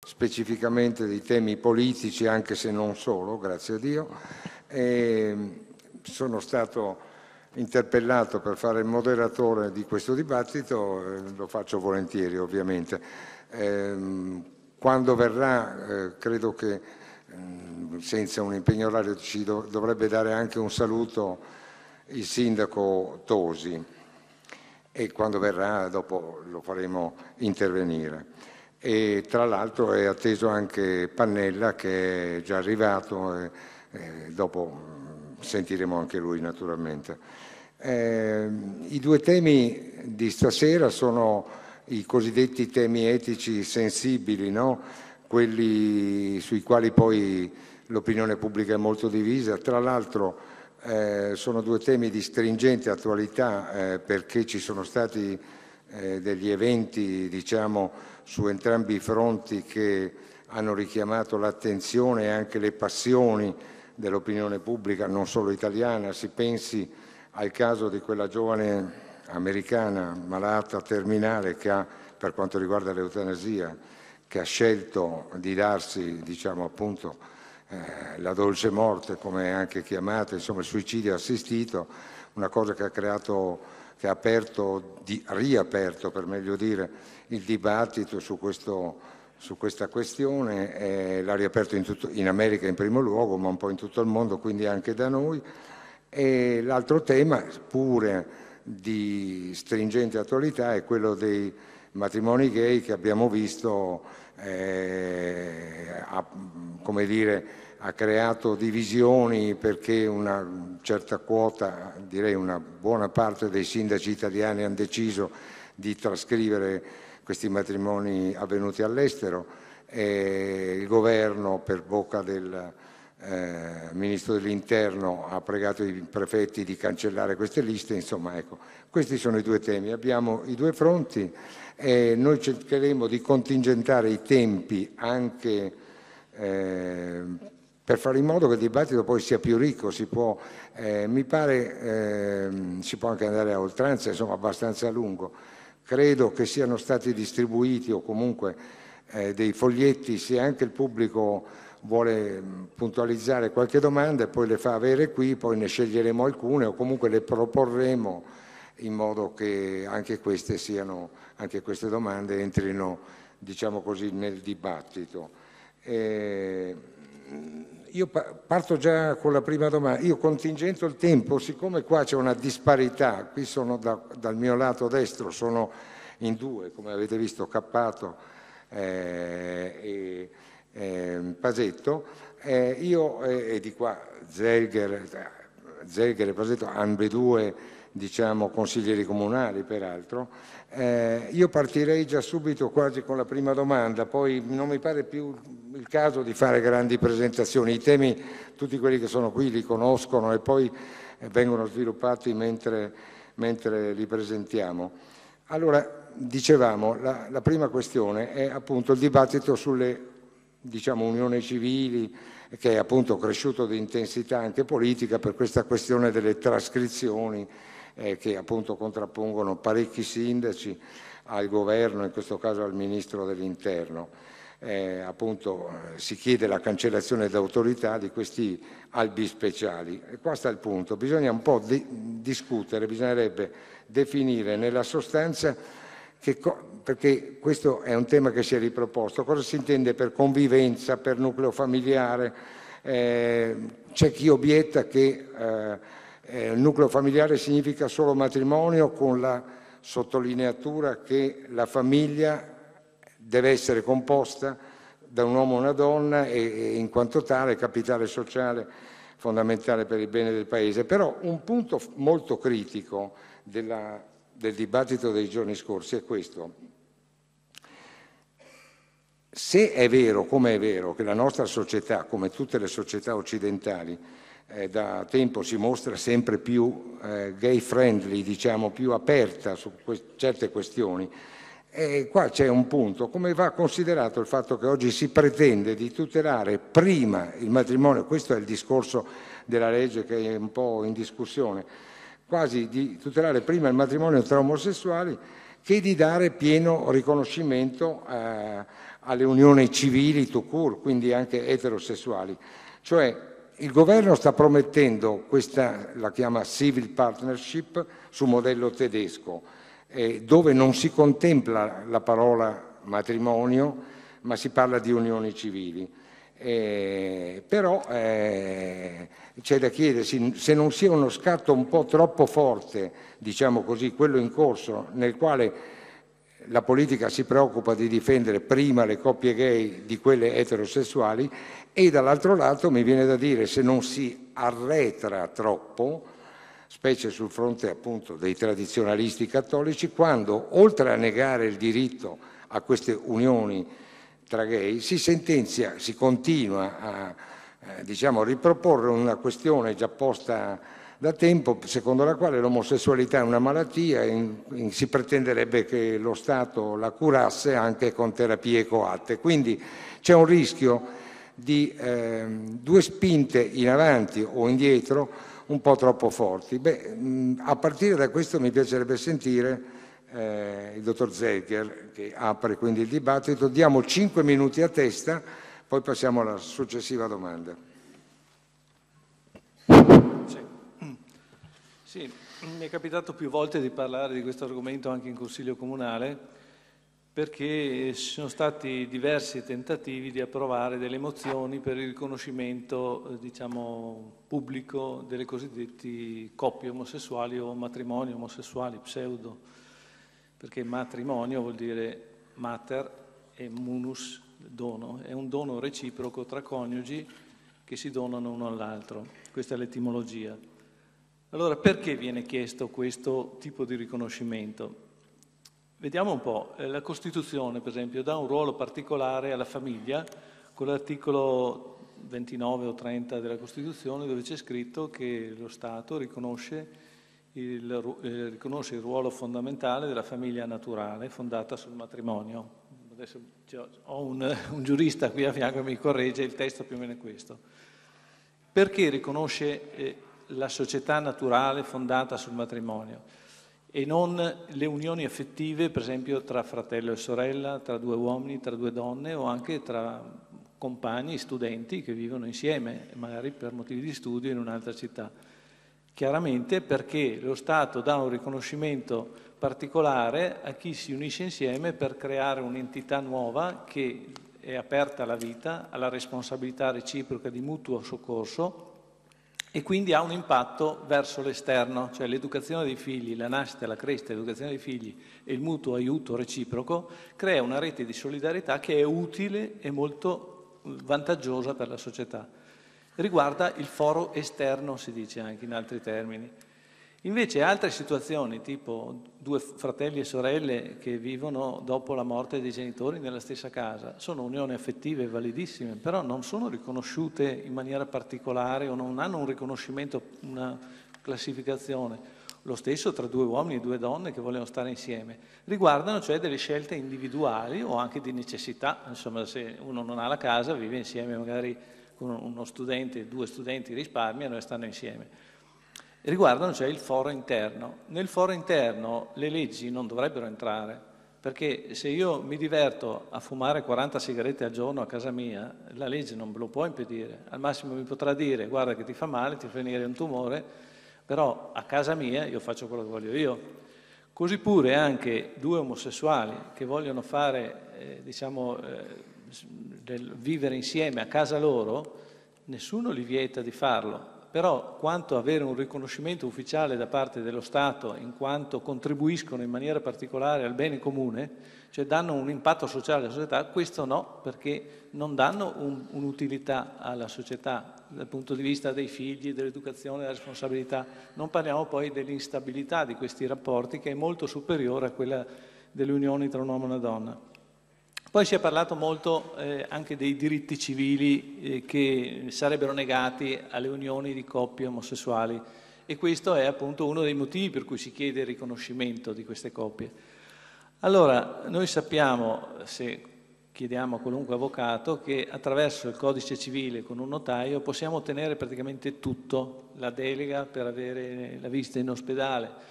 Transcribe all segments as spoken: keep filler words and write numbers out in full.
specificamente di temi politici, anche se non solo, grazie a Dio. E sono stato interpellato per fare il moderatore di questo dibattito, eh, lo faccio volentieri ovviamente. Eh, quando verrà, eh, credo che eh, senza un impegno orario ci do, dovrebbe dare anche un saluto il sindaco Tosi, e quando verrà dopo lo faremo intervenire. E tra l'altro è atteso anche Pannella, che è già arrivato, e, e dopo sentiremo anche lui naturalmente. Eh, I due temi di stasera sono i cosiddetti temi etici sensibili, no? Quelli sui quali poi l'opinione pubblica è molto divisa. Tra l'altro eh, sono due temi di stringente attualità, eh, perché ci sono stati eh, degli eventi, diciamo, su entrambi i fronti che hanno richiamato l'attenzione e anche le passioni dell'opinione pubblica, non solo italiana. Si pensi al caso di quella giovane americana malata terminale che ha, per quanto riguarda l'eutanasia, che ha scelto di darsi, diciamo appunto, eh, la dolce morte, come è anche chiamata, insomma il suicidio assistito, una cosa che ha creato, che ha aperto, di, riaperto per meglio dire, il dibattito su questo su questa questione, eh, l'ha riaperto in, tutto, in America in primo luogo, ma un po' in tutto il mondo, quindi anche da noi. E l'altro tema, pure di stringente attualità, è quello dei matrimoni gay, che abbiamo visto, eh, ha, come dire, ha creato divisioni, perché una certa quota, direi una buona parte dei sindaci italiani hanno deciso di trascrivere questi matrimoni avvenuti all'estero, e il governo, per bocca del eh, ministro dell'Interno, ha pregato i prefetti di cancellare queste liste. Insomma, ecco, questi sono i due temi, abbiamo i due fronti, e noi cercheremo di contingentare i tempi anche eh, per fare in modo che il dibattito poi sia più ricco. Si può, eh, mi pare, eh, si può anche andare a oltranza, insomma abbastanza a lungo. Credo che siano stati distribuiti, o comunque eh, dei foglietti, se anche il pubblico vuole puntualizzare qualche domanda, e poi le fa avere qui, poi ne sceglieremo alcune o comunque le proporremo, in modo che anche queste siano, anche queste domande entrino, diciamo così, nel dibattito. Eh, io parto già con la prima domanda. Io contingento il tempo, siccome qua c'è una disparità, qui sono da, dal mio lato destro, sono in due, come avete visto, Cappato eh, e eh, Pasetto, eh, io eh, e di qua Zelger, Zelger e Pasetto, ambedue, diciamo, consiglieri comunali peraltro. Eh, io partirei già subito quasi con la prima domanda, poi non mi pare più il caso di fare grandi presentazioni. I temi, tutti quelli che sono qui li conoscono e poi eh, vengono sviluppati mentre, mentre li presentiamo. Allora, dicevamo, la, la prima questione è appunto il dibattito sulle, diciamo, unioni civili, che è appunto cresciuto di intensità anche politica per questa questione delle trascrizioni, Eh, che appunto contrappongono parecchi sindaci al governo, in questo caso al ministro dell'Interno. Eh, appunto eh, si chiede la cancellazione d'autorità di questi albi speciali. E qua sta il punto, bisogna un po' di, discutere, bisognerebbe definire nella sostanza, che perché questo è un tema che si è riproposto, cosa si intende per convivenza, per nucleo familiare. Eh, c'è chi obietta che eh, Eh, il nucleo familiare significa solo matrimonio, con la sottolineatura che la famiglia deve essere composta da un uomo e una donna e, e in quanto tale capitale sociale fondamentale per il bene del Paese. Però un punto molto critico della, del dibattito dei giorni scorsi è questo. Se è vero, come è vero, che la nostra società, come tutte le società occidentali, Eh, da tempo si mostra sempre più eh, gay friendly, diciamo più aperta su que- certe questioni, e qua c'è un punto: come va considerato il fatto che oggi si pretende di tutelare prima il matrimonio, questo è il discorso della legge che è un po' in discussione, quasi di tutelare prima il matrimonio tra omosessuali che di dare pieno riconoscimento eh, alle unioni civili tout court, quindi anche eterosessuali. Cioè il governo sta promettendo questa, la chiama civil partnership, su modello tedesco, eh, dove non si contempla la parola matrimonio, ma si parla di unioni civili. Eh, però eh, c'è da chiedersi se non sia uno scatto un po' troppo forte, diciamo così, quello in corso, nel quale la politica si preoccupa di difendere prima le coppie gay di quelle eterosessuali, e dall'altro lato mi viene da dire se non si arretra troppo, specie sul fronte appunto dei tradizionalisti cattolici, quando oltre a negare il diritto a queste unioni tra gay si sentenzia, si continua a eh, diciamo, riproporre una questione già posta da tempo, secondo la quale l'omosessualità è una malattia e in, in, si pretenderebbe che lo Stato la curasse anche con terapie coatte. Quindi c'è un rischio di eh, due spinte in avanti o indietro un po' troppo forti. Beh, mh, a partire da questo mi piacerebbe sentire eh, il dottor Zegger, che apre quindi il dibattito. Diamo cinque minuti a testa, poi passiamo alla successiva domanda. Sì. Sì, mi è capitato più volte di parlare di questo argomento anche in Consiglio Comunale, perché ci sono stati diversi tentativi di approvare delle mozioni per il riconoscimento, eh, diciamo, pubblico delle cosiddette coppie omosessuali o matrimoni omosessuali, pseudo, perché matrimonio vuol dire mater e munus, dono, è un dono reciproco tra coniugi che si donano uno all'altro, questa è l'etimologia. Allora, perché viene chiesto questo tipo di riconoscimento? Vediamo un po', la Costituzione per esempio dà un ruolo particolare alla famiglia con l'articolo ventinove o trenta della Costituzione, dove c'è scritto che lo Stato riconosce il, eh, riconosce il ruolo fondamentale della famiglia naturale fondata sul matrimonio. Adesso ho un, un giurista qui a fianco che mi corregge, il testo più o meno è questo. Perché riconosce eh, la società naturale fondata sul matrimonio e non le unioni affettive, per esempio tra fratello e sorella, tra due uomini, tra due donne o anche tra compagni, studenti che vivono insieme, magari per motivi di studio in un'altra città. Chiaramente perché lo Stato dà un riconoscimento particolare a chi si unisce insieme per creare un'entità nuova che è aperta alla vita, alla responsabilità reciproca di mutuo soccorso, e quindi ha un impatto verso l'esterno, cioè l'educazione dei figli, la nascita, la crescita, l'educazione dei figli e il mutuo aiuto reciproco crea una rete di solidarietà che è utile e molto vantaggiosa per la società. Riguarda il foro esterno, si dice anche in altri termini. Invece altre situazioni, tipo due fratelli e sorelle che vivono dopo la morte dei genitori nella stessa casa, sono unioni affettive validissime, però non sono riconosciute in maniera particolare o non hanno un riconoscimento, una classificazione. Lo stesso tra due uomini e due donne che vogliono stare insieme. Riguardano cioè delle scelte individuali o anche di necessità. Insomma, se uno non ha la casa, vive insieme magari con uno studente, due studenti risparmiano e stanno insieme. Riguardano cioè il foro interno. Nel foro interno le leggi non dovrebbero entrare, perché se io mi diverto a fumare quaranta sigarette al giorno a casa mia, la legge non me lo può impedire. Al massimo mi potrà dire: guarda che ti fa male, ti fa venire un tumore, però a casa mia io faccio quello che voglio io. Così pure anche due omosessuali che vogliono fare, eh, diciamo, eh, del vivere insieme a casa loro, nessuno li vieta di farlo. Però quanto avere un riconoscimento ufficiale da parte dello Stato in quanto contribuiscono in maniera particolare al bene comune, cioè danno un impatto sociale alla società, questo no, perché non danno un, un'utilità alla società dal punto di vista dei figli, dell'educazione, della responsabilità. Non parliamo poi dell'instabilità di questi rapporti, che è molto superiore a quella delle unioni tra un uomo e una donna. Poi si è parlato molto eh, anche dei diritti civili eh, che sarebbero negati alle unioni di coppie omosessuali, e questo è appunto uno dei motivi per cui si chiede il riconoscimento di queste coppie. Allora, noi sappiamo, se chiediamo a qualunque avvocato, che attraverso il codice civile con un notaio possiamo ottenere praticamente tutto: la delega per avere la visita in ospedale,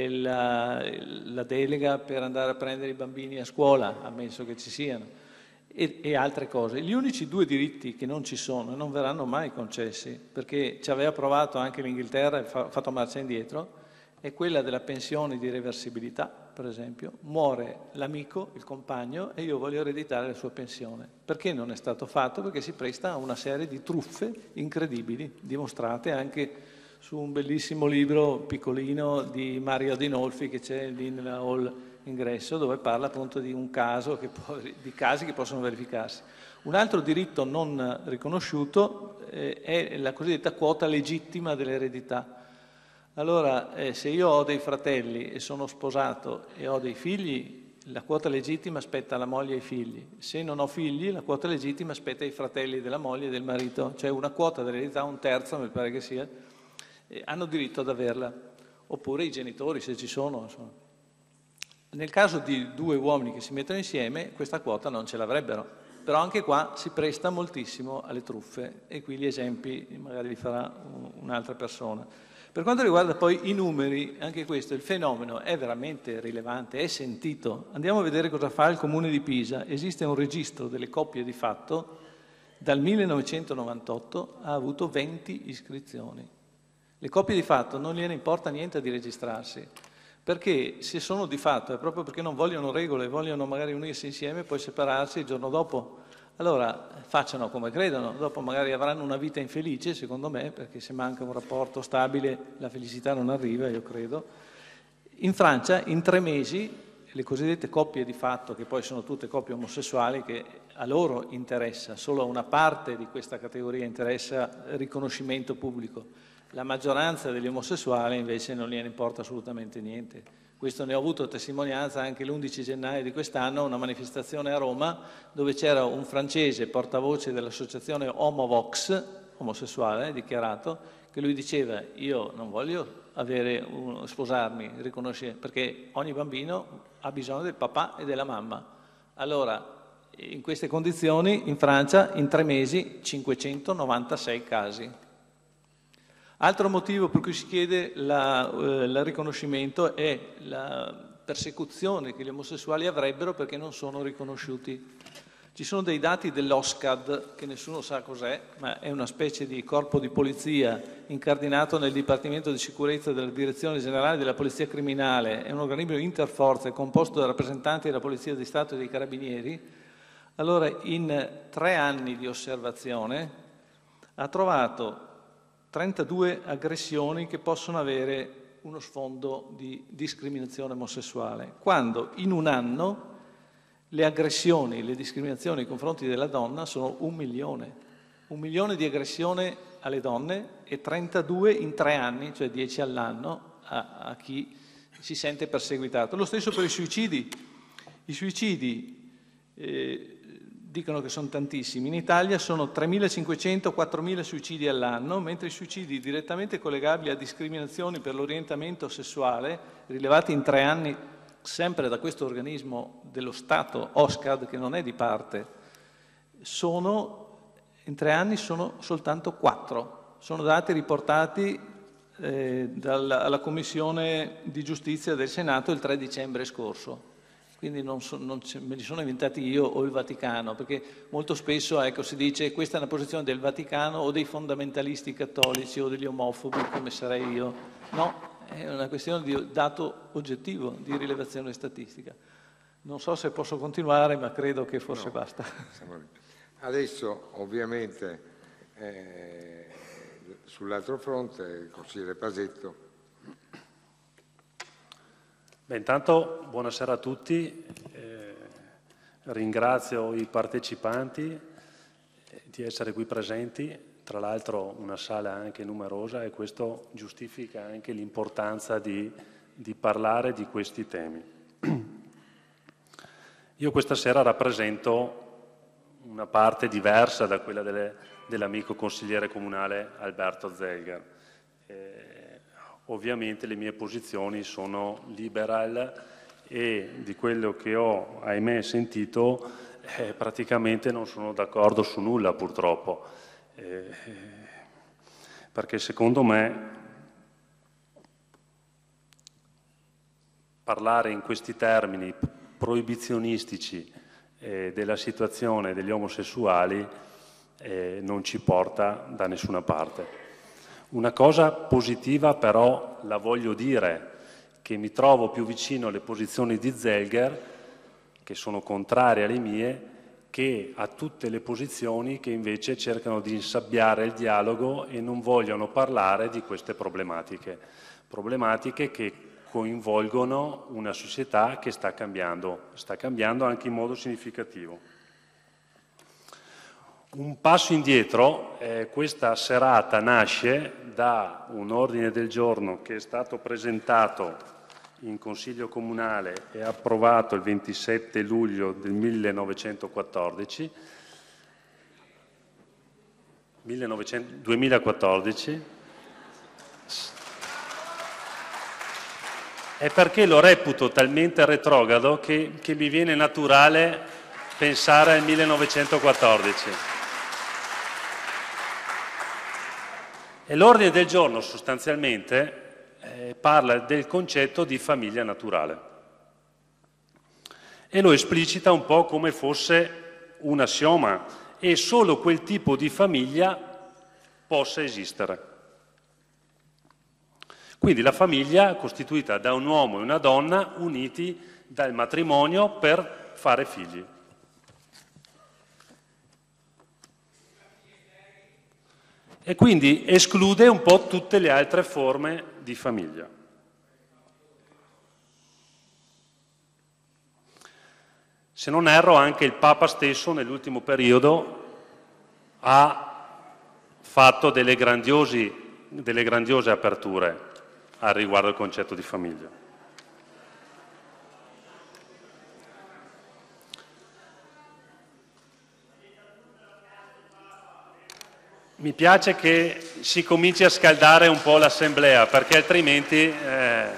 La, la delega per andare a prendere i bambini a scuola, ammesso che ci siano, e, e altre cose. Gli unici due diritti che non ci sono e non verranno mai concessi, perché ci aveva provato anche l'Inghilterra e fa, fatto marcia indietro, è quella della pensione di reversibilità, per esempio. Muore l'amico, il compagno, e io voglio ereditare la sua pensione. Perché non è stato fatto? Perché si presta a una serie di truffe incredibili, dimostrate anche su un bellissimo libro piccolino di Mario Adinolfi che c'è lì nella hall ingresso, dove parla appunto di un caso, che può, di casi che possono verificarsi. Un altro diritto non riconosciuto eh, è la cosiddetta quota legittima dell'eredità. Allora, eh, se io ho dei fratelli e sono sposato e ho dei figli, la quota legittima spetta alla moglie e ai figli. Se non ho figli, la quota legittima spetta ai fratelli della moglie e del marito. Cioè una quota dell'eredità, un terzo, mi pare che sia, eh, hanno diritto ad averla. Oppure i genitori, se ci sono. Insomma. Nel caso di due uomini che si mettono insieme, questa quota non ce l'avrebbero. Però anche qua si presta moltissimo alle truffe e qui gli esempi magari li farà un'altra persona. Per quanto riguarda poi i numeri, anche questo, il fenomeno è veramente rilevante, è sentito. Andiamo a vedere cosa fa il Comune di Pisa. Esiste un registro delle coppie di fatto, dal millenovecentonovantotto ha avuto venti iscrizioni. Le coppie di fatto non gliene importa niente di registrarsi, perché se sono di fatto è proprio perché non vogliono regole, vogliono magari unirsi insieme e poi separarsi il giorno dopo. Allora facciano come credono, dopo magari avranno una vita infelice, secondo me, perché se manca un rapporto stabile la felicità non arriva, io credo. In Francia, in tre mesi, le cosiddette coppie di fatto, che poi sono tutte coppie omosessuali, che a loro interessa, solo a una parte di questa categoria interessa il riconoscimento pubblico. La maggioranza degli omosessuali invece non gliene importa assolutamente niente. Questo ne ho avuto testimonianza anche l'undici gennaio di quest'anno, una manifestazione a Roma dove c'era un francese portavoce dell'associazione Homovox, omosessuale, dichiarato, che lui diceva io non voglio avere un, sposarmi, riconoscere, perché ogni bambino ha bisogno del papà e della mamma. Allora, in queste condizioni, in Francia, in tre mesi, cinquecentonovantasei casi. Altro motivo per cui si chiede la, eh, il riconoscimento è la persecuzione che gli omosessuali avrebbero perché non sono riconosciuti. Ci sono dei dati dell'OSCAD, che nessuno sa cos'è, ma è una specie di corpo di polizia incardinato nel Dipartimento di Sicurezza della Direzione Generale della Polizia Criminale, è un organismo interforze composto da rappresentanti della Polizia di Stato e dei Carabinieri. Allora, in tre anni di osservazione ha trovato trentadue aggressioni che possono avere uno sfondo di discriminazione omosessuale, quando in un anno le aggressioni, le discriminazioni nei confronti della donna sono un milione. Un milione di aggressioni alle donne e trentadue in tre anni, cioè dieci all'anno, a, a chi si sente perseguitato. Lo stesso per i suicidi. I suicidi eh, dicono che sono tantissimi. In Italia sono tremilacinquecento quattromila suicidi all'anno, mentre i suicidi direttamente collegabili a discriminazioni per l'orientamento sessuale, rilevati in tre anni sempre da questo organismo dello Stato, OSCAD, che non è di parte, sono, in tre anni sono soltanto quattro. Sono dati riportati eh, dalla, alla Commissione di Giustizia del Senato il tre dicembre scorso. Quindi non so, non me li sono inventati io o il Vaticano, perché molto spesso ecco, si dice questa è una posizione del Vaticano o dei fondamentalisti cattolici o degli omofobi, come sarei io. No, è una questione di dato oggettivo, di rilevazione statistica. Non so se posso continuare, ma credo che forse no, basta. Adesso, ovviamente, eh, sull'altro fronte, il consigliere Pasetto. Beh, intanto buonasera a tutti, eh, ringrazio i partecipanti di essere qui presenti, tra l'altro una sala anche numerosa e questo giustifica anche l'importanza di, di parlare di questi temi. Io questa sera rappresento una parte diversa da quella delle, dell'amico consigliere comunale Alberto Zelger. Eh, Ovviamente le mie posizioni sono liberal e di quello che ho, ahimè, sentito, eh, praticamente non sono d'accordo su nulla purtroppo, eh, perché secondo me parlare in questi termini proibizionistici eh, della situazione degli omosessuali eh, non ci porta da nessuna parte. Una cosa positiva però la voglio dire, che mi trovo più vicino alle posizioni di Zelger, che sono contrarie alle mie, che a tutte le posizioni che invece cercano di insabbiare il dialogo e non vogliono parlare di queste problematiche, problematiche che coinvolgono una società che sta cambiando, sta cambiando anche in modo significativo. Un passo indietro, eh, questa serata nasce da un ordine del giorno che è stato presentato in Consiglio Comunale e approvato il ventisette luglio del millenovecentoquattordici, duemilaquattordici, è perché lo reputo talmente retrogrado che, che mi viene naturale pensare al millenovecentoquattordici. E l'ordine del giorno sostanzialmente eh, parla del concetto di famiglia naturale e lo esplicita un po' come fosse un assioma e solo quel tipo di famiglia possa esistere. Quindi la famiglia costituita da un uomo e una donna uniti dal matrimonio per fare figli. E quindi esclude un po' tutte le altre forme di famiglia. Se non erro, anche il Papa stesso nell'ultimo periodo ha fatto delle, grandiosi, delle grandiose aperture al riguardo del concetto di famiglia. Mi piace che si cominci a scaldare un po' l'assemblea, perché altrimenti... Eh...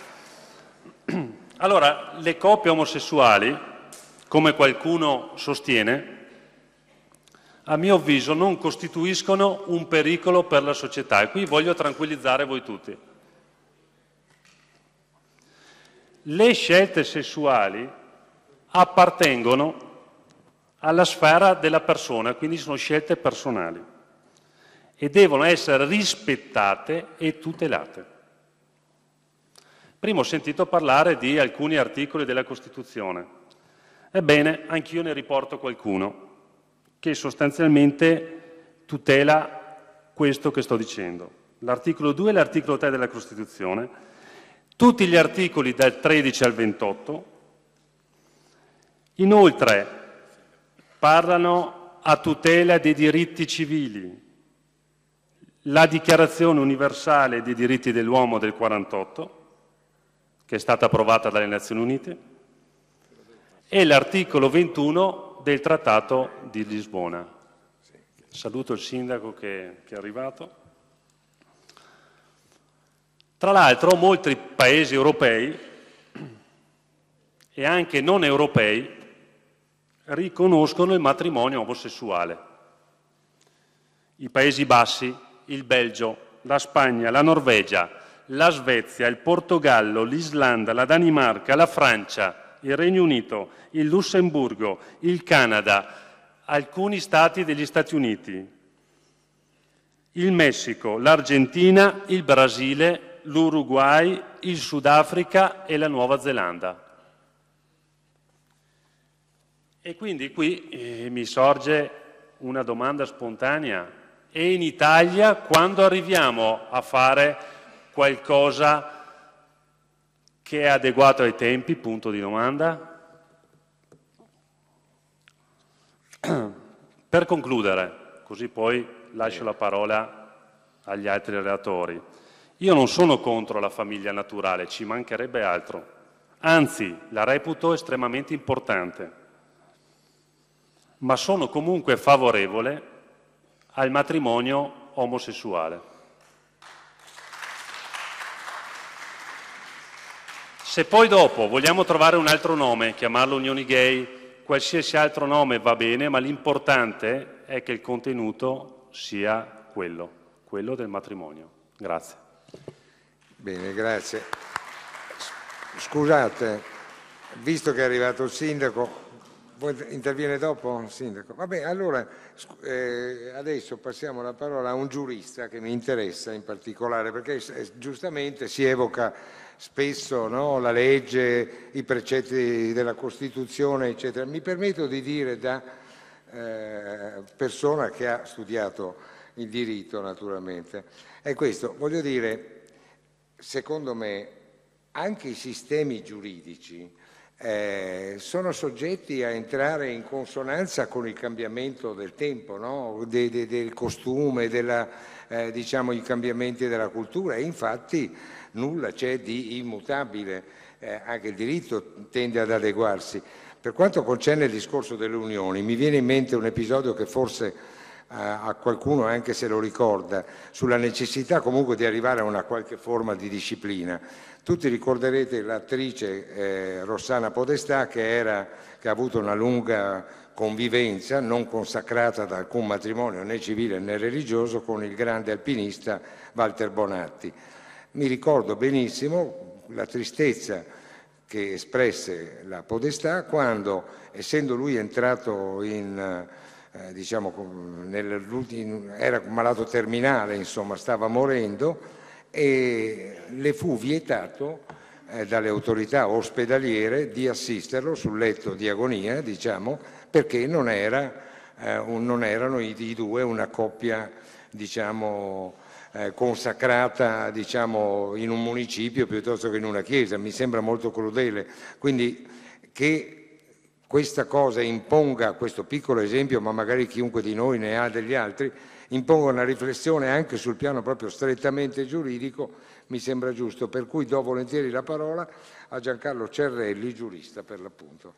Allora, le coppie omosessuali, come qualcuno sostiene, a mio avviso non costituiscono un pericolo per la società. E qui voglio tranquillizzare voi tutti. Le scelte sessuali appartengono alla sfera della persona, quindi sono scelte personali e devono essere rispettate e tutelate. Prima ho sentito parlare di alcuni articoli della Costituzione. Ebbene, anch'io ne riporto qualcuno che sostanzialmente tutela questo che sto dicendo. L'articolo due e l'articolo tre della Costituzione, tutti gli articoli dal tredici al ventotto, inoltre parlano a tutela dei diritti civili, la Dichiarazione universale dei diritti dell'uomo del quarantotto, che è stata approvata dalle Nazioni Unite, e l'articolo ventuno del Trattato di Lisbona. Saluto il sindaco che, che è arrivato. Tra l'altro molti paesi europei e anche non europei riconoscono il matrimonio omosessuale. I Paesi Bassi, il Belgio, la Spagna, la Norvegia, la Svezia, il Portogallo, l'Islanda, la Danimarca, la Francia, il Regno Unito, il Lussemburgo, il Canada, alcuni stati degli Stati Uniti, il Messico, l'Argentina, il Brasile, l'Uruguay, il Sudafrica e la Nuova Zelanda. E quindi qui eh, mi sorge una domanda spontanea. E in Italia, quando arriviamo a fare qualcosa che è adeguato ai tempi? Punto di domanda. Per concludere, così poi lascio la parola agli altri relatori. Io non sono contro la famiglia naturale, ci mancherebbe altro. Anzi, la reputo estremamente importante. Ma sono comunque favorevole al matrimonio omosessuale. Se poi dopo vogliamo trovare un altro nome, chiamarlo unioni gay, qualsiasi altro nome va bene, ma l'importante è che il contenuto sia quello, quello del matrimonio. Grazie. Bene, grazie. Scusate, visto che è arrivato il sindaco, Interviene dopo, Sindaco? Vabbè, allora eh, adesso passiamo la parola a un giurista che mi interessa in particolare, perché eh, giustamente si evoca spesso, no, la legge, i precetti della Costituzione, eccetera. Mi permetto di dire da eh, persona che ha studiato il diritto, naturalmente. E questo, voglio dire, secondo me, anche i sistemi giuridici Eh, sono soggetti a entrare in consonanza con il cambiamento del tempo, no? de, de, del costume, della, eh, diciamo, i cambiamenti della cultura, e infatti nulla c'è di immutabile, eh, anche il diritto tende ad adeguarsi. Per quanto concerne il discorso delle unioni, mi viene in mente un episodio che forse a, a qualcuno, anche se lo ricorda, sulla necessità comunque di arrivare a una qualche forma di disciplina. Tutti ricorderete l'attrice eh, Rossana Podestà, che, era, che ha avuto una lunga convivenza, non consacrata da alcun matrimonio né civile né religioso, con il grande alpinista Walter Bonatti. Mi ricordo benissimo la tristezza che espresse la Podestà quando, essendo lui entrato in... Eh, diciamo, nel, era malato terminale, insomma, stava morendo, e le fu vietato eh, dalle autorità ospedaliere di assisterlo sul letto di agonia, diciamo, perché non, era, eh, un, non erano i, i due una coppia, diciamo, eh, consacrata, diciamo, in un municipio piuttosto che in una chiesa. Mi sembra molto crudele. Quindi che questa cosa imponga, questo piccolo esempio, ma magari chiunque di noi ne ha degli altri, imponga una riflessione anche sul piano proprio strettamente giuridico, mi sembra giusto. Per cui do volentieri la parola a Giancarlo Cerrelli, giurista per l'appunto.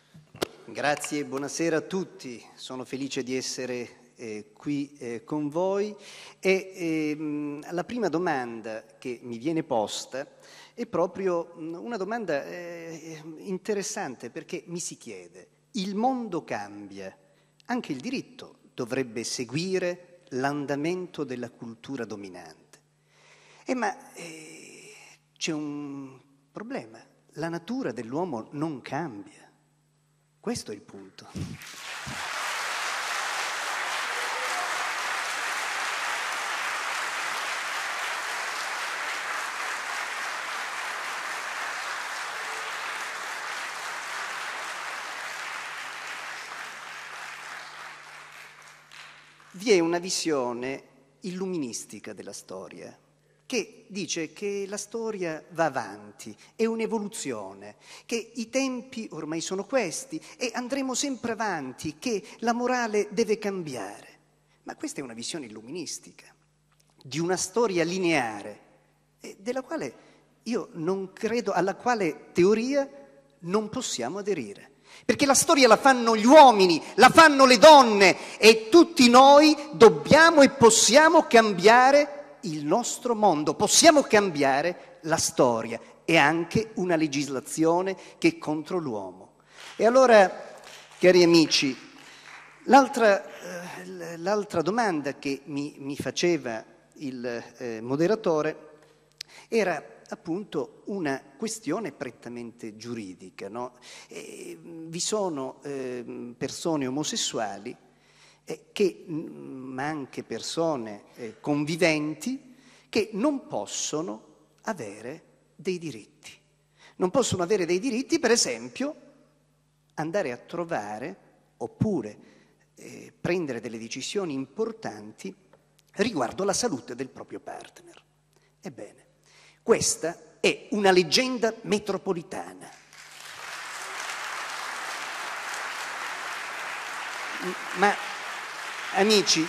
Grazie, buonasera a tutti. Sono felice di essere eh, qui eh, con voi. E ehm, la prima domanda che mi viene posta è proprio una domanda eh, interessante, perché mi si chiede: il mondo cambia, anche il diritto dovrebbe seguire l'andamento della cultura dominante. Eh, ma eh, c'è un problema: la natura dell'uomo non cambia. Questo è il punto. Vi è una visione illuministica della storia che dice che la storia va avanti, è un'evoluzione, che i tempi ormai sono questi e andremo sempre avanti, che la morale deve cambiare. Ma questa è una visione illuministica di una storia lineare, della quale io non credo, alla quale teoria non possiamo aderire. Perché la storia la fanno gli uomini, la fanno le donne, e tutti noi dobbiamo e possiamo cambiare il nostro mondo, possiamo cambiare la storia e anche una legislazione che è contro l'uomo. E allora, cari amici, l'altra, eh, l'altra domanda che mi, mi faceva il eh, moderatore era appunto una questione prettamente giuridica, no? E vi sono eh, persone omosessuali eh, che, ma anche persone eh, conviventi, che non possono avere dei diritti. Non possono avere dei diritti, per esempio, andare a trovare oppure eh, prendere delle decisioni importanti riguardo la salute del proprio partner. Ebbene, questa è una leggenda metropolitana. Ma, amici,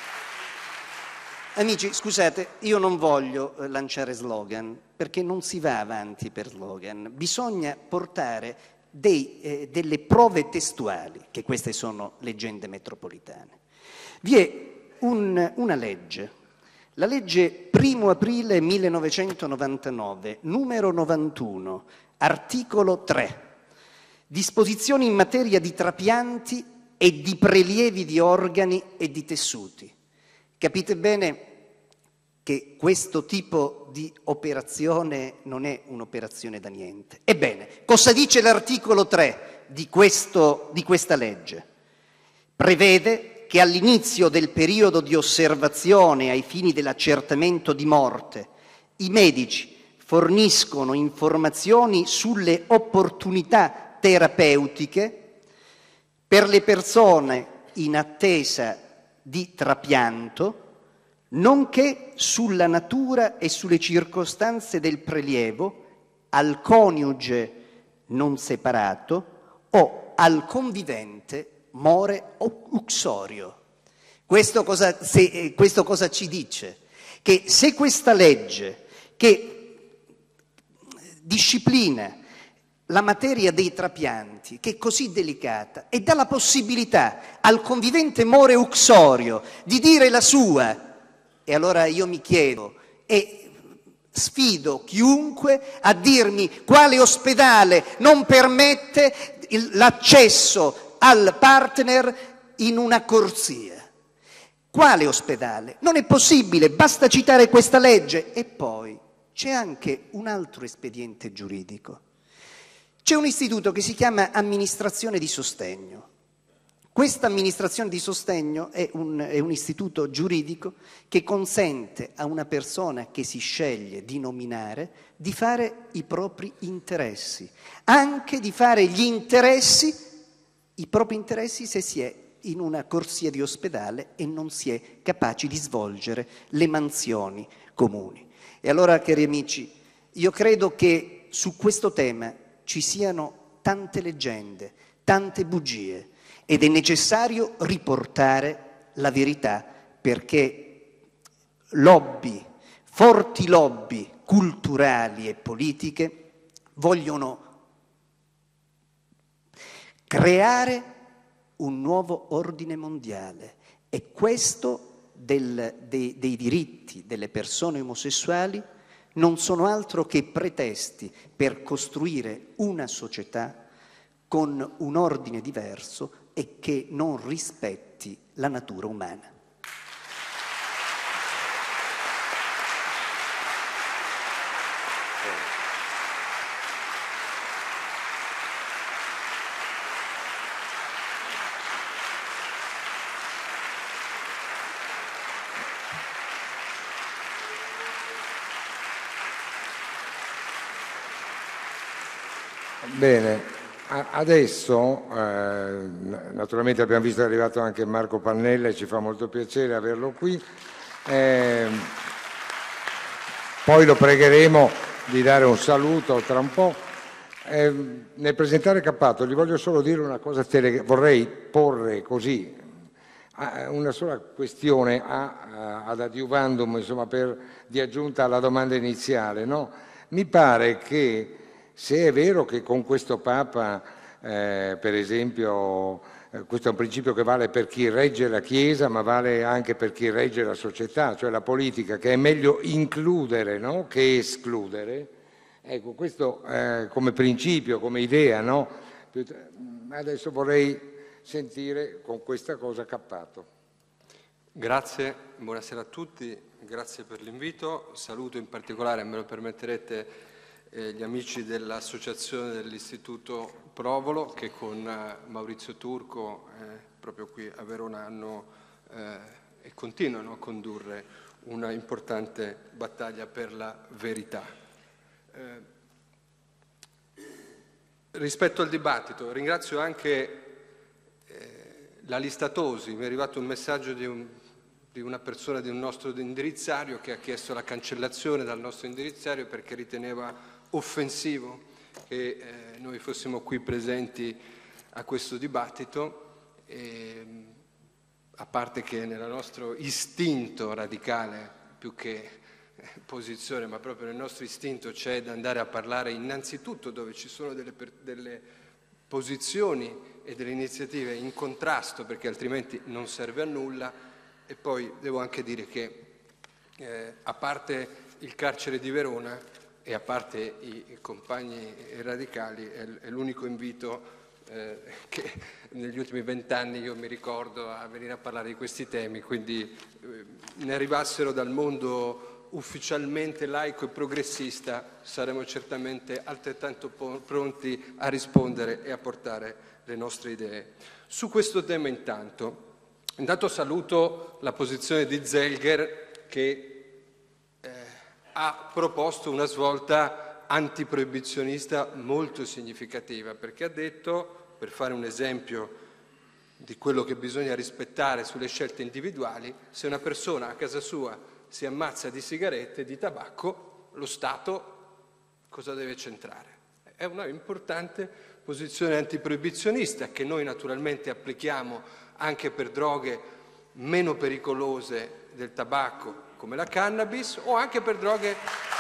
amici, scusate, io non voglio lanciare slogan, perché non si va avanti per slogan. Bisogna portare dei, eh, delle prove testuali, che queste sono leggende metropolitane. Vi è un, una legge. La legge primo aprile millenovecentonovantanove, numero novantuno, articolo tre, disposizioni in materia di trapianti e di prelievi di organi e di tessuti. Capite bene che questo tipo di operazione non è un'operazione da niente. Ebbene, cosa dice l'articolo tre di, questo, di questa legge prevede che all'inizio del periodo di osservazione ai fini dell'accertamento di morte i medici forniscono informazioni sulle opportunità terapeutiche per le persone in attesa di trapianto, nonché sulla natura e sulle circostanze del prelievo al coniuge non separato o al convivente more uxorio. Questo cosa, se, questo cosa ci dice? Che se questa legge che disciplina la materia dei trapianti, che è così delicata, e dà la possibilità al convivente more uxorio di dire la sua, e allora io mi chiedo e sfido chiunque a dirmi quale ospedale non permette l'accesso al partner in una corsia. Quale ospedale? Non è possibile, basta citare questa legge. E poi c'è anche un altro espediente giuridico. C'è un istituto che si chiama amministrazione di sostegno. Questa amministrazione di sostegno è un, è un istituto giuridico che consente a una persona che si sceglie di nominare di fare i propri interessi, anche di fare gli interessi, i propri interessi se si è in una corsia di ospedale e non si è capaci di svolgere le mansioni comuni. E allora, cari amici, io credo che su questo tema ci siano tante leggende, tante bugie, ed è necessario riportare la verità, perché lobby, forti lobby culturali e politiche vogliono creare un nuovo ordine mondiale, e questo del, dei, dei diritti delle persone omosessuali non sono altro che pretesti per costruire una società con un ordine diverso e che non rispetti la natura umana. Bene, adesso eh, naturalmente abbiamo visto che è arrivato anche Marco Pannella e ci fa molto piacere averlo qui. Eh, poi lo pregheremo di dare un saluto tra un po'. Eh, nel presentare Cappato gli voglio solo dire una cosa, tele, vorrei porre così una sola questione a, ad adiuvandum, insomma, per, di aggiunta alla domanda iniziale, no? Mi pare che, se è vero che con questo Papa, eh, per esempio, eh, questo è un principio che vale per chi regge la Chiesa, ma vale anche per chi regge la società, cioè la politica, che è meglio includere, no? Che escludere. Ecco, questo eh, come principio, come idea, no? Adesso vorrei sentire con questa cosa Cappato. Grazie, buonasera a tutti, grazie per l'invito. Saluto in particolare, me lo permetterete, eh, gli amici dell'associazione dell'Istituto Provolo, che con eh, Maurizio Turco eh, proprio qui a Verona hanno eh, e continuano a condurre una importante battaglia per la verità. Eh, rispetto al dibattito, ringrazio anche la lista Tosi. Mi è arrivato un messaggio di, un, di una persona di un nostro indirizzario che ha chiesto la cancellazione dal nostro indirizzario perché riteneva offensivo che eh, noi fossimo qui presenti a questo dibattito, e, a parte che nel nostro istinto radicale, più che posizione, ma proprio nel nostro istinto c'è da andare a parlare innanzitutto dove ci sono delle, delle posizioni e delle iniziative in contrasto, perché altrimenti non serve a nulla. E poi devo anche dire che eh, a parte il carcere di Verona e a parte i, i compagni radicali è, è l'unico invito eh, che negli ultimi vent'anni io mi ricordo a venire a parlare di questi temi, quindi eh, ne arrivassero dal mondo ufficialmente laico e progressista, saremo certamente altrettanto pronti a rispondere e a portare le nostre idee. Su questo tema intanto, intanto saluto la posizione di Zelger che eh, ha proposto una svolta antiproibizionista molto significativa, perché ha detto, per fare un esempio di quello che bisogna rispettare sulle scelte individuali, se una persona a casa sua si ammazza di sigarette e di tabacco, lo Stato cosa deve centrare? È una importante posizione antiproibizionista che noi naturalmente applichiamo anche per droghe meno pericolose del tabacco, come la cannabis, o anche per droghe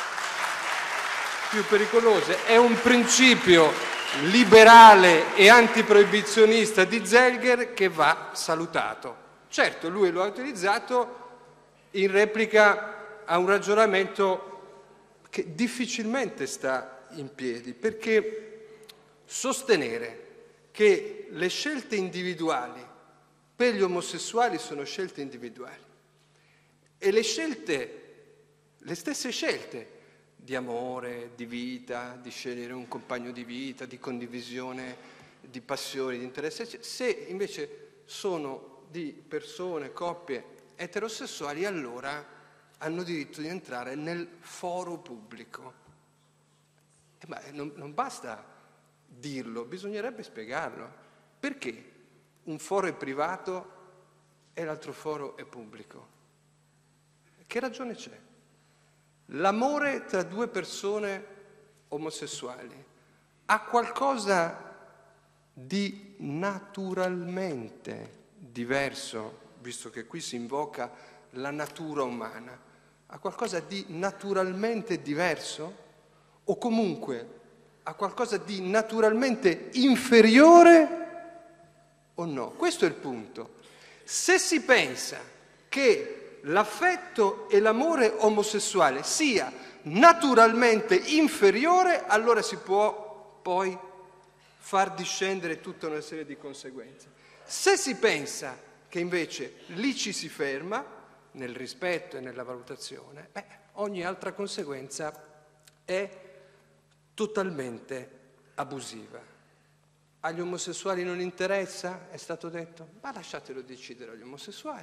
più pericolose. È un principio liberale e antiproibizionista di Zelger che va salutato. Certo, lui lo ha utilizzato in replica a un ragionamento che difficilmente sta in piedi, perché sostenere che le scelte individuali per gli omosessuali sono scelte individuali e le scelte, le stesse scelte di amore, di vita, di scegliere un compagno di vita, di condivisione di passioni, di interessi, se invece sono di persone, coppie eterosessuali, allora hanno diritto di entrare nel foro pubblico. Eh, ma non, non basta dirlo, bisognerebbe spiegarlo. Perché un foro è privato e l'altro foro è pubblico? Che ragione c'è? L'amore tra due persone omosessuali ha qualcosa di naturalmente diverso, visto che qui si invoca la natura umana, ha qualcosa di naturalmente diverso o comunque ha qualcosa di naturalmente inferiore o no? Questo è il punto. Se si pensa che l'affetto e l'amore omosessuale sia naturalmente inferiore, allora si può poi far discendere tutta una serie di conseguenze. Se si pensa che invece lì ci si ferma, nel rispetto e nella valutazione, beh, ogni altra conseguenza è totalmente abusiva. Agli omosessuali non interessa, è stato detto, ma lasciatelo decidere agli omosessuali.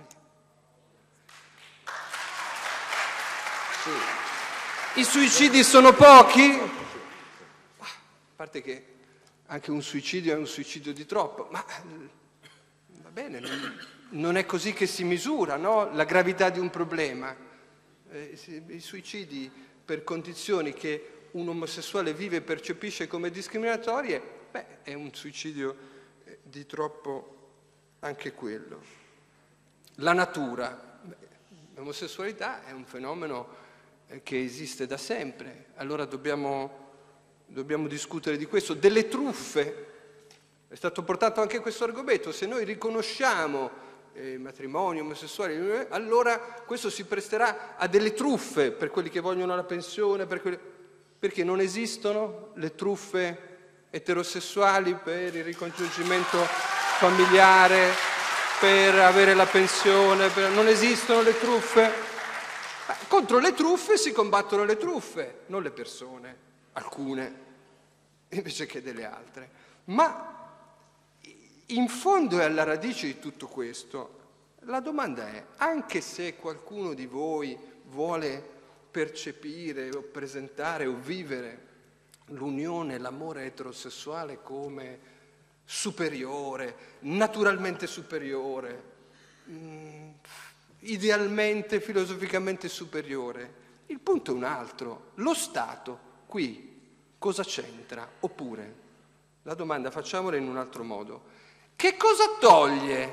Sì. I suicidi sono pochi? A parte che anche un suicidio è un suicidio di troppo, ma va bene, non è così che si misura, no? La gravità di un problema. Eh, I suicidi per condizioni che un omosessuale vive e percepisce come discriminatorie, beh, è un suicidio di troppo anche quello. La natura. L'omosessualità è un fenomeno che esiste da sempre, allora dobbiamo, dobbiamo discutere di questo. Delle truffe, è stato portato anche questo argomento, se noi riconosciamo eh, matrimoni omosessuali, allora questo si presterà a delle truffe per quelli che vogliono la pensione, per quelli... perché non esistono le truffe eterosessuali per il ricongiungimento familiare, per avere la pensione, per... non esistono le truffe. Beh, contro le truffe si combattono le truffe, non le persone, alcune, invece che delle altre. Ma in fondo e alla radice di tutto questo, la domanda è, anche se qualcuno di voi vuole percepire o presentare o vivere l'unione, l'amore eterosessuale come superiore, naturalmente superiore, mh, idealmente, filosoficamente superiore, il punto è un altro. Lo Stato qui cosa c'entra? Oppure, la domanda facciamola in un altro modo, che cosa toglie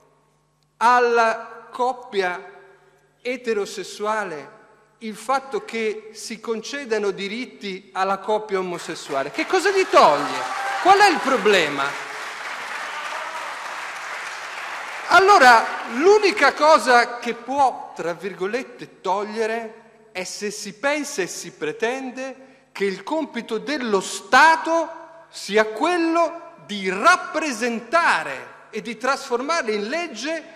alla coppia eterosessuale il fatto che si concedano diritti alla coppia omosessuale? Che cosa gli toglie? Qual è il problema? Allora, l'unica cosa che può, tra virgolette, togliere è se si pensa e si pretende che il compito dello Stato sia quello di rappresentare e di trasformare in legge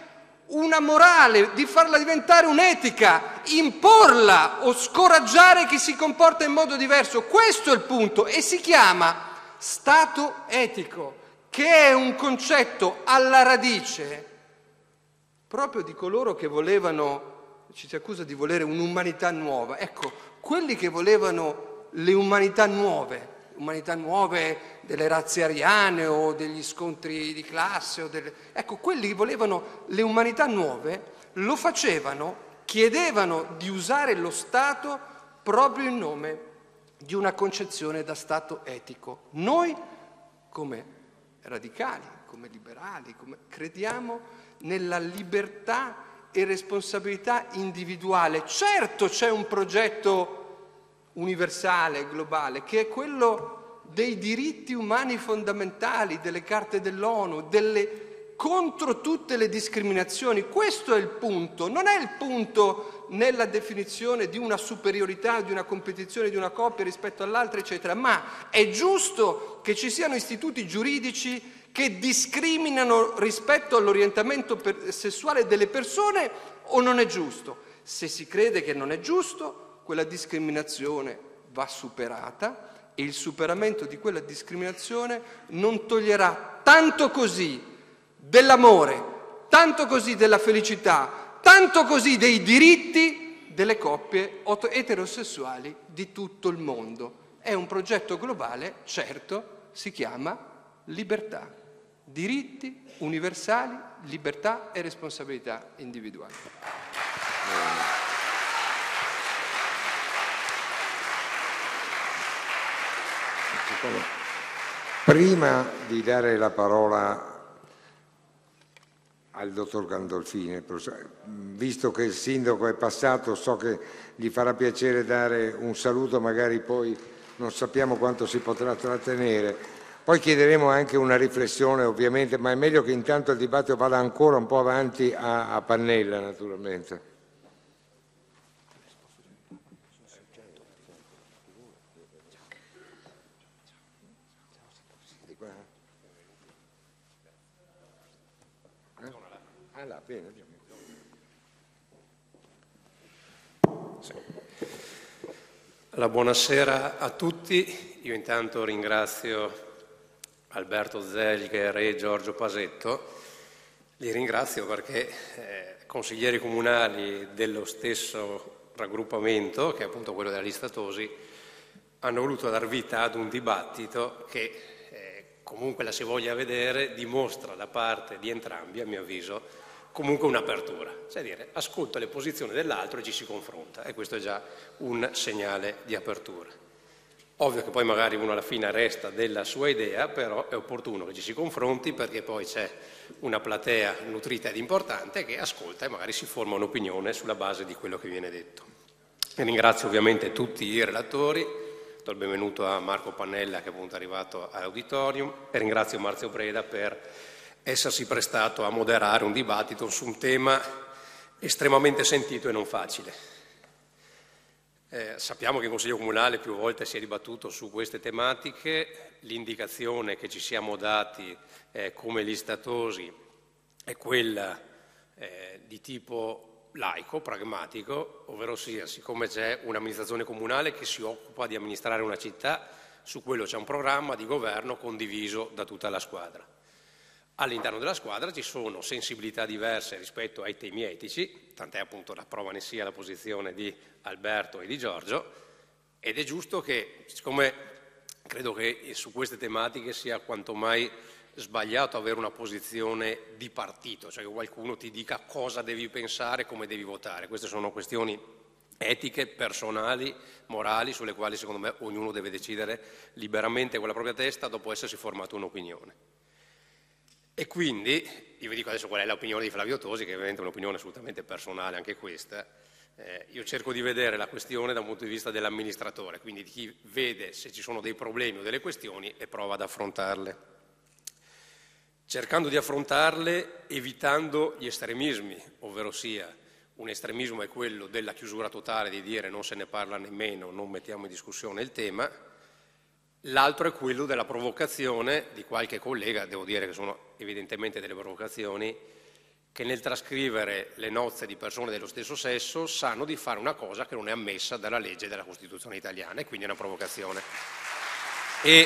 una morale, di farla diventare un'etica, imporla o scoraggiare chi si comporta in modo diverso. Questo è il punto e si chiama Stato etico, che è un concetto alla radice proprio di coloro che volevano, ci si accusa di volere un'umanità nuova. Ecco, quelli che volevano le umanità nuove, umanità nuove delle razze ariane o degli scontri di classe, o delle... ecco, quelli che volevano le umanità nuove lo facevano, chiedevano di usare lo Stato proprio in nome di una concezione da Stato etico. Noi, come radicali, come liberali, come... crediamo nella libertà e responsabilità individuale. Certo c'è un progetto universale, globale, che è quello dei diritti umani fondamentali, delle carte dell'ONU, delle... contro tutte le discriminazioni. Questo è il punto, non è il punto nella definizione di una superiorità, di una competizione di una coppia rispetto all'altra, eccetera, ma è giusto che ci siano istituti giuridici che discriminano rispetto all'orientamento per... sessuale delle persone, o non è giusto? Se si crede che non è giusto, quella discriminazione va superata e il superamento di quella discriminazione non toglierà tanto così dell'amore, tanto così della felicità, tanto così dei diritti delle coppie eterosessuali di tutto il mondo. È un progetto globale, certo, si chiama libertà, diritti universali, libertà e responsabilità individuali. Prima di dare la parola al dottor Gandolfini, visto che il sindaco è passato, so che gli farà piacere dare un saluto, magari poi non sappiamo quanto si potrà trattenere. Poi chiederemo anche una riflessione, ovviamente, ma è meglio che intanto il dibattito vada ancora un po' avanti a, a Pannella, naturalmente. Ah, là, bene, sì. Allora, buonasera a tutti. Io intanto ringrazio Alberto Zelger e Giorgio Pasetto. Li ringrazio perché eh, consiglieri comunali dello stesso raggruppamento, che è appunto quello della lista Tosi, hanno voluto dar vita ad un dibattito che, eh, comunque la si voglia vedere, dimostra da parte di entrambi, a mio avviso, comunque un'apertura, cioè dire ascolta le posizioni dell'altro e ci si confronta, e questo è già un segnale di apertura. Ovvio che poi magari uno alla fine resta della sua idea, però è opportuno che ci si confronti, perché poi c'è una platea nutrita ed importante che ascolta e magari si forma un'opinione sulla base di quello che viene detto. E ringrazio ovviamente tutti i relatori, do il benvenuto a Marco Pannella, che è appunto arrivato all'auditorium, e ringrazio Marzio Breda per essersi prestato a moderare un dibattito su un tema estremamente sentito e non facile. Eh, sappiamo che in Consiglio Comunale più volte si è dibattuto su queste tematiche. L'indicazione che ci siamo dati eh, come lista Tosi è quella eh, di tipo laico, pragmatico, ovvero sia, siccome c'è un'amministrazione comunale che si occupa di amministrare una città, su quello c'è un programma di governo condiviso da tutta la squadra. All'interno della squadra ci sono sensibilità diverse rispetto ai temi etici, tant'è appunto la prova ne sia la posizione di Alberto e di Giorgio, ed è giusto che, siccome credo che su queste tematiche sia quanto mai sbagliato avere una posizione di partito, cioè che qualcuno ti dica cosa devi pensare, come devi votare. Queste sono questioni etiche, personali, morali, sulle quali secondo me ognuno deve decidere liberamente con la propria testa dopo essersi formato un'opinione. E quindi, io vi dico adesso qual è l'opinione di Flavio Tosi, che è ovviamente un'opinione assolutamente personale anche questa. Eh, io cerco di vedere la questione da un punto di vista dell'amministratore, quindi di chi vede se ci sono dei problemi o delle questioni e prova ad affrontarle. Cercando di affrontarle evitando gli estremismi, ovvero sia un estremismo è quello della chiusura totale, di dire non se ne parla nemmeno, non mettiamo in discussione il tema. L'altro è quello della provocazione di qualche collega, devo dire che sono evidentemente delle provocazioni che nel trascrivere le nozze di persone dello stesso sesso sanno di fare una cosa che non è ammessa dalla legge e dalla Costituzione italiana, e quindi è una provocazione. E,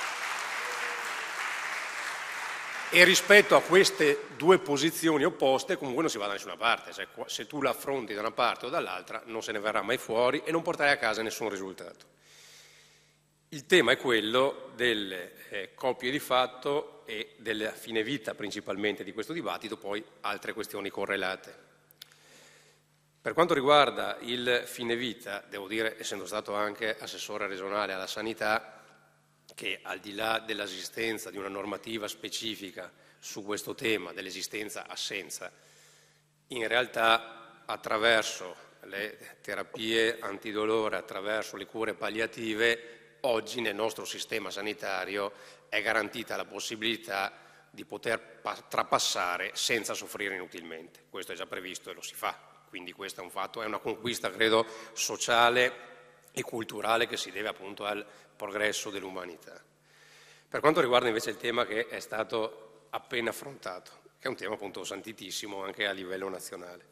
e rispetto a queste due posizioni opposte comunque non si va da nessuna parte, cioè, se tu la affronti da una parte o dall'altra non se ne verrà mai fuori e non porterai a casa nessun risultato. Il tema è quello delle eh, coppie di fatto e della fine vita principalmente di questo dibattito, poi altre questioni correlate. Per quanto riguarda il fine vita, devo dire, essendo stato anche assessore regionale alla sanità, che al di là dell'esistenza di una normativa specifica su questo tema, dell'esistenza-assenza, in realtà attraverso le terapie antidolore, attraverso le cure palliative, oggi nel nostro sistema sanitario è garantita la possibilità di poter trapassare senza soffrire inutilmente. Questo è già previsto e lo si fa, quindi questo è un fatto, è una conquista credo sociale e culturale che si deve appunto al progresso dell'umanità. Per quanto riguarda invece il tema che è stato appena affrontato, che è un tema appunto santitissimo anche a livello nazionale.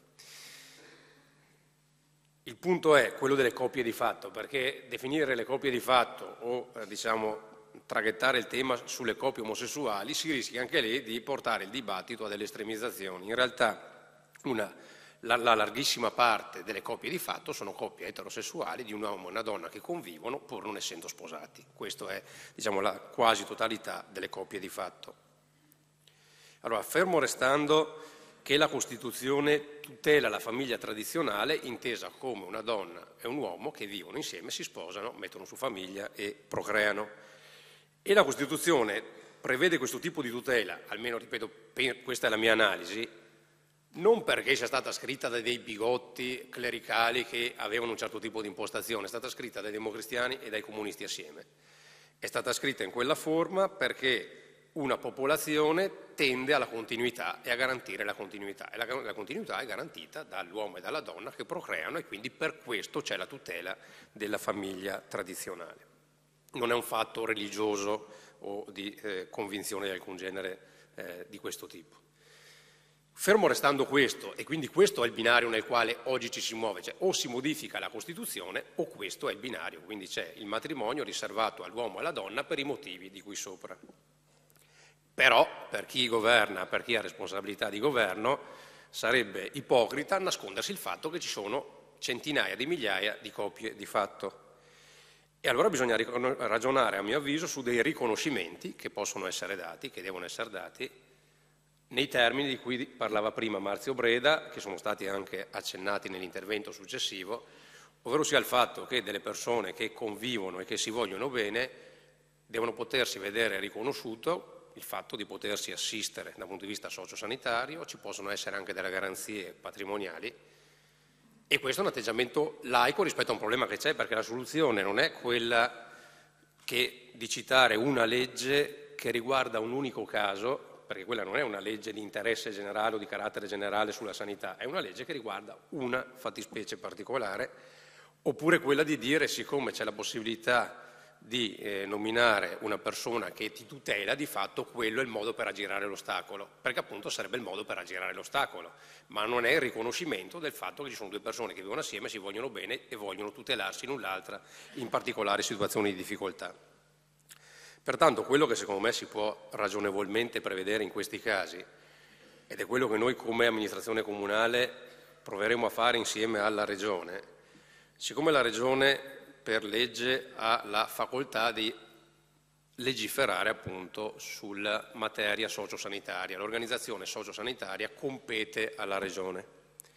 Il punto è quello delle coppie di fatto, perché definire le coppie di fatto o eh, diciamo traghettare il tema sulle coppie omosessuali si rischia anche lì di portare il dibattito a delle estremizzazioni. In realtà una, la, la larghissima parte delle coppie di fatto sono coppie eterosessuali di un uomo e una donna che convivono pur non essendo sposati. Questa è diciamo, la quasi totalità delle coppie di fatto. Allora, fermo restando che la Costituzione tutela la famiglia tradizionale intesa come una donna e un uomo che vivono insieme, si sposano, mettono su famiglia e procreano. E la Costituzione prevede questo tipo di tutela, almeno ripeto, questa è la mia analisi, non perché sia stata scritta da dei bigotti clericali che avevano un certo tipo di impostazione, è stata scritta dai democristiani e dai comunisti assieme. È stata scritta in quella forma perché una popolazione tende alla continuità e a garantire la continuità, e la, la continuità è garantita dall'uomo e dalla donna che procreano e quindi per questo c'è la tutela della famiglia tradizionale. Non è un fatto religioso o di eh, convinzione di alcun genere eh, di questo tipo. Fermo restando questo, e quindi questo è il binario nel quale oggi ci si muove, cioè o si modifica la Costituzione o questo è il binario, quindi c'è il matrimonio riservato all'uomo e alla donna per i motivi di cui sopra. Però per chi governa, per chi ha responsabilità di governo, sarebbe ipocrita nascondersi il fatto che ci sono centinaia di migliaia di coppie di fatto. E allora bisogna ragionare, a mio avviso, su dei riconoscimenti che possono essere dati, che devono essere dati, nei termini di cui parlava prima Marzio Breda, che sono stati anche accennati nell'intervento successivo, ovvero sia il fatto che delle persone che convivono e che si vogliono bene devono potersi vedere riconosciuto il fatto di potersi assistere dal punto di vista sociosanitario, ci possono essere anche delle garanzie patrimoniali e questo è un atteggiamento laico rispetto a un problema che c'è, perché la soluzione non è quella che di citare una legge che riguarda un unico caso, perché quella non è una legge di interesse generale o di carattere generale sulla sanità, è una legge che riguarda una fattispecie particolare, oppure quella di dire siccome c'è la possibilità di eh, nominare una persona che ti tutela, di fatto quello è il modo per aggirare l'ostacolo, perché appunto sarebbe il modo per aggirare l'ostacolo, ma non è il riconoscimento del fatto che ci sono due persone che vivono assieme, si vogliono bene e vogliono tutelarsi l'un l'altra in particolari situazioni di difficoltà. Pertanto quello che secondo me si può ragionevolmente prevedere in questi casi, ed è quello che noi come amministrazione comunale proveremo a fare insieme alla Regione, siccome la Regione per legge ha la facoltà di legiferare appunto sulla materia sociosanitaria. L'organizzazione sociosanitaria compete alla Regione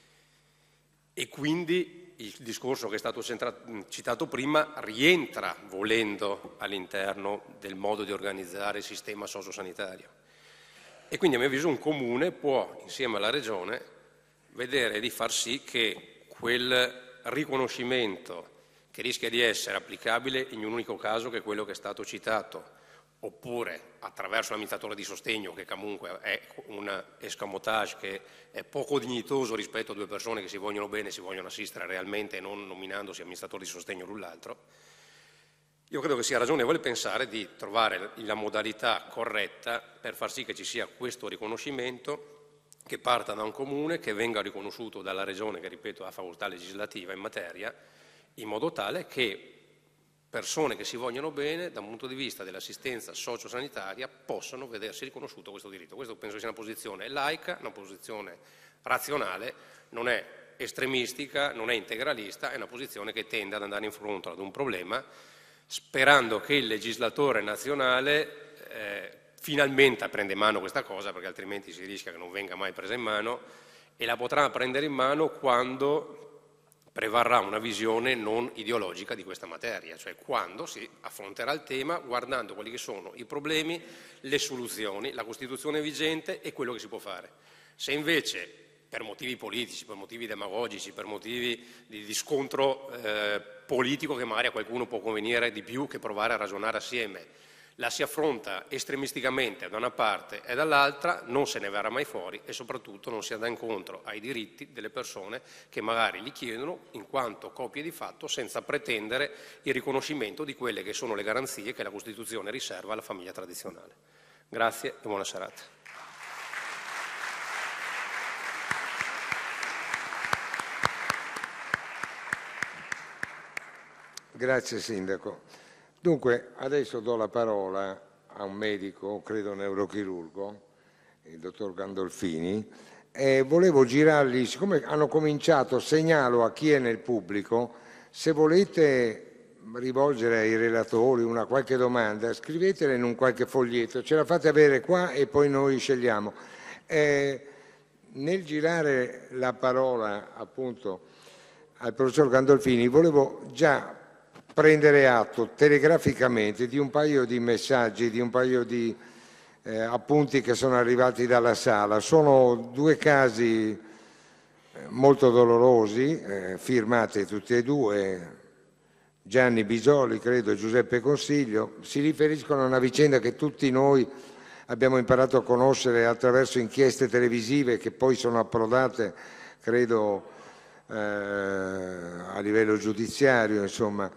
e quindi il discorso che è stato citato prima rientra volendo all'interno del modo di organizzare il sistema sociosanitario. E quindi a mio avviso un comune può insieme alla Regione vedere di far sì che quel riconoscimento che rischia di essere applicabile in un unico caso, che è quello che è stato citato, oppure attraverso l'amministratore di sostegno, che comunque è un escamotage che è poco dignitoso rispetto a due persone che si vogliono bene e si vogliono assistere realmente, non nominandosi amministratore di sostegno l'un l'altro. Io credo che sia ragionevole pensare di trovare la modalità corretta per far sì che ci sia questo riconoscimento che parta da un comune, che venga riconosciuto dalla regione, che ripeto ha facoltà legislativa in materia, in modo tale che persone che si vogliono bene dal punto di vista dell'assistenza sociosanitaria possano vedersi riconosciuto questo diritto. Questo penso sia una posizione laica, una posizione razionale, non è estremistica, non è integralista, è una posizione che tende ad andare incontro ad un problema, sperando che il legislatore nazionale eh, finalmente prenda in mano questa cosa, perché altrimenti si rischia che non venga mai presa in mano, e la potrà prendere in mano quando prevarrà una visione non ideologica di questa materia, cioè quando si affronterà il tema guardando quelli che sono i problemi, le soluzioni, la Costituzione vigente e quello che si può fare. Se invece per motivi politici, per motivi demagogici, per motivi di, di scontro eh, politico che magari a qualcuno può convenire di più che provare a ragionare assieme, la si affronta estremisticamente da una parte e dall'altra, non se ne verrà mai fuori e soprattutto non si andrà incontro ai diritti delle persone che magari li chiedono in quanto copie di fatto, senza pretendere il riconoscimento di quelle che sono le garanzie che la Costituzione riserva alla famiglia tradizionale. Grazie e buona serata. Grazie Sindaco. Dunque, adesso do la parola a un medico, credo neurochirurgo, il dottor Gandolfini, e volevo girargli, siccome hanno cominciato, segnalo a chi è nel pubblico, se volete rivolgere ai relatori una qualche domanda, scrivetela in un qualche foglietto, ce la fate avere qua e poi noi scegliamo. Eh, nel girare la parola appunto al professor Gandolfini, volevo già prendere atto telegraficamente di un paio di messaggi, di un paio di eh, appunti che sono arrivati dalla sala. Sono due casi molto dolorosi, eh, firmati tutti e due, Gianni Bisoli, credo, e Giuseppe Consiglio. Si riferiscono a una vicenda che tutti noi abbiamo imparato a conoscere attraverso inchieste televisive che poi sono approdate, credo, eh, a livello giudiziario, insomma.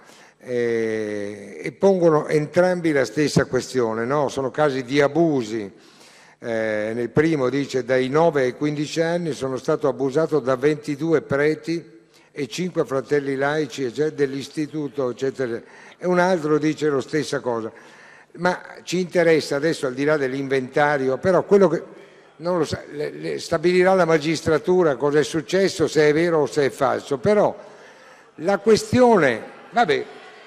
E, e pongono entrambi la stessa questione, no? Sono casi di abusi. Eh, nel primo dice dai nove ai quindici anni sono stato abusato da ventidue preti e cinque fratelli laici eccetera, dell'istituto, eccetera. E un altro dice la stessa cosa. Ma ci interessa adesso, al di là dell'inventario, però quello che non lo sa, le, le, stabilirà la magistratura cosa è successo, se è vero o se è falso, però la questione, vabbè,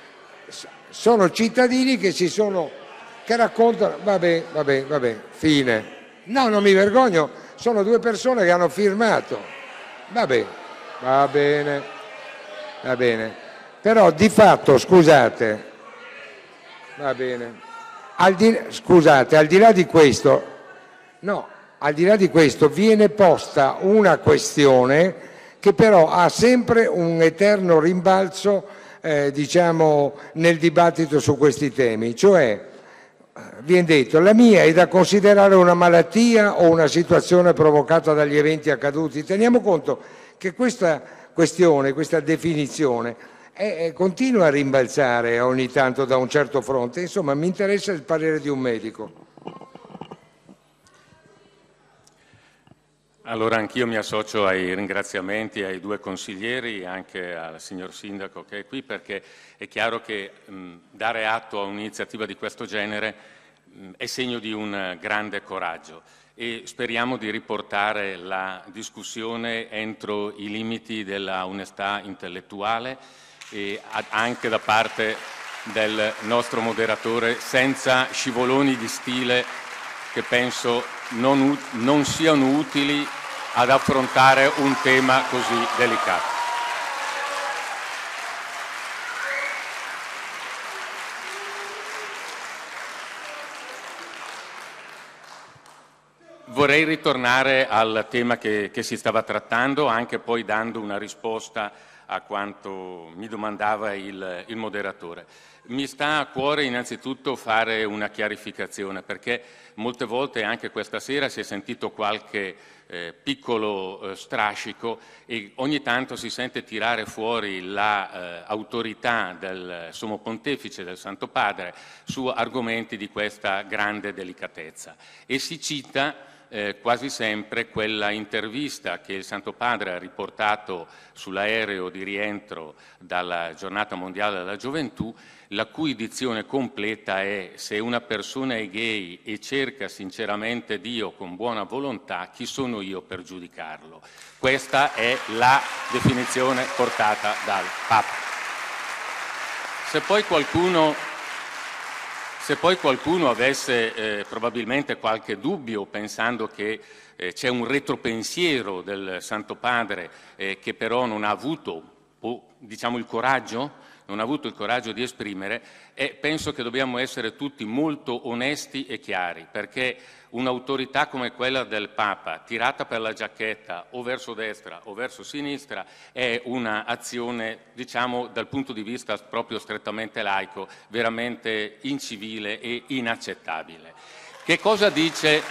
sono cittadini che si sono, che raccontano, vabbè, vabbè, vabbè, fine. No, non mi vergogno, sono due persone che hanno firmato, vabbè, va bene, va bene, però di fatto, scusate, va bene, al di, scusate, al di là di questo, no, al di là di questo viene posta una questione che però ha sempre un eterno rimbalzo Eh, diciamo nel dibattito su questi temi, cioè viene detto la mia è da considerare una malattia o una situazione provocata dagli eventi accaduti. Teniamo conto che questa questione, questa definizione è, è, continua a rimbalzare ogni tanto da un certo fronte, insomma mi interessa il parere di un medico. Allora anch'io mi associo ai ringraziamenti ai due consiglieri e anche al signor Sindaco che è qui, perché è chiaro che mh, dare atto a un'iniziativa di questo genere mh, è segno di un grande coraggio e speriamo di riportare la discussione entro i limiti della onestà intellettuale e ad, anche da parte del nostro moderatore, senza scivoloni di stile che penso non, non siano utili ad affrontare un tema così delicato. Vorrei ritornare al tema che, che si stava trattando, anche poi dando una risposta a quanto mi domandava il, il moderatore. Mi sta a cuore innanzitutto fare una chiarificazione, perché molte volte anche questa sera si è sentito qualche eh, piccolo eh, strascico e ogni tanto si sente tirare fuori l'autorità eh, del Sommo Pontefice, del Santo Padre, su argomenti di questa grande delicatezza. E si cita Eh, quasi sempre quella intervista che il Santo Padre ha riportato sull'aereo di rientro dalla Giornata Mondiale della Gioventù, la cui dizione completa è: se una persona è gay e cerca sinceramente Dio con buona volontà, chi sono io per giudicarlo? Questa è la definizione portata dal Papa. Se poi qualcuno Se poi qualcuno avesse eh, probabilmente qualche dubbio, pensando che eh, c'è un retropensiero del Santo Padre eh, che però non ha avuto, o, diciamo, il coraggio, non ha avuto il coraggio di esprimere, eh, penso che dobbiamo essere tutti molto onesti e chiari, perché un'autorità come quella del Papa, tirata per la giacchetta o verso destra o verso sinistra, è un'azione, diciamo, dal punto di vista proprio strettamente laico, veramente incivile e inaccettabile. Che cosa dice?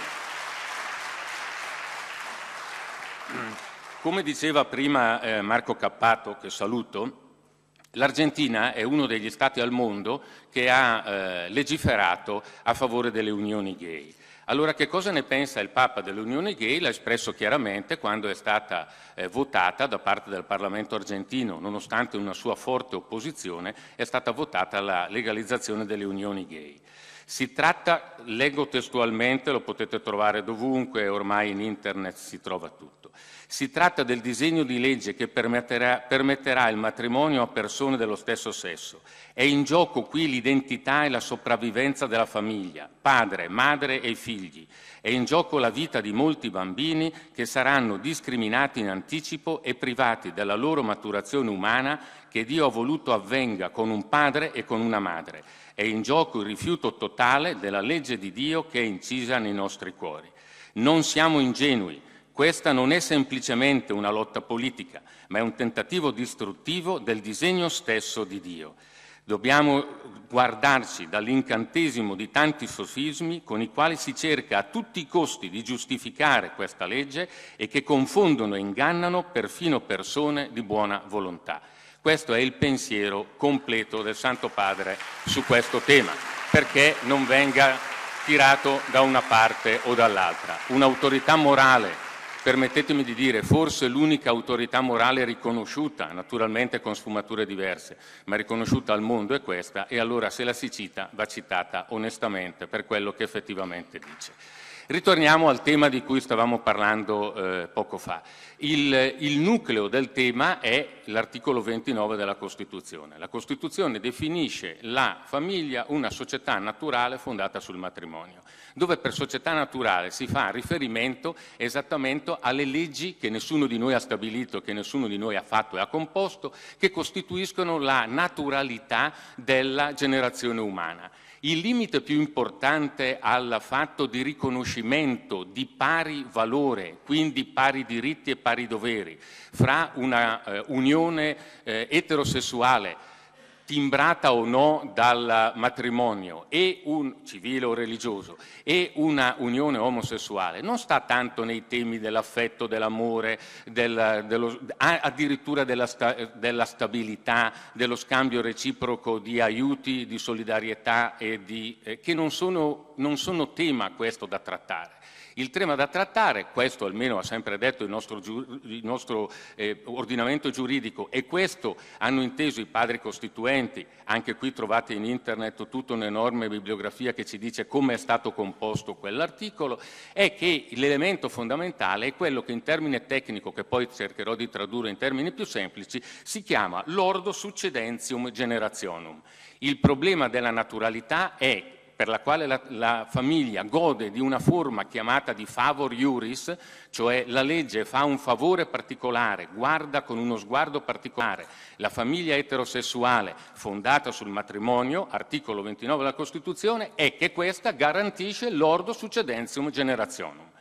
Come diceva prima eh, Marco Cappato, che saluto, l'Argentina è uno degli stati al mondo che ha eh, legiferato a favore delle unioni gay. Allora, che cosa ne pensa il Papa dell'unione gay? L'ha espresso chiaramente quando è stata eh, votata da parte del Parlamento argentino, nonostante una sua forte opposizione, è stata votata la legalizzazione delle unioni gay. Si tratta, leggo testualmente, lo potete trovare dovunque, ormai in internet si trova tutto. Si tratta del disegno di legge che permetterà, permetterà il matrimonio a persone dello stesso sesso. È in gioco qui l'identità e la sopravvivenza della famiglia, padre, madre e figli. È in gioco la vita di molti bambini che saranno discriminati in anticipo e privati della loro maturazione umana che Dio ha voluto avvenga con un padre e con una madre. È in gioco il rifiuto totale della legge di Dio che è incisa nei nostri cuori. Non siamo ingenui. Questa non è semplicemente una lotta politica, ma è un tentativo distruttivo del disegno stesso di Dio. Dobbiamo guardarci dall'incantesimo di tanti sofismi con i quali si cerca a tutti i costi di giustificare questa legge e che confondono e ingannano perfino persone di buona volontà. Questo è il pensiero completo del Santo Padre su questo tema, perché non venga tirato da una parte o dall'altra. Un'autorità morale, permettetemi di dire, forse l'unica autorità morale riconosciuta, naturalmente con sfumature diverse, ma riconosciuta al mondo è questa, e allora se la si cita va citata onestamente per quello che effettivamente dice. Ritorniamo al tema di cui stavamo parlando eh, poco fa. Il, il nucleo del tema è l'articolo ventinove della Costituzione. La Costituzione definisce la famiglia una società naturale fondata sul matrimonio, dove per società naturale si fa riferimento esattamente alle leggi che nessuno di noi ha stabilito, che nessuno di noi ha fatto e ha composto, che costituiscono la naturalità della generazione umana. Il limite più importante al fatto di riconoscimento di pari valore, quindi pari diritti e pari doveri, fra una eh, unione eh, eterosessuale timbrata o no dal matrimonio e un civile o religioso e una unione omosessuale non sta tanto nei temi dell'affetto, dell'amore, del, dello, addirittura della, sta, della stabilità, dello scambio reciproco di aiuti, di solidarietà e di, eh, che non sono, non sono tema questo da trattare. Il tema da trattare, questo almeno ha sempre detto il nostro, il nostro eh, ordinamento giuridico, e questo hanno inteso i padri costituenti, anche qui trovate in internet tutta un'enorme bibliografia che ci dice come è stato composto quell'articolo, è che l'elemento fondamentale è quello che in termine tecnico, che poi cercherò di tradurre in termini più semplici, si chiama l'ordo succedentium generationum. Il problema della naturalità è per la quale la, la famiglia gode di una forma chiamata di favor iuris, cioè la legge fa un favore particolare, guarda con uno sguardo particolare la famiglia eterosessuale fondata sul matrimonio, articolo ventinove della Costituzione, è che questa garantisce l'ordo succedentium generationum.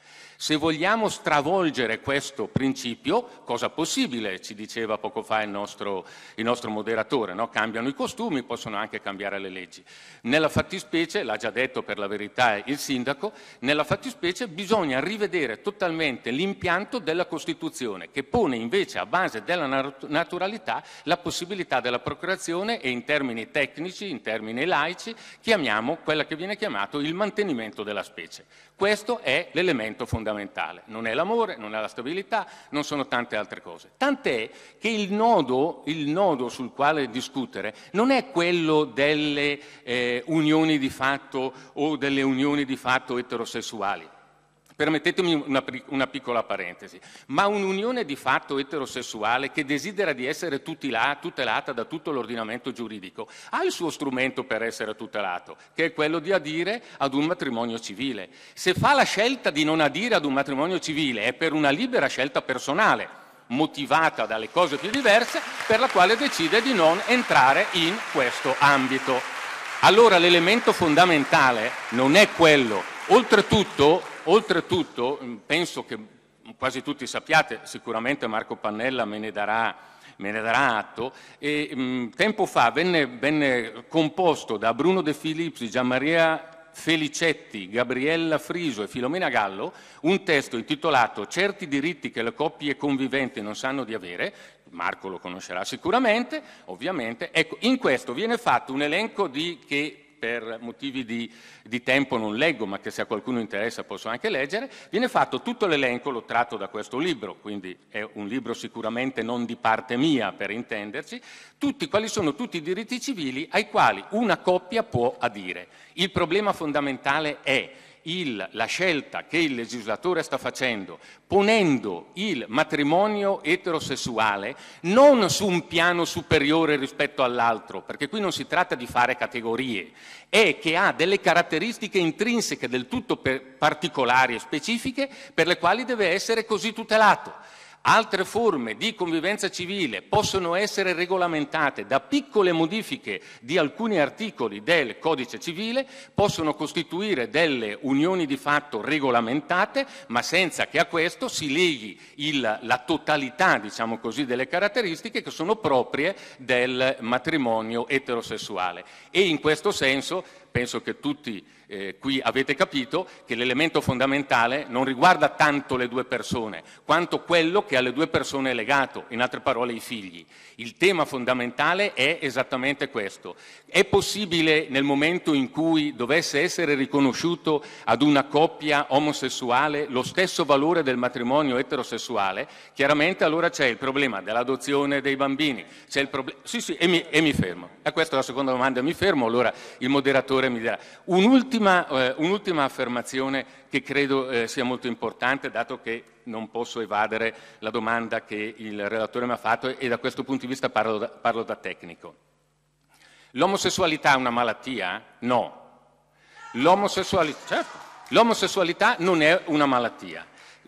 Se vogliamo stravolgere questo principio, cosa possibile, ci diceva poco fa il nostro, il nostro moderatore, no? Cambiano i costumi, possono anche cambiare le leggi. Nella fattispecie, l'ha già detto per la verità il sindaco, nella fattispecie bisogna rivedere totalmente l'impianto della Costituzione, che pone invece a base della naturalità la possibilità della procreazione e in termini tecnici, in termini laici, chiamiamo quella che viene chiamato il mantenimento della specie. Questo è l'elemento fondamentale, non è l'amore, non è la stabilità, non sono tante altre cose. Tant'è che il nodo, il nodo sul quale discutere non è quello delle eh, unioni di fatto o delle unioni di fatto eterosessuali. Permettetemi una, una piccola parentesi, ma un'unione di fatto eterosessuale che desidera di essere tutela, tutelata da tutto l'ordinamento giuridico ha il suo strumento per essere tutelato, che è quello di adire ad un matrimonio civile. Se fa la scelta di non adire ad un matrimonio civile è per una libera scelta personale, motivata dalle cose più diverse, per la quale decide di non entrare in questo ambito. Allora l'elemento fondamentale non è quello. Oltretutto, Oltretutto, penso che quasi tutti sappiate, sicuramente Marco Pannella me ne darà, me ne darà atto, e, mh, tempo fa venne, venne composto da Bruno De Filippi, Gianmaria Felicetti, Gabriella Friso e Filomena Gallo un testo intitolato Certi diritti che le coppie conviventi non sanno di avere. Marco lo conoscerà sicuramente, ovviamente. Ecco, in questo viene fatto un elenco di che per motivi di, di tempo non leggo, ma che se a qualcuno interessa posso anche leggere, viene fatto tutto l'elenco, l'ho tratto da questo libro, quindi è un libro sicuramente non di parte mia, per intenderci, tutti, quali sono tutti i diritti civili ai quali una coppia può adire. Il problema fondamentale è Il, la scelta che il legislatore sta facendo, ponendo il matrimonio eterosessuale non su un piano superiore rispetto all'altro, perché qui non si tratta di fare categorie, è che ha delle caratteristiche intrinseche del tutto particolari e specifiche per le quali deve essere così tutelato. Altre forme di convivenza civile possono essere regolamentate da piccole modifiche di alcuni articoli del Codice Civile, possono costituire delle unioni di fatto regolamentate, ma senza che a questo si leghi il, la totalità, diciamo così, delle caratteristiche che sono proprie del matrimonio eterosessuale. E in questo senso penso che tutti eh, qui avete capito che l'elemento fondamentale non riguarda tanto le due persone, quanto quello che alle due persone è legato, in altre parole i figli. Il tema fondamentale è esattamente questo. È possibile, nel momento in cui dovesse essere riconosciuto ad una coppia omosessuale lo stesso valore del matrimonio eterosessuale? Chiaramente allora c'è il problema dell'adozione dei bambini, c'è il problema... Sì, sì, e mi, e mi fermo. E questa è la seconda domanda, mi fermo, allora il moderatore mi dirà. Un'ultima, eh, un'ultima affermazione che credo eh, sia molto importante, dato che non posso evadere la domanda che il relatore mi ha fatto e da questo punto di vista parlo da, parlo da tecnico. L'omosessualità è una malattia? No. L'omosessualità, certo. L'omosessualità non è una malattia.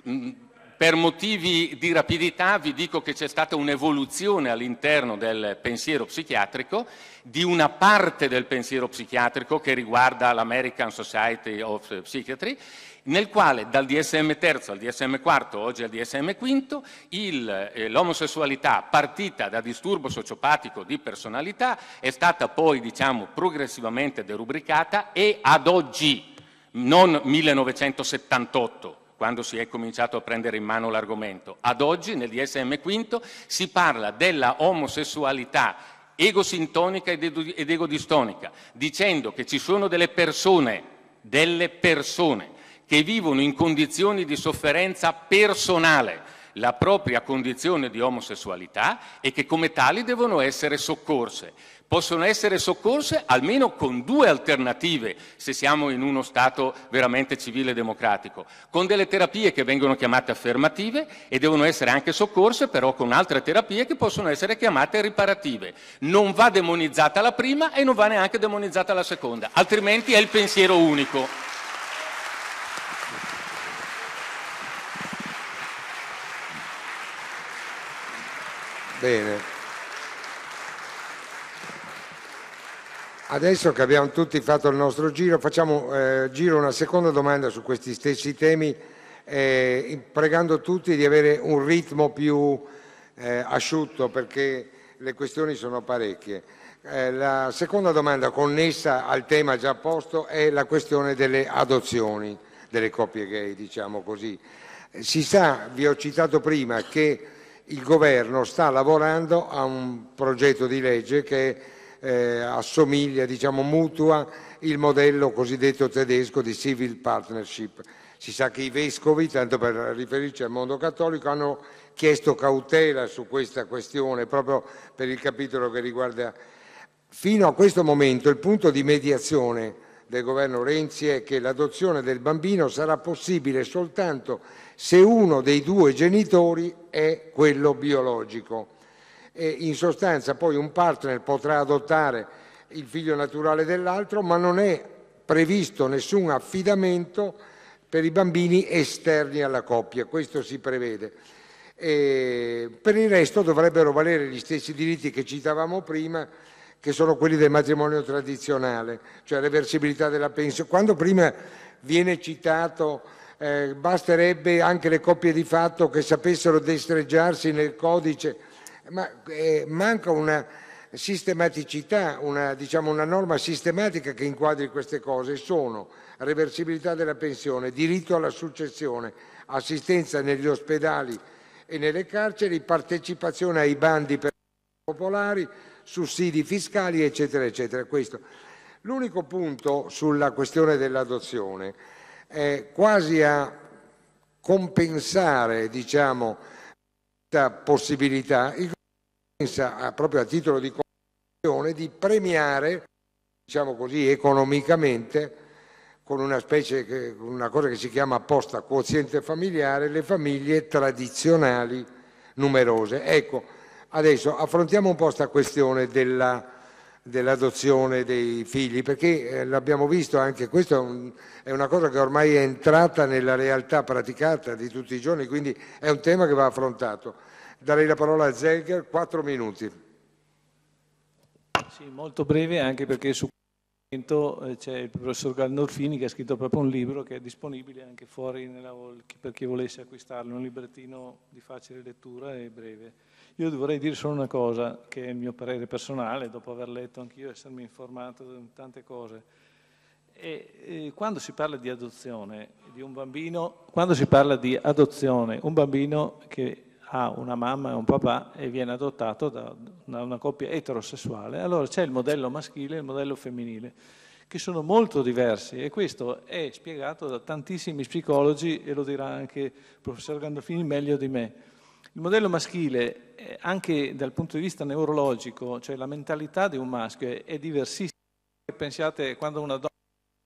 Per motivi di rapidità vi dico che c'è stata un'evoluzione all'interno del pensiero psichiatrico, di una parte del pensiero psichiatrico che riguarda l'American Society of Psychiatry, nel quale dal D S M terzo al D S M quarto, oggi al D S M quinto, eh, l'omosessualità partita da disturbo sociopatico di personalità è stata poi, diciamo, progressivamente derubricata e ad oggi, non millenovecentosettantotto, quando si è cominciato a prendere in mano l'argomento, ad oggi nel D S M quinto si parla della omosessualità egosintonica ed egodistonica, dicendo che ci sono delle persone, delle persone che vivono in condizioni di sofferenza personale la propria condizione di omosessualità e che come tali devono essere soccorse. Possono essere soccorse almeno con due alternative, se siamo in uno Stato veramente civile e democratico, con delle terapie che vengono chiamate affermative e devono essere anche soccorse però con altre terapie che possono essere chiamate riparative. Non va demonizzata la prima e non va neanche demonizzata la seconda, altrimenti è il pensiero unico. Bene. Adesso che abbiamo tutti fatto il nostro giro, facciamo eh, giro una seconda domanda su questi stessi temi eh, pregando tutti di avere un ritmo più eh, asciutto perché le questioni sono parecchie. Eh, la seconda domanda connessa al tema già posto è la questione delle adozioni, delle coppie gay, diciamo così. Si sa, vi ho citato prima, che il governo sta lavorando a un progetto di legge che eh, assomiglia, diciamo, mutua il modello cosiddetto tedesco di civil partnership. Si sa che i vescovi, tanto per riferirci al mondo cattolico, hanno chiesto cautela su questa questione proprio per il capitolo che riguarda. Fino a questo momento il punto di mediazione del governo Renzi è che l'adozione del bambino sarà possibile soltanto se uno dei due genitori è quello biologico. E in sostanza poi un partner potrà adottare il figlio naturale dell'altro, ma non è previsto nessun affidamento per i bambini esterni alla coppia, questo si prevede. E per il resto dovrebbero valere gli stessi diritti che citavamo prima, che sono quelli del matrimonio tradizionale, cioè reversibilità della pensione. Quando prima viene citato eh, basterebbe anche le coppie di fatto che sapessero destreggiarsi nel codice, ma eh, manca una sistematicità, una, diciamo, una norma sistematica che inquadri queste cose. Sono reversibilità della pensione, diritto alla successione, assistenza negli ospedali e nelle carceri, partecipazione ai bandi per popolari, sussidi fiscali, eccetera, eccetera. Questo. L'unico punto sulla questione dell'adozione è quasi a compensare, diciamo, questa possibilità, il governo pensa proprio a titolo di compensazione di premiare, diciamo così, economicamente, con una specie, una cosa che si chiama apposta quoziente familiare, le famiglie tradizionali numerose. Ecco, adesso affrontiamo un po' questa questione della, dell'adozione dei figli, perché eh, l'abbiamo visto anche, questo è, un, è una cosa che ormai è entrata nella realtà praticata di tutti i giorni, quindi è un tema che va affrontato. Darei la parola a Zelger, quattro minuti. Sì, molto breve, anche perché su c'è il professor Gandolfini che ha scritto proprio un libro che è disponibile anche fuori nella, per chi volesse acquistarlo, un librettino di facile lettura e breve. Io vorrei dire solo una cosa, che è il mio parere personale, dopo aver letto anch'io e essermi informato di tante cose. E, e quando si parla di adozione di un bambino, quando si parla di adozione, un bambino che ha una mamma e un papà e viene adottato da una coppia eterosessuale, allora c'è il modello maschile e il modello femminile, che sono molto diversi, e questo è spiegato da tantissimi psicologi e lo dirà anche il professor Gandolfini meglio di me. Il modello maschile, anche dal punto di vista neurologico, cioè la mentalità di un maschio è diversissima. Pensate quando una donna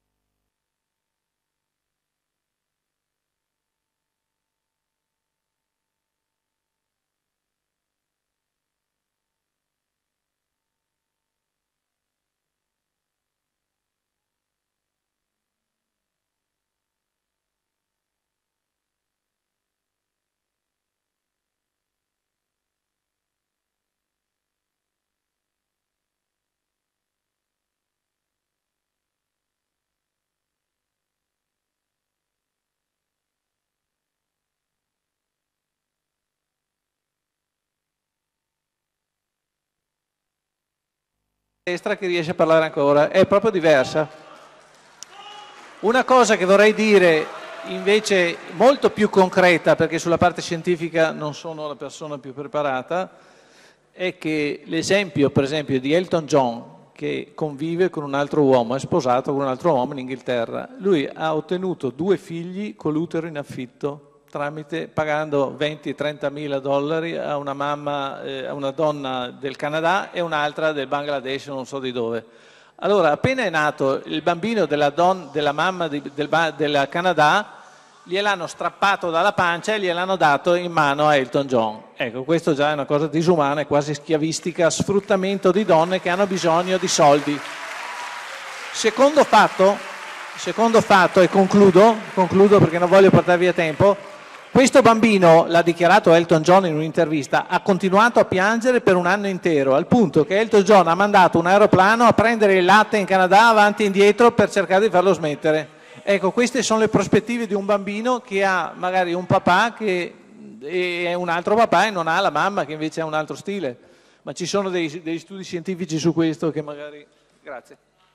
destra che riesce a parlare ancora, è proprio diversa. Una cosa che vorrei dire invece molto più concreta, perché sulla parte scientifica non sono la persona più preparata, è che l'esempio per esempio di Elton John, che convive con un altro uomo, è sposato con un altro uomo in Inghilterra, lui ha ottenuto due figli con l'utero in affitto, tramite, pagando venti trenta mila dollari a una mamma, eh, a una donna del Canada e un'altra del Bangladesh, non so di dove. Allora, appena è nato il bambino della, don, della mamma di, del, del Canada, gliel'hanno strappato dalla pancia e gliel'hanno dato in mano a Elton John. Ecco, questo già è una cosa disumana e quasi schiavistica, sfruttamento di donne che hanno bisogno di soldi. Secondo fatto, secondo fatto e concludo, concludo perché non voglio portare via tempo. Questo bambino, l'ha dichiarato Elton John in un'intervista, ha continuato a piangere per un anno intero, al punto che Elton John ha mandato un aeroplano a prendere il latte in Canada avanti e indietro per cercare di farlo smettere. Ecco, queste sono le prospettive di un bambino che ha magari un papà che è un altro papà e non ha la mamma che invece ha un altro stile. Ma ci sono dei, dei studi scientifici su questo che magari... Grazie.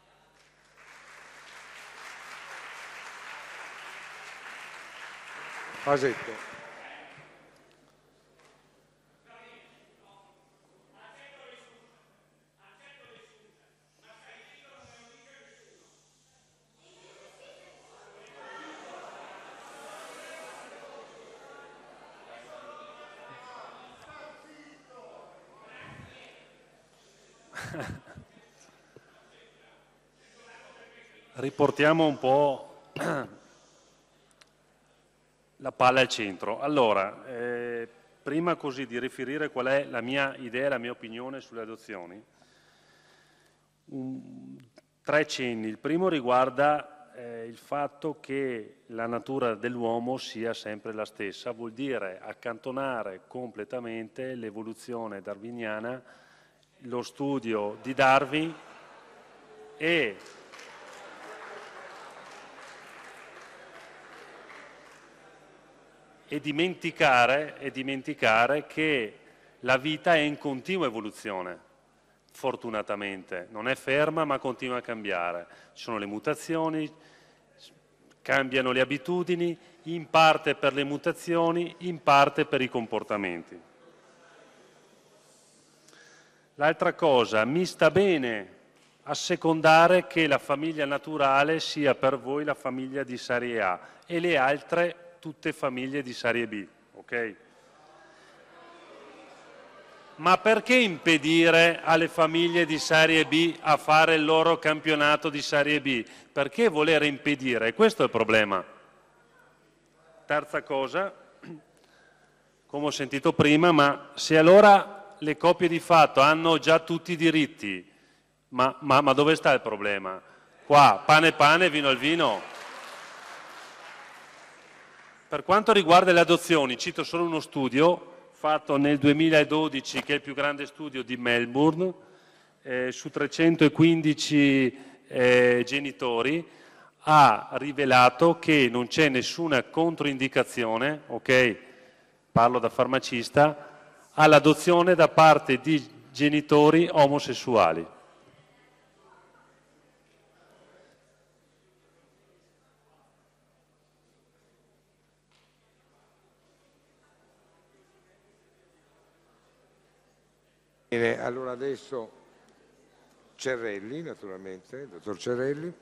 Pasetto. Riportiamo un po' la palla al centro. Allora, eh, prima così di riferire qual è la mia idea, la mia opinione sulle adozioni, un, tre cenni. Il primo riguarda eh, il fatto che la natura dell'uomo sia sempre la stessa, vuol dire accantonare completamente l'evoluzione darwiniana, lo studio di Darwin e e dimenticare, e dimenticare che la vita è in continua evoluzione, fortunatamente. Non è ferma ma continua a cambiare. Ci sono le mutazioni, cambiano le abitudini, in parte per le mutazioni, in parte per i comportamenti. L'altra cosa, mi sta bene assecondare che la famiglia naturale sia per voi la famiglia di serie A e le altre tutte famiglie di serie B, ok? Ma perché impedire alle famiglie di serie B a fare il loro campionato di serie B? Perché voler impedire? Questo è il problema. Terza cosa, come ho sentito prima, ma se allora le coppie di fatto hanno già tutti i diritti, ma, ma, ma dove sta il problema? Qua, pane pane, vino al vino. Per quanto riguarda le adozioni, cito solo uno studio fatto nel duemiladodici, che è il più grande studio di Melbourne, eh, su trecentoquindici eh, genitori, ha rivelato che non c'è nessuna controindicazione, ok, parlo da farmacista, all'adozione da parte di genitori omosessuali. Bene, allora adesso Cerrelli, naturalmente, il dottor Cerrelli.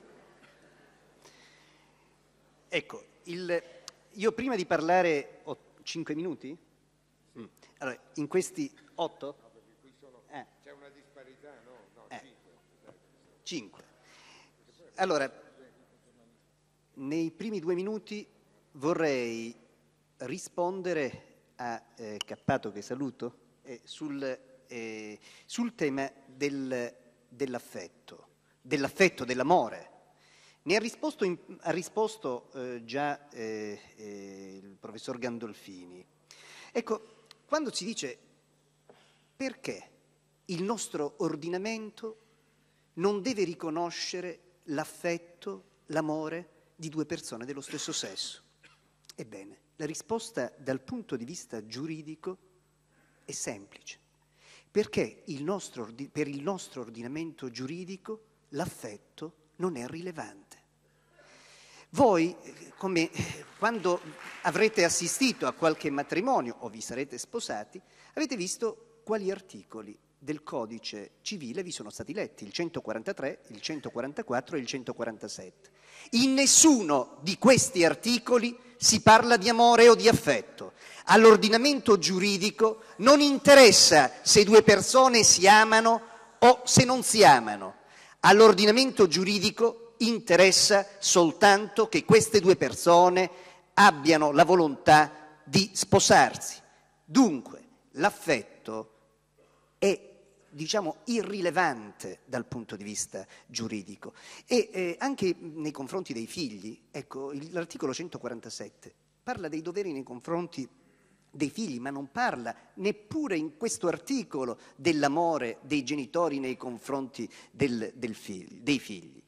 Ecco, il, io prima di parlare ho cinque minuti? Mm. Allora, in questi otto? No, perché qui sono, eh. C'è una disparità, no? No, eh. cinque. Cinque. Allora, nei primi due minuti vorrei rispondere a eh, Cappato, che saluto, eh, sul... Eh, sul tema del, dell'affetto, dell'affetto, dell'amore. Ne ha risposto, in, ha risposto eh, già eh, eh, il professor Gandolfini. Ecco, quando si dice perché il nostro ordinamento non deve riconoscere l'affetto, l'amore di due persone dello stesso sesso. Ebbene, la risposta dal punto di vista giuridico è semplice. Perché il nostro, per il nostro ordinamento giuridico l'affetto non è rilevante. Voi, come quando avrete assistito a qualche matrimonio o vi sarete sposati, avete visto quali articoli del codice civile vi sono stati letti, il centoquarantatré, il centoquarantaquattro e il centoquarantasette. In nessuno di questi articoli si parla di amore o di affetto. All'ordinamento giuridico non interessa se due persone si amano o se non si amano. All'ordinamento giuridico interessa soltanto che queste due persone abbiano la volontà di sposarsi. Dunque, l'affetto è, diciamo, irrilevante dal punto di vista giuridico. E eh, anche nei confronti dei figli, ecco, l'articolo centoquarantasette parla dei doveri nei confronti dei figli, ma non parla neppure in questo articolo dell'amore dei genitori nei confronti del, del figli, dei figli.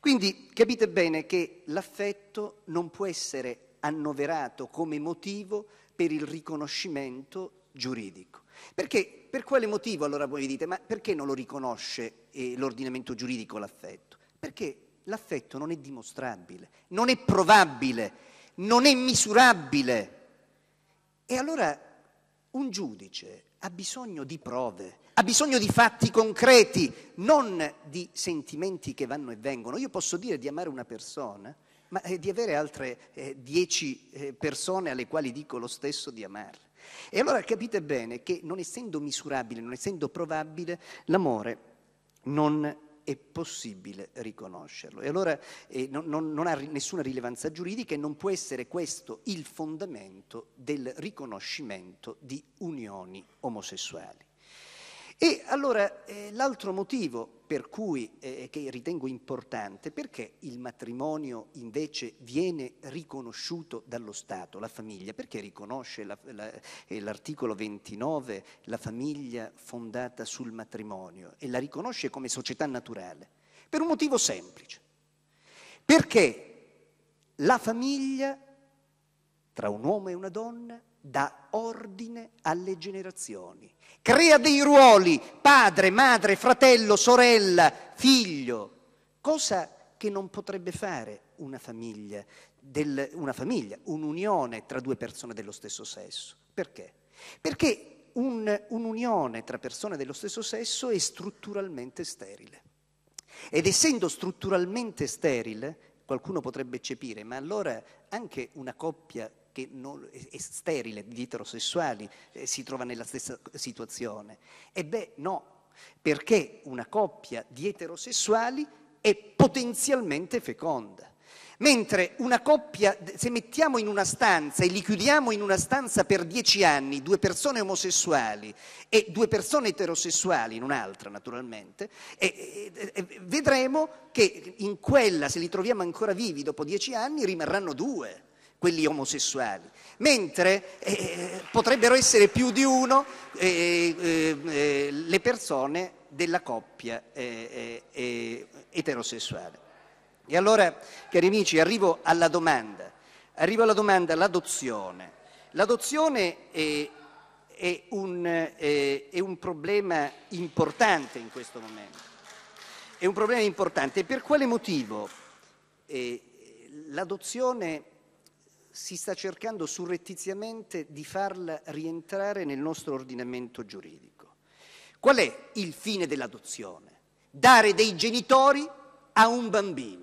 Quindi capite bene che l'affetto non può essere annoverato come motivo per il riconoscimento giuridico. Perché? Per quale motivo allora voi mi dite, ma perché non lo riconosce eh, l'ordinamento giuridico l'affetto? Perché l'affetto non è dimostrabile, non è provabile, non è misurabile. E allora un giudice ha bisogno di prove, ha bisogno di fatti concreti, non di sentimenti che vanno e vengono. Io posso dire di amare una persona, ma eh, di avere altre eh, dieci eh, persone alle quali dico lo stesso di amarle. E allora capite bene che non essendo misurabile, non essendo provabile, l'amore non è possibile riconoscerlo. E allora eh, non, non, non ha nessuna rilevanza giuridica e non può essere questo il fondamento del riconoscimento di unioni omosessuali. E allora eh, l'altro motivo per cui, eh, che ritengo importante, perché il matrimonio invece viene riconosciuto dallo Stato, la famiglia, perché riconosce la, la, eh, l'articolo ventinove la famiglia fondata sul matrimonio e la riconosce come società naturale? Per un motivo semplice, perché la famiglia tra un uomo e una donna dà ordine alle generazioni, crea dei ruoli, padre, madre, fratello, sorella, figlio, cosa che non potrebbe fare una famiglia, del, una famiglia, un'unione tra due persone dello stesso sesso. Perché? Perché un, un'unione tra persone dello stesso sesso è strutturalmente sterile. Ed essendo strutturalmente sterile, qualcuno potrebbe eccepire, ma allora anche una coppia che non, è, è sterile, di eterosessuali, eh, si trova nella stessa situazione. E beh, no, perché una coppia di eterosessuali è potenzialmente feconda. Mentre una coppia, se mettiamo in una stanza e li chiudiamo in una stanza per dieci anni, due persone omosessuali e due persone eterosessuali in un'altra naturalmente, e, e, e vedremo che in quella, se li troviamo ancora vivi dopo dieci anni, rimarranno due, quelli omosessuali, mentre eh, potrebbero essere più di uno eh, eh, le persone della coppia eh, eh, eterosessuale. E allora, cari amici, arrivo alla domanda, arrivo alla domanda, l'adozione. L'adozione è, è, un, è, è un problema importante in questo momento, è un problema importante. E per quale motivo eh, l'adozione si sta cercando surrettiziamente di farla rientrare nel nostro ordinamento giuridico? Qual è il fine dell'adozione? Dare dei genitori a un bambino.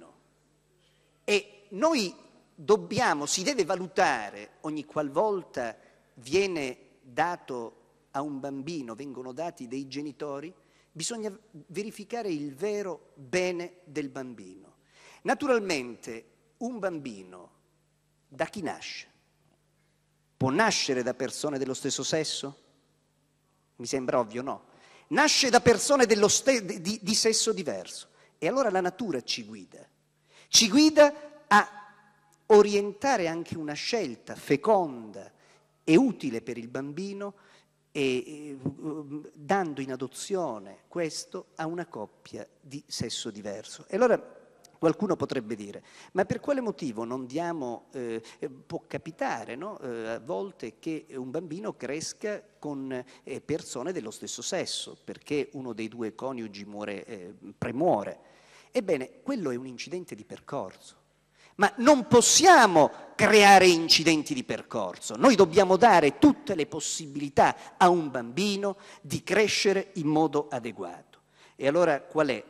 E noi dobbiamo, si deve valutare ogni qualvolta viene dato a un bambino, vengono dati dei genitori, bisogna verificare il vero bene del bambino. Naturalmente un bambino da chi nasce? Può nascere da persone dello stesso sesso? Mi sembra ovvio, no? Nasce da persone dello ste- di, di sesso diverso. E allora la natura ci guida. Ci guida a orientare anche una scelta feconda e utile per il bambino e, e, dando in adozione questo a una coppia di sesso diverso. E allora qualcuno potrebbe dire, ma per quale motivo non diamo, eh, può capitare, no? eh, a volte che un bambino cresca con eh, persone dello stesso sesso, perché uno dei due coniugi muore, eh, premuore. Ebbene, quello è un incidente di percorso. Ma non possiamo creare incidenti di percorso, noi dobbiamo dare tutte le possibilità a un bambino di crescere in modo adeguato. E allora qual è?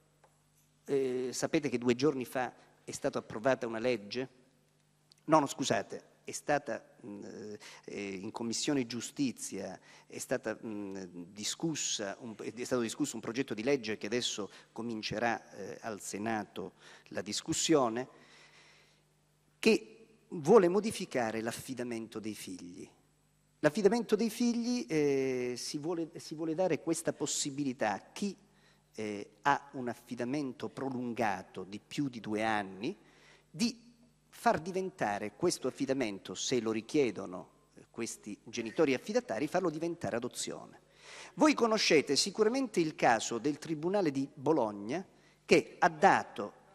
Eh, sapete che due giorni fa è stata approvata una legge? No, no, scusate, è stata mh, eh, in Commissione Giustizia, è, stata, mh, discussa un, è stato discusso un progetto di legge che adesso comincerà eh, al Senato la discussione, che vuole modificare l'affidamento dei figli. L'affidamento dei figli eh, si, vuole, si vuole dare questa possibilità a chi eh, ha un affidamento prolungato di più di due anni di far diventare questo affidamento, se lo richiedono questi genitori affidatari, farlo diventare adozione. Voi conoscete sicuramente il caso del Tribunale di Bologna che ha dato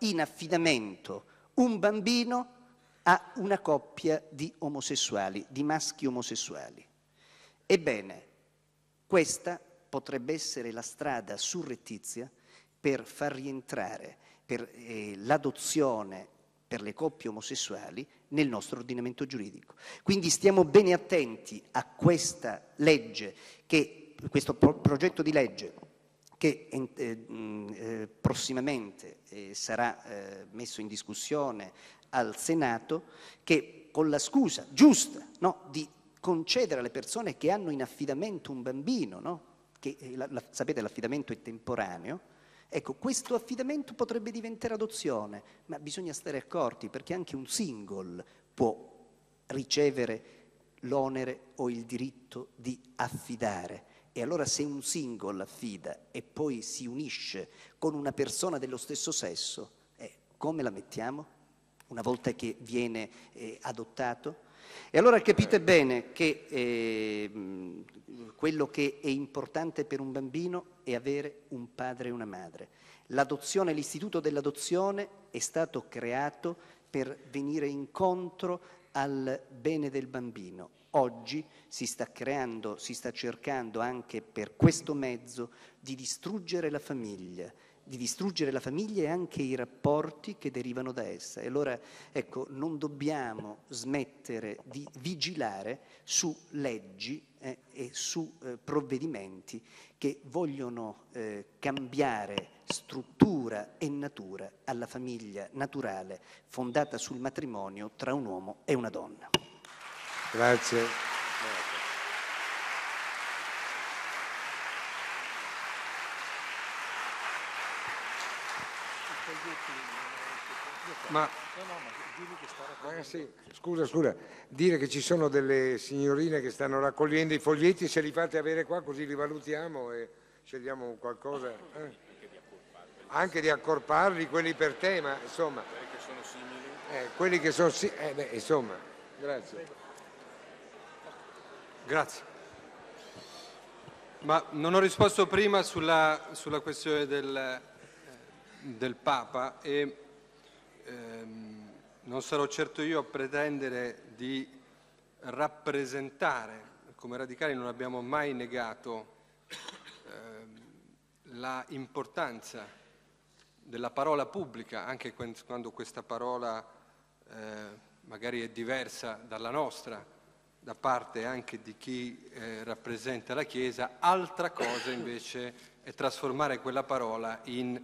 in affidamento un bambino a una coppia di omosessuali, di maschi omosessuali. Ebbene, questa potrebbe essere la strada surrettizia per far rientrare per, eh, l'adozione per le coppie omosessuali nel nostro ordinamento giuridico. Quindi stiamo bene attenti a questa legge, che, questo pro- progetto di legge che eh, eh, prossimamente eh, sarà eh, messo in discussione al Senato, che con la scusa giusta, no, di concedere alle persone che hanno in affidamento un bambino, no, che eh, la, la, sapete l'affidamento è temporaneo, ecco, questo affidamento potrebbe diventare adozione, ma bisogna stare accorti perché anche un single può ricevere l'onere o il diritto di affidare. E allora se un single affida e poi si unisce con una persona dello stesso sesso, eh, come la mettiamo una volta che viene eh, adottato? E allora capite bene che eh, quello che è importante per un bambino è avere un padre e una madre. L'adozione, l'istituto dell'adozione è stato creato per venire incontro al bene del bambino. Oggi si sta creando, si sta cercando anche per questo mezzo di distruggere la famiglia, di distruggere la famiglia e anche i rapporti che derivano da essa. E allora, ecco, non dobbiamo smettere di vigilare su leggi eh, e su eh, provvedimenti che vogliono eh, cambiare struttura e natura alla famiglia naturale fondata sul matrimonio tra un uomo e una donna. Grazie. Ma ah, sì, scusa, scusa, dire che ci sono delle signorine che stanno raccogliendo i foglietti, se li fate avere qua così li valutiamo e scegliamo qualcosa. Eh? Anche di accorparli, quelli per tema, insomma. Quelli che sono simili. Eh, quelli che sono simili, eh, beh, insomma, grazie. Grazie. Ma non ho risposto prima sulla, sulla questione del, eh, del Papa e ehm, non sarò certo io a pretendere di rappresentare, come radicali non abbiamo mai negato ehm, la importanza della parola pubblica, anche quando questa parola eh, magari è diversa dalla nostra, da parte anche di chi eh, rappresenta la Chiesa. Altra cosa invece è trasformare quella parola in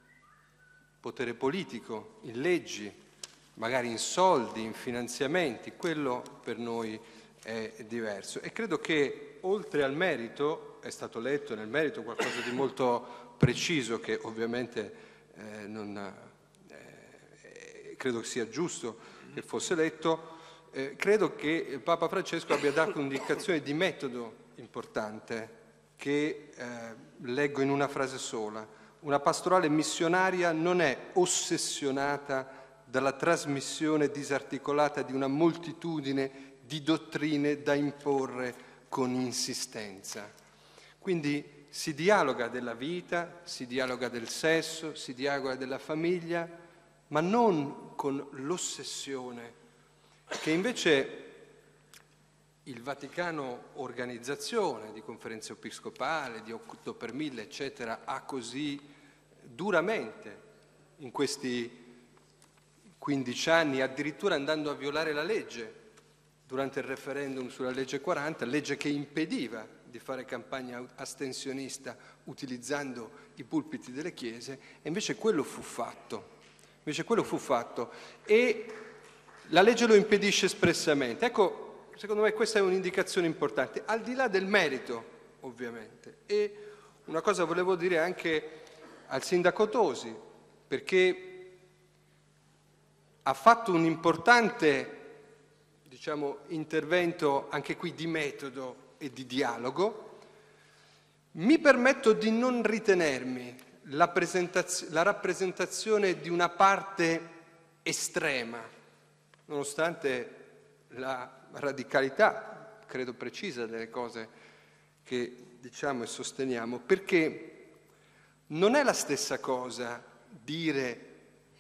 potere politico, in leggi, magari in soldi, in finanziamenti. Quello per noi è diverso. E credo che oltre al merito, è stato letto nel merito qualcosa di molto preciso che ovviamente eh, non, eh, credo che sia giusto che fosse letto. Eh, credo che Papa Francesco abbia dato un'indicazione di metodo importante che eh, leggo in una frase sola. Una pastorale missionaria non è ossessionata dalla trasmissione disarticolata di una moltitudine di dottrine da imporre con insistenza. Quindi si dialoga della vita, si dialoga del sesso, si dialoga della famiglia, ma non con l'ossessione che invece il Vaticano organizzazione di conferenze episcopali, di otto per mille, eccetera, ha così duramente in questi quindici anni, addirittura andando a violare la legge durante il referendum sulla legge quaranta, legge che impediva di fare campagna astensionista utilizzando i pulpiti delle chiese, e invece quello fu fatto. Invece quello fu fatto e la legge lo impedisce espressamente. Ecco, secondo me questa è un'indicazione importante, al di là del merito, ovviamente. E una cosa volevo dire anche al sindaco Tosi, perché ha fatto un importante, diciamo, intervento anche qui di metodo e di dialogo. Mi permetto di non ritenermi la, la rappresentazione di una parte estrema, nonostante la radicalità, credo precisa, delle cose che diciamo e sosteniamo, perché non è la stessa cosa dire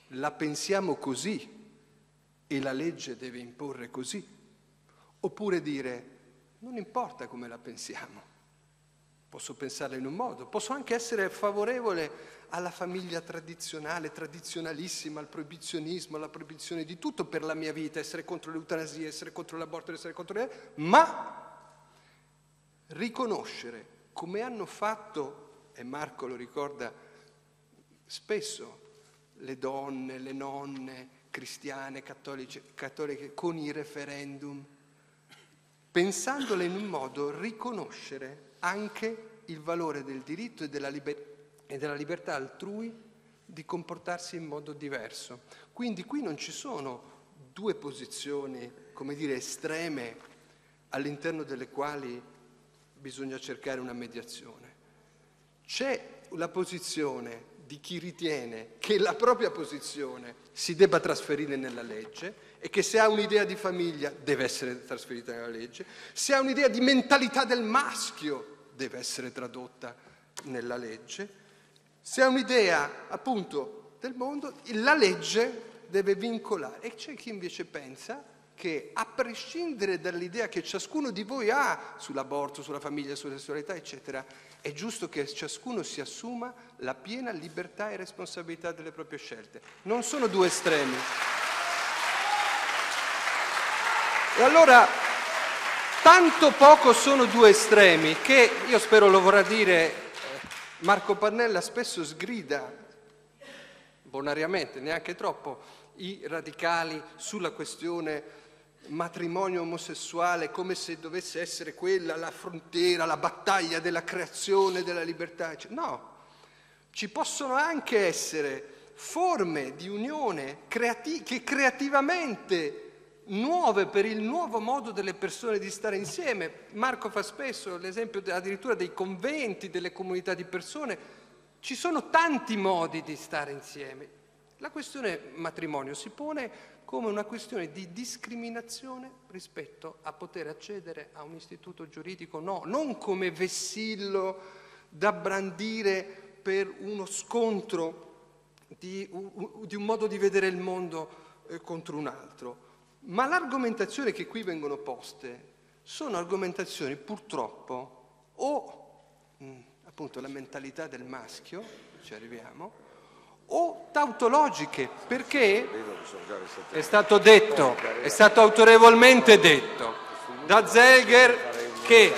la pensiamo così e la legge deve imporre così, oppure dire non importa come la pensiamo, posso pensarla in un modo, posso anche essere favorevole alla famiglia tradizionale, tradizionalissima, al proibizionismo, alla proibizione di tutto per la mia vita, essere contro l'eutanasia, essere contro l'aborto, essere contro le... ma riconoscere, come hanno fatto, e Marco lo ricorda spesso, le donne, le nonne cristiane, cattoliche, cattoliche con i referendum, pensandole in un modo, riconoscere anche il valore del diritto e della, liber- e della libertà altrui di comportarsi in modo diverso. Quindi qui non ci sono due posizioni, come dire, estreme, all'interno delle quali bisogna cercare una mediazione. C'è la posizione di chi ritiene che la propria posizione si debba trasferire nella legge e che se ha un'idea di famiglia deve essere trasferita nella legge, se ha un'idea di mentalità del maschio deve essere tradotta nella legge, se ha un'idea appunto del mondo, la legge deve vincolare. E c'è chi invece pensa che a prescindere dall'idea che ciascuno di voi ha sull'aborto, sulla famiglia, sulla sessualità, eccetera, è giusto che ciascuno si assuma la piena libertà e responsabilità delle proprie scelte. Non sono due estremi. E allora, tanto poco sono due estremi che, io spero lo vorrà dire, Marco Pannella spesso sgrida, bonariamente, neanche troppo, i radicali sulla questione matrimonio omosessuale, come se dovesse essere quella la frontiera, la battaglia della creazione, della libertà. No, ci possono anche essere forme di unione creati- che creativamente nuove per il nuovo modo delle persone di stare insieme. Marco fa spesso l'esempio addirittura dei conventi, delle comunità di persone. Ci sono tanti modi di stare insieme. La questione matrimonio si pone come una questione di discriminazione rispetto a poter accedere a un istituto giuridico, no, non come vessillo da brandire per uno scontro di, di un modo di vedere il mondo eh, contro un altro. Ma l'argomentazione che qui vengono poste sono argomentazioni purtroppo o mh, appunto la mentalità del maschio, ci arriviamo, o tautologiche, perché è stato detto, è stato autorevolmente detto da Zelger che,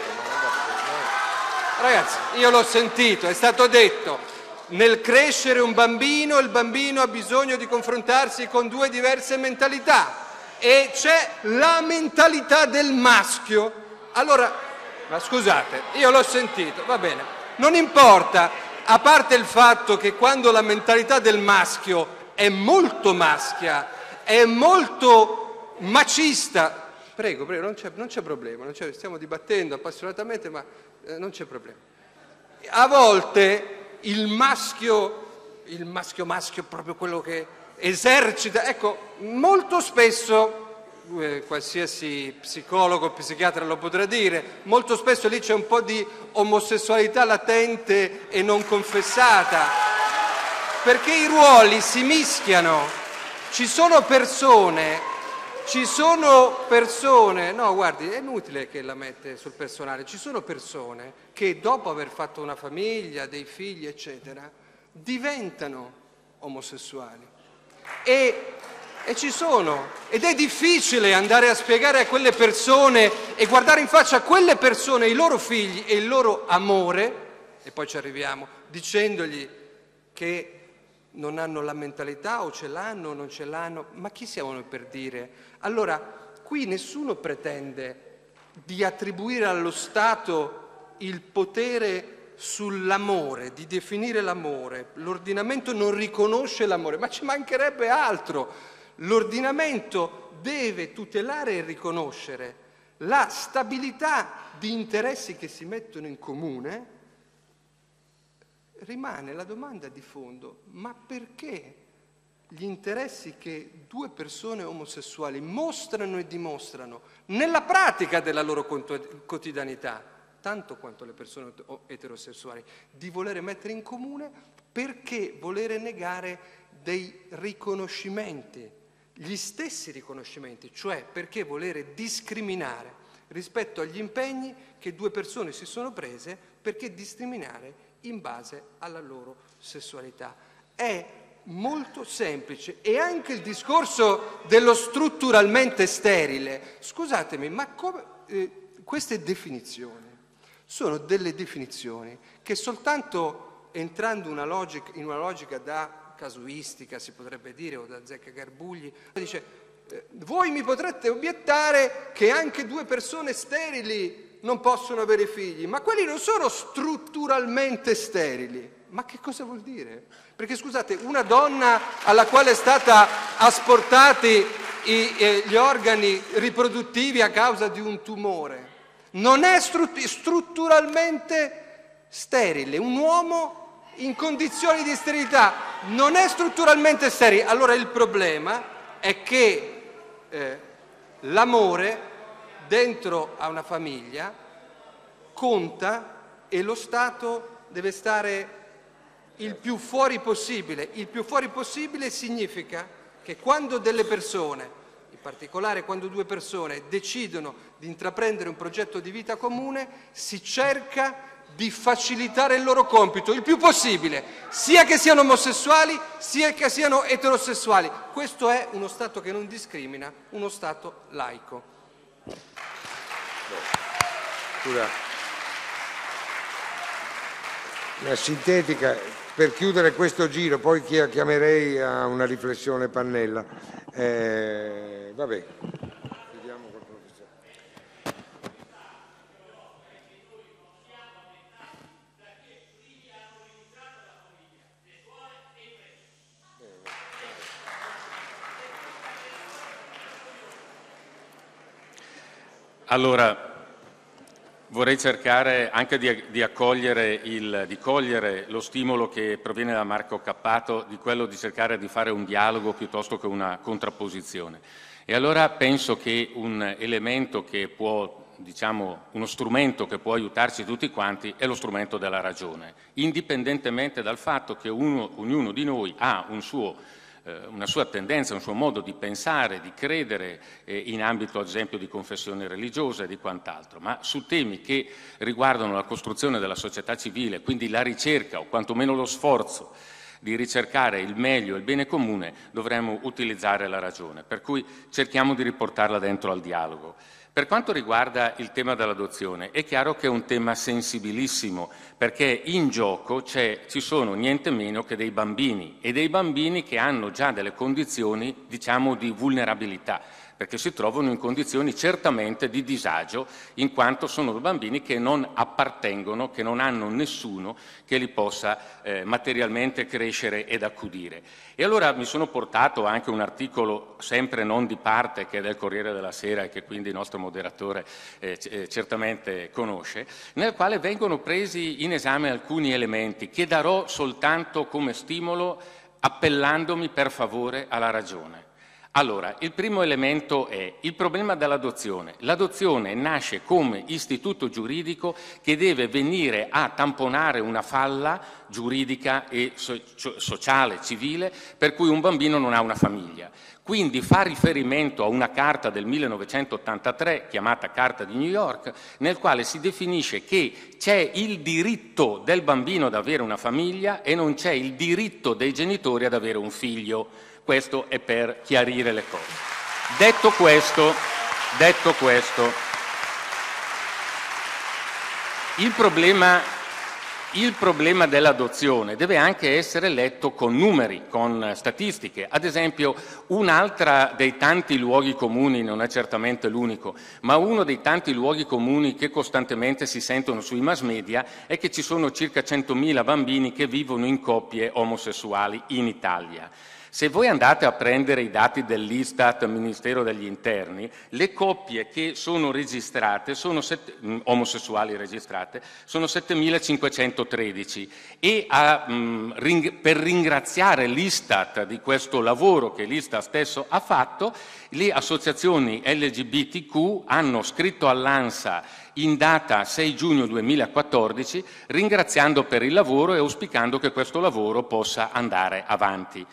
ragazzi, io l'ho sentito, è stato detto, nel crescere un bambino, il bambino ha bisogno di confrontarsi con due diverse mentalità e c'è la mentalità del maschio. Allora, ma scusate, io l'ho sentito, va bene, non importa. A parte il fatto che quando la mentalità del maschio è molto maschia, è molto macista, prego, prego, non c'è, non c'è problema, non c'è, stiamo dibattendo appassionatamente, ma eh, non c'è problema. A volte il maschio, il maschio maschio, proprio quello che esercita, ecco, molto spesso, eh, qualsiasi psicologo, psichiatra lo potrà dire, molto spesso lì c'è un po' di omosessualità latente e non confessata, perché i ruoli si mischiano. Ci sono persone, ci sono persone, no guardi, è inutile che la mette sul personale, ci sono persone che dopo aver fatto una famiglia, dei figli, eccetera, diventano omosessuali. E, e ci sono, ed è difficile andare a spiegare a quelle persone e guardare in faccia a quelle persone i loro figli e il loro amore, e poi ci arriviamo, dicendogli che non hanno la mentalità o ce l'hanno o non ce l'hanno, ma chi siamo noi per dire? Allora, qui nessuno pretende di attribuire allo Stato il potere sull'amore, di definire l'amore. L'ordinamento non riconosce l'amore, ma ci mancherebbe altro. L'ordinamento deve tutelare e riconoscere la stabilità di interessi che si mettono in comune. Rimane la domanda di fondo, ma perché gli interessi che due persone omosessuali mostrano e dimostrano nella pratica della loro quotidianità, tanto quanto le persone eterosessuali, di volere mettere in comune, perché volere negare dei riconoscimenti, gli stessi riconoscimenti, cioè perché volere discriminare rispetto agli impegni che due persone si sono prese, perché discriminare in base alla loro sessualità. È molto semplice. E anche il discorso dello strutturalmente sterile, scusatemi, ma come, eh, queste definizioni sono delle definizioni che soltanto entrando una logica, in una logica da casuistica, si potrebbe dire, o da Zecca-Garbugli, dice eh, voi mi potrete obiettare che anche due persone sterili non possono avere figli, ma quelli non sono strutturalmente sterili. Ma che cosa vuol dire? Perché scusate, una donna alla quale è stata asportati i, eh, gli organi riproduttivi a causa di un tumore non è strutturalmente sterile. Un uomo in condizioni di sterilità non è strutturalmente sterile. Allora il problema è che eh, l'amore dentro a una famiglia conta e lo Stato deve stare il più fuori possibile. Il più fuori possibile significa che quando delle persone, in particolare quando due persone decidono di intraprendere un progetto di vita comune, si cerca di facilitare il loro compito il più possibile, sia che siano omosessuali, sia che siano eterosessuali. Questo è uno Stato che non discrimina, uno Stato laico. Scusa. Una sintetica, per chiudere questo giro, poi chiamerei a una riflessione Pannella. Eh, vabbè. Chiudiamo col professore. Allora, vorrei cercare anche di, di, accogliere il, di cogliere lo stimolo che proviene da Marco Cappato, di quello di cercare di fare un dialogo piuttosto che una contrapposizione. E allora penso che un elemento che può, diciamo, uno strumento che può aiutarci tutti quanti è lo strumento della ragione, indipendentemente dal fatto che uno, ognuno di noi ha un suo una sua tendenza, un suo modo di pensare, di credere eh, in ambito ad esempio di confessione religiosa e di quant'altro, ma su temi che riguardano la costruzione della società civile, quindi la ricerca o quantomeno lo sforzo di ricercare il meglio e il bene comune, dovremmo utilizzare la ragione, per cui cerchiamo di riportarla dentro al dialogo. Per quanto riguarda il tema dell'adozione, è chiaro che è un tema sensibilissimo, perché in gioco c'è, ci sono niente meno che dei bambini, e dei bambini che hanno già delle condizioni, diciamo, di vulnerabilità, perché si trovano in condizioni certamente di disagio, in quanto sono bambini che non appartengono, che non hanno nessuno che li possa eh, materialmente crescere ed accudire. E allora mi sono portato anche un articolo, sempre non di parte, che è del Corriere della Sera e che quindi il nostro moderatore eh, c- certamente conosce, nel quale vengono presi in esame alcuni elementi che darò soltanto come stimolo, appellandomi per favore alla ragione. Allora, il primo elemento è il problema dell'adozione. L'adozione nasce come istituto giuridico che deve venire a tamponare una falla giuridica e so- sociale, civile, per cui un bambino non ha una famiglia. Quindi fa riferimento a una carta del millenovecentottantatré, chiamata Carta di New York, nel quale si definisce che c'è il diritto del bambino ad avere una famiglia e non c'è il diritto dei genitori ad avere un figlio. Questo è per chiarire le cose. Detto questo, detto questo, il problema, il problema dell'adozione deve anche essere letto con numeri, con statistiche. Ad esempio, un'altra dei tanti luoghi comuni, non è certamente l'unico, ma uno dei tanti luoghi comuni che costantemente si sentono sui mass media è che ci sono circa centomila bambini che vivono in coppie omosessuali in Italia. Se voi andate a prendere i dati dell'Istat, Ministero degli Interni, le coppie che sono registrate, sono sette, omosessuali registrate, sono settemilacinquecentotredici e a, mh, ring, per ringraziare l'Istat di questo lavoro che l'Istat stesso ha fatto, le associazioni L G B T Q hanno scritto all'ANSA in data sei giugno duemilaquattordici ringraziando per il lavoro e auspicando che questo lavoro possa andare avanti.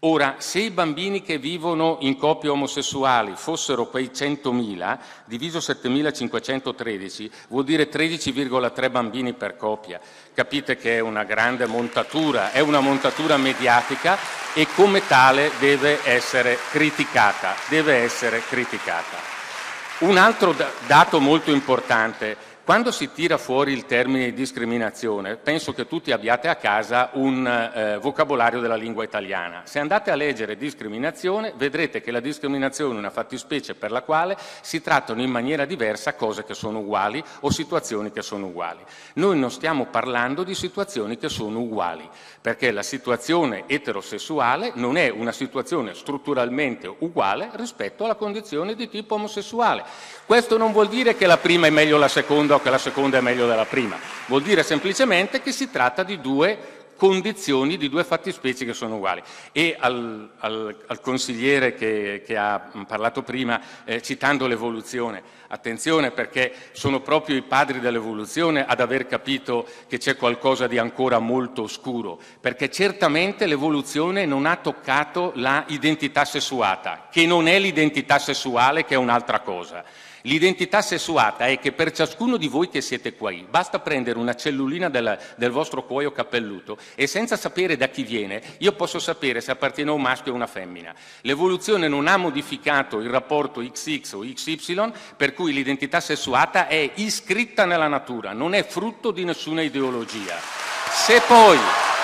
Ora, se i bambini che vivono in coppie omosessuali fossero quei centomila, diviso settemilacinquecentotredici, vuol dire tredici virgola tre bambini per coppia. Capite che è una grande montatura, è una montatura mediatica e come tale deve essere criticata, deve essere criticata. Un altro dato molto importante: quando si tira fuori il termine discriminazione, penso che tutti abbiate a casa un eh, vocabolario della lingua italiana. Se andate a leggere discriminazione, vedrete che la discriminazione è una fattispecie per la quale si trattano in maniera diversa cose che sono uguali o situazioni che sono uguali. Noi non stiamo parlando di situazioni che sono uguali, perché la situazione eterosessuale non è una situazione strutturalmente uguale rispetto alla condizione di tipo omosessuale. Questo non vuol dire che la prima è meglio della seconda o che la seconda è meglio della prima, vuol dire semplicemente che si tratta di due condizioni, di due fattispecie che sono uguali. E al, al, al consigliere che, che ha parlato prima, eh, citando l'evoluzione, attenzione, perché sono proprio i padri dell'evoluzione ad aver capito che c'è qualcosa di ancora molto oscuro, perché certamente l'evoluzione non ha toccato la identità sessuata, che non è l'identità sessuale, che è un'altra cosa. L'identità sessuata è che per ciascuno di voi che siete qui basta prendere una cellulina del, del vostro cuoio capelluto e senza sapere da chi viene io posso sapere se appartiene a un maschio o a una femmina. L'evoluzione non ha modificato il rapporto X X o X Y, per cui l'identità sessuata è iscritta nella natura, non è frutto di nessuna ideologia. Se poi,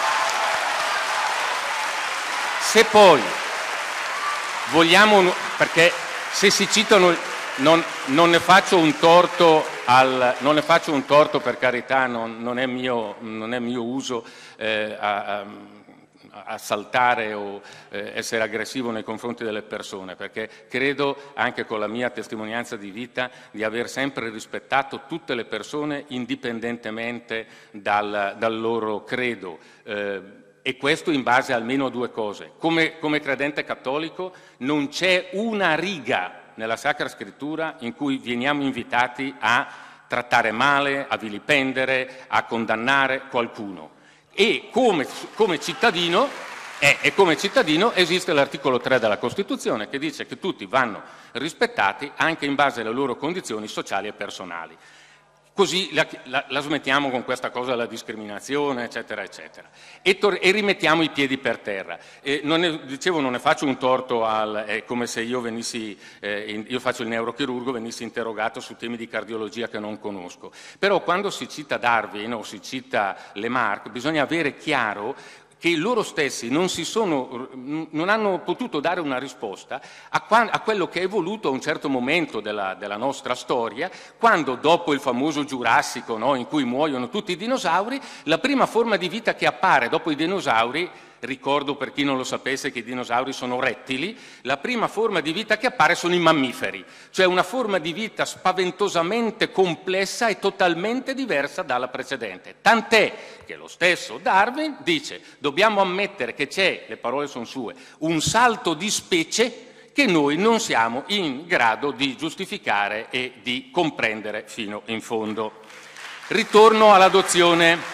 se poi vogliamo, perché se si citano... Non, non, ne faccio un torto al, non ne faccio un torto per carità, non, non, è, mio, non è mio uso eh, a, a, a saltare o eh, essere aggressivo nei confronti delle persone, perché credo, anche con la mia testimonianza di vita, di aver sempre rispettato tutte le persone indipendentemente dal, dal loro credo. Eh, E questo in base almeno a due cose. Come, come credente cattolico non c'è una riga nella Sacra Scrittura in cui veniamo invitati a trattare male, a vilipendere, a condannare qualcuno. E come, come cittadino, eh, e come cittadino esiste l'articolo tre della Costituzione che dice che tutti vanno rispettati anche in base alle loro condizioni sociali e personali. Così la, la, la smettiamo con questa cosa della discriminazione, eccetera, eccetera. E, tor- e rimettiamo i piedi per terra. E non ne, dicevo, non ne faccio un torto, al, è come se io venissi, eh, in, io faccio il neurochirurgo, venissi interrogato su temi di cardiologia che non conosco. Però quando si cita Darwin o si cita Lamarck, bisogna avere chiaro che loro stessi non, si sono, non hanno potuto dare una risposta a, qua, a quello che è evoluto a un certo momento della, della nostra storia, quando dopo il famoso Giurassico, no, in cui muoiono tutti i dinosauri, la prima forma di vita che appare dopo i dinosauri, ricordo per chi non lo sapesse che i dinosauri sono rettili, la prima forma di vita che appare sono i mammiferi, cioè una forma di vita spaventosamente complessa e totalmente diversa dalla precedente. Tant'è che lo stesso Darwin dice: dobbiamo ammettere che c'è, le parole sono sue, un salto di specie che noi non siamo in grado di giustificare e di comprendere fino in fondo. Ritorno all'adozione.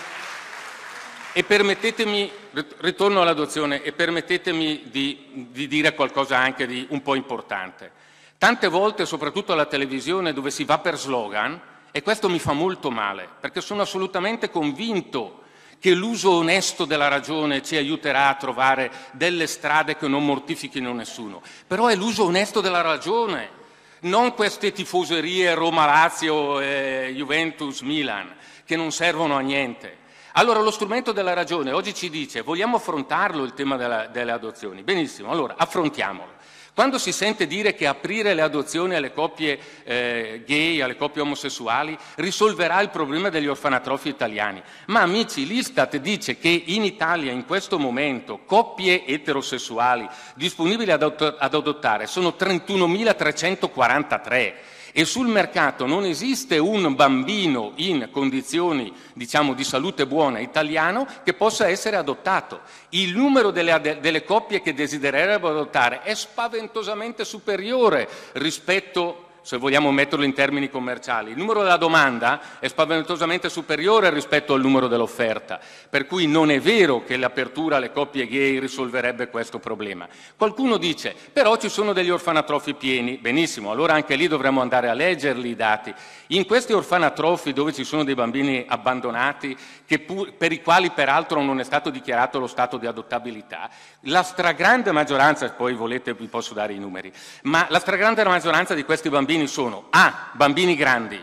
E permettetemi, ritorno all'adozione e permettetemi di, di dire qualcosa anche di un po' importante. Tante volte, soprattutto alla televisione, dove si va per slogan, e questo mi fa molto male, perché sono assolutamente convinto che l'uso onesto della ragione ci aiuterà a trovare delle strade che non mortifichino nessuno. Però è l'uso onesto della ragione, non queste tifoserie Roma-Lazio, eh, Juventus-Milan, che non servono a niente. Allora lo strumento della ragione oggi ci dice: vogliamo affrontarlo il tema della, delle adozioni? Benissimo, allora affrontiamolo. Quando si sente dire che aprire le adozioni alle coppie eh, gay, alle coppie omosessuali, risolverà il problema degli orfanatrofi italiani. Ma amici, l'Istat dice che in Italia in questo momento coppie eterosessuali disponibili ad, ad adottare sono trentunomilatrecentoquarantatré. E sul mercato non esiste un bambino in condizioni, diciamo, di salute buona italiano che possa essere adottato. Il numero delle, delle coppie che desidererebbero adottare è spaventosamente superiore rispetto se vogliamo metterlo in termini commerciali. Il numero della domanda è spaventosamente superiore rispetto al numero dell'offerta, per cui non è vero che l'apertura alle coppie gay risolverebbe questo problema. Qualcuno dice, però ci sono degli orfanatrofi pieni, benissimo, allora anche lì dovremmo andare a leggerli i dati. In questi orfanatrofi dove ci sono dei bambini abbandonati, che pur, per i quali peraltro non è stato dichiarato lo stato di adottabilità, la stragrande maggioranza, poi volete vi posso dare i numeri, ma la stragrande maggioranza di questi bambini sono A, bambini grandi,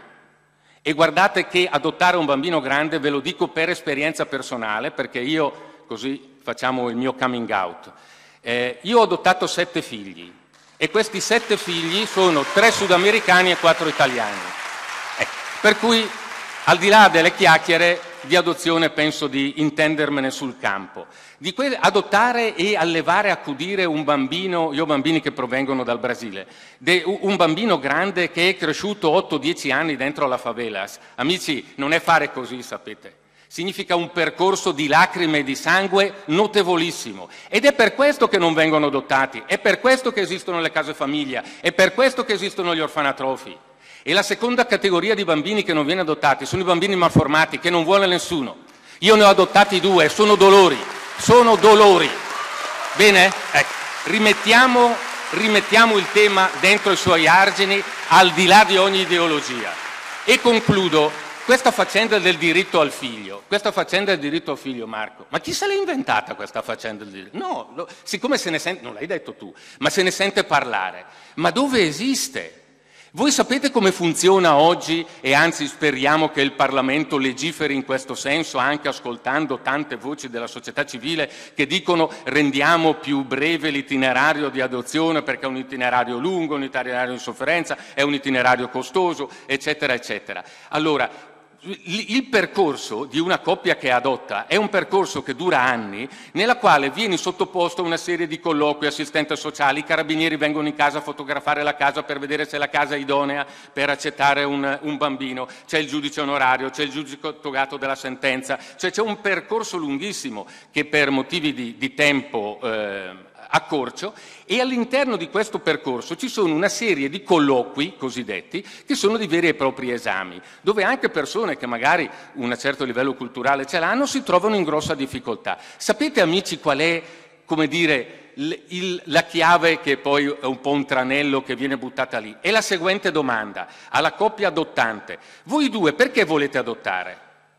e guardate che adottare un bambino grande ve lo dico per esperienza personale, perché io, così facciamo il mio coming out, eh, io ho adottato sette figli e questi sette figli sono tre sudamericani e quattro italiani, eh, per cui al di là delle chiacchiere di adozione penso di intendermene sul campo. Di que- adottare e allevare e accudire un bambino, io ho bambini che provengono dal Brasile, de- un bambino grande che è cresciuto otto dieci anni dentro la favelas, amici, non è fare così, sapete. Significa un percorso di lacrime e di sangue notevolissimo. Ed è per questo che non vengono adottati, è per questo che esistono le case famiglia, è per questo che esistono gli orfanatrofi. E la seconda categoria di bambini che non viene adottati sono i bambini malformati, che non vuole nessuno. Io ne ho adottati due, sono dolori, sono dolori. Bene? Ecco, rimettiamo, rimettiamo il tema dentro i suoi argini, al di là di ogni ideologia. E concludo, questa faccenda del diritto al figlio, questa faccenda del diritto al figlio, Marco, ma chi se l'è inventata questa faccenda del diritto? No, lo, siccome se ne sente, non l'hai detto tu, ma se ne sente parlare, ma dove esiste? Voi sapete come funziona oggi, e anzi speriamo che il Parlamento legiferi in questo senso, anche ascoltando tante voci della società civile che dicono rendiamo più breve l'itinerario di adozione perché è un itinerario lungo, un itinerario in sofferenza, è un itinerario costoso, eccetera, eccetera. Allora, il percorso di una coppia che adotta è un percorso che dura anni, nella quale viene sottoposto a una serie di colloqui, assistenti sociali, i carabinieri vengono in casa a fotografare la casa per vedere se la casa è idonea per accettare un, un bambino, c'è il giudice onorario, c'è il giudice togato della sentenza, cioè c'è un percorso lunghissimo che per motivi di, di tempo eh, accorcio, e all'interno di questo percorso ci sono una serie di colloqui cosiddetti che sono di veri e propri esami, dove anche persone che magari un certo livello culturale ce l'hanno si trovano in grossa difficoltà. Sapete, amici, qual è, come dire, il, il, la chiave, che poi è un po' un tranello che viene buttata lì? È la seguente domanda alla coppia adottante: voi due perché volete adottare?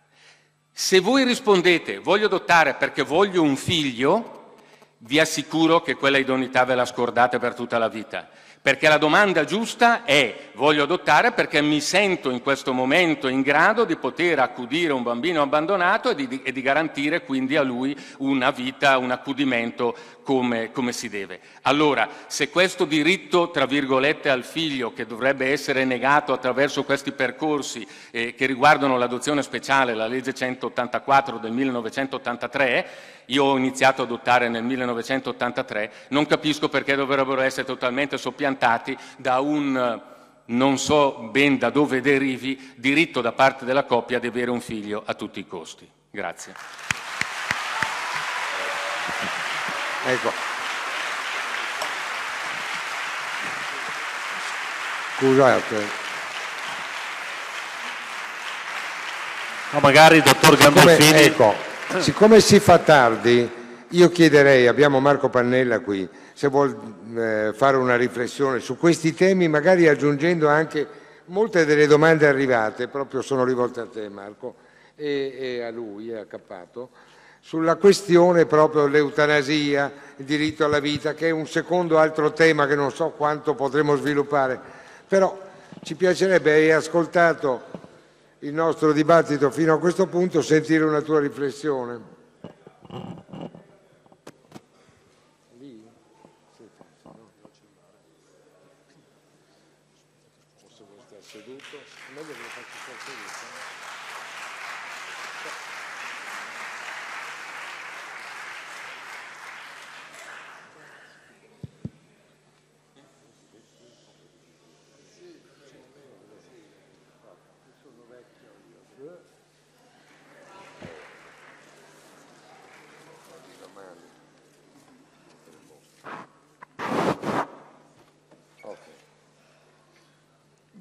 Se voi rispondete voglio adottare perché voglio un figlio, vi assicuro che quella idoneità ve la scordate per tutta la vita, perché la domanda giusta è: voglio adottare perché mi sento in questo momento in grado di poter accudire un bambino abbandonato e di, e di garantire quindi a lui una vita, un accudimento come, come si deve. Allora, se questo diritto, tra virgolette, al figlio, che dovrebbe essere negato attraverso questi percorsi eh, che riguardano l'adozione speciale, la legge centottantaquattro del millenovecentottantatré, io ho iniziato ad adottare nel millenovecentottantatré, non capisco perché dovrebbero essere totalmente soppiantati da un, non so ben da dove derivi, diritto da parte della coppia di avere un figlio a tutti i costi. Grazie. Ecco. Scusate. No, magari il dottor Gandolfini... Ecco, siccome si fa tardi, io chiederei, abbiamo Marco Pannella qui, se vuol eh, fare una riflessione su questi temi, magari aggiungendo anche molte delle domande arrivate, proprio sono rivolte a te, Marco, e, e a lui, e a Cappato, sulla questione proprio dell'eutanasia, il diritto alla vita, che è un secondo altro tema che non so quanto potremo sviluppare, però ci piacerebbe, hai ascoltato il nostro dibattito fino a questo punto, sentire una tua riflessione.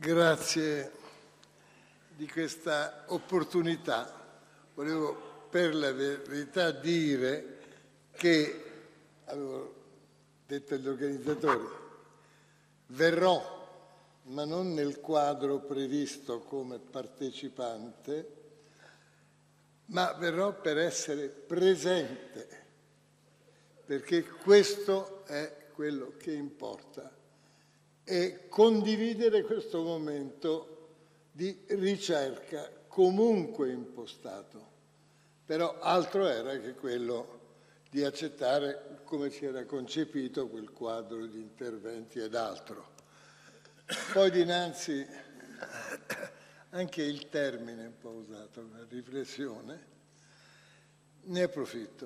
Grazie di questa opportunità. Volevo per la verità dire che, avevo detto agli organizzatori, verrò, ma non nel quadro previsto come partecipante, ma verrò per essere presente, perché questo è quello che importa, e condividere questo momento di ricerca comunque impostato. Però altro era che quello di accettare, come si era concepito, quel quadro di interventi ed altro. Poi dinanzi anche il termine un po' usato, una riflessione, ne approfitto.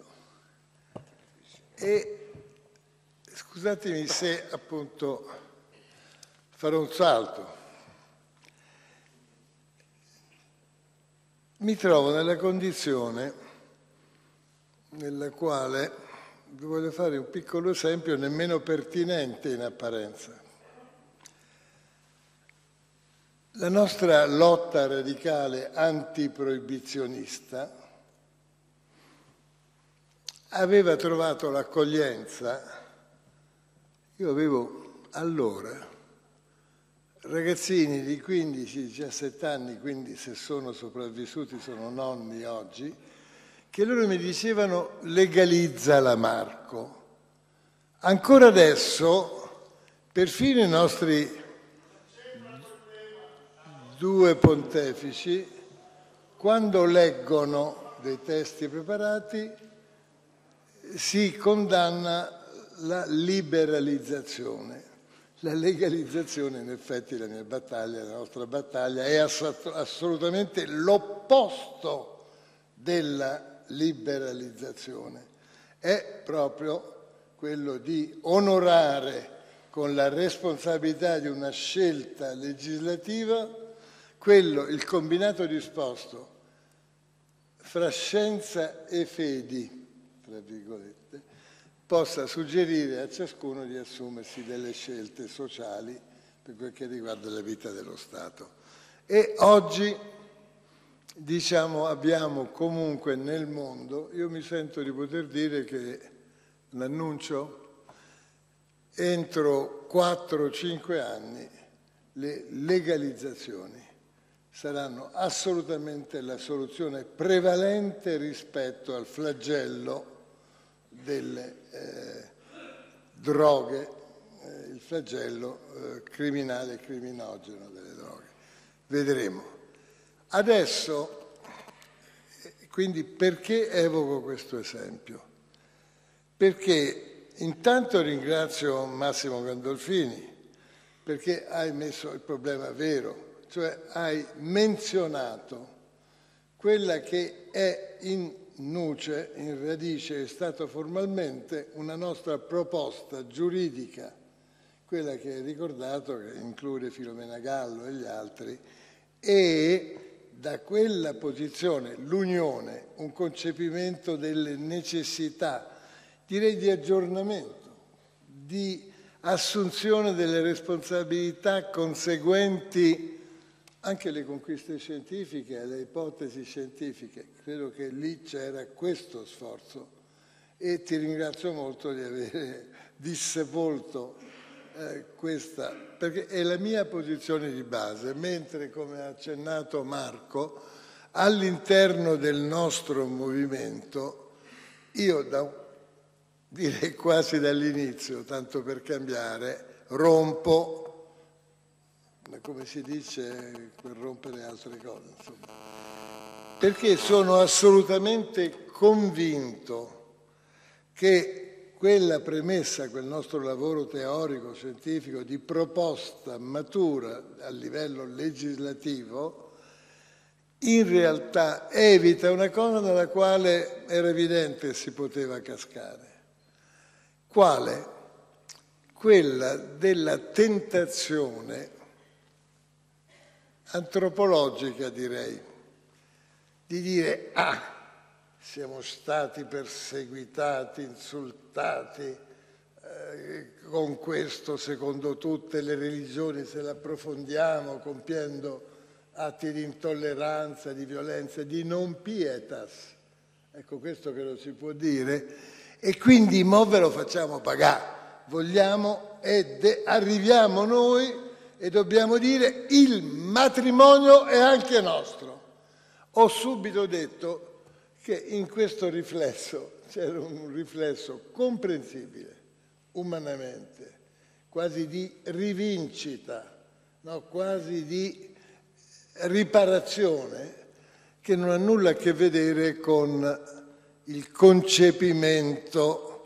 E scusatemi se appunto farò un salto. Mi trovo nella condizione nella quale, voglio fare un piccolo esempio nemmeno pertinente in apparenza. La nostra lotta radicale antiproibizionista aveva trovato l'accoglienza. Io avevo allora ragazzini di quindici diciassette anni, quindi se sono sopravvissuti sono nonni oggi, che loro mi dicevano legalizzala Marco. Ancora adesso, perfino i nostri due pontefici, quando leggono dei testi preparati, si condanna la liberalizzazione. La legalizzazione, in effetti, la mia battaglia, la nostra battaglia, è ass- assolutamente l'opposto della liberalizzazione. È proprio quello di onorare con la responsabilità di una scelta legislativa quello, il combinato disposto fra scienza e fedi, tra virgolette, possa suggerire a ciascuno di assumersi delle scelte sociali per quel che riguarda la vita dello Stato. E oggi, diciamo, abbiamo comunque nel mondo, io mi sento di poter dire che l'annuncio, entro quattro cinque anni le legalizzazioni saranno assolutamente la soluzione prevalente rispetto al flagello delle eh, droghe, eh, il flagello eh, criminale e criminogeno delle droghe. Vedremo. Adesso, quindi perché evoco questo esempio? Perché intanto ringrazio Massimo Gandolfini, perché hai messo il problema vero, cioè hai menzionato quella che è in nuce, in radice, è stata formalmente una nostra proposta giuridica, quella che hai ricordato, che include Filomena Gallo e gli altri, e da quella posizione l'Unione, un concepimento delle necessità, direi di aggiornamento, di assunzione delle responsabilità conseguenti anche alle conquiste scientifiche, alle ipotesi scientifiche. Credo che lì c'era questo sforzo e ti ringrazio molto di aver dissepolto eh, questa, perché è la mia posizione di base, mentre, come ha accennato Marco, all'interno del nostro movimento, io da, direi quasi dall'inizio, tanto per cambiare, rompo, come si dice, per rompere altre cose, insomma, perché sono assolutamente convinto che quella premessa, quel nostro lavoro teorico, scientifico, di proposta matura a livello legislativo, in realtà evita una cosa nella quale era evidente si poteva cascare. Quale? Quella della tentazione antropologica, direi, di dire ah, siamo stati perseguitati, insultati, eh, con questo, secondo tutte le religioni, se l'approfondiamo, compiendo atti di intolleranza, di violenza, di non pietas. Ecco, questo che lo si può dire. E quindi mo ve lo facciamo pagare. Vogliamo e arriviamo noi e dobbiamo dire il matrimonio è anche nostro. Ho subito detto che in questo riflesso c'era un riflesso comprensibile, umanamente, quasi di rivincita, no? Quasi di riparazione, che non ha nulla a che vedere con il concepimento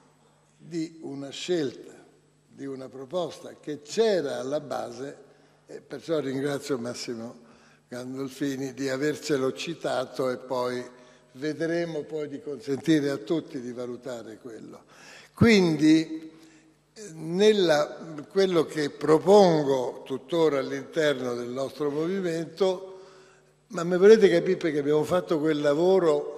di una scelta, di una proposta che c'era alla base, e perciò ringrazio Massimo Gandolfini di avercelo citato, e poi vedremo poi di consentire a tutti di valutare quello. Quindi nella, quello che propongo tuttora all'interno del nostro movimento, ma mi volete capire perché abbiamo fatto quel lavoro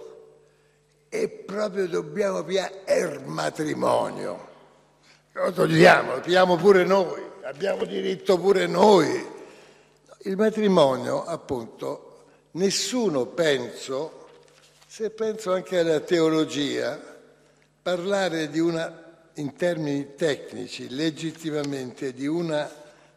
e proprio dobbiamo pigliare il matrimonio. Lo togliamo, lo pigliamo pure noi, abbiamo diritto pure noi. Il matrimonio, appunto, nessuno penso, se penso anche alla teologia, parlare di una, in termini tecnici, legittimamente, di una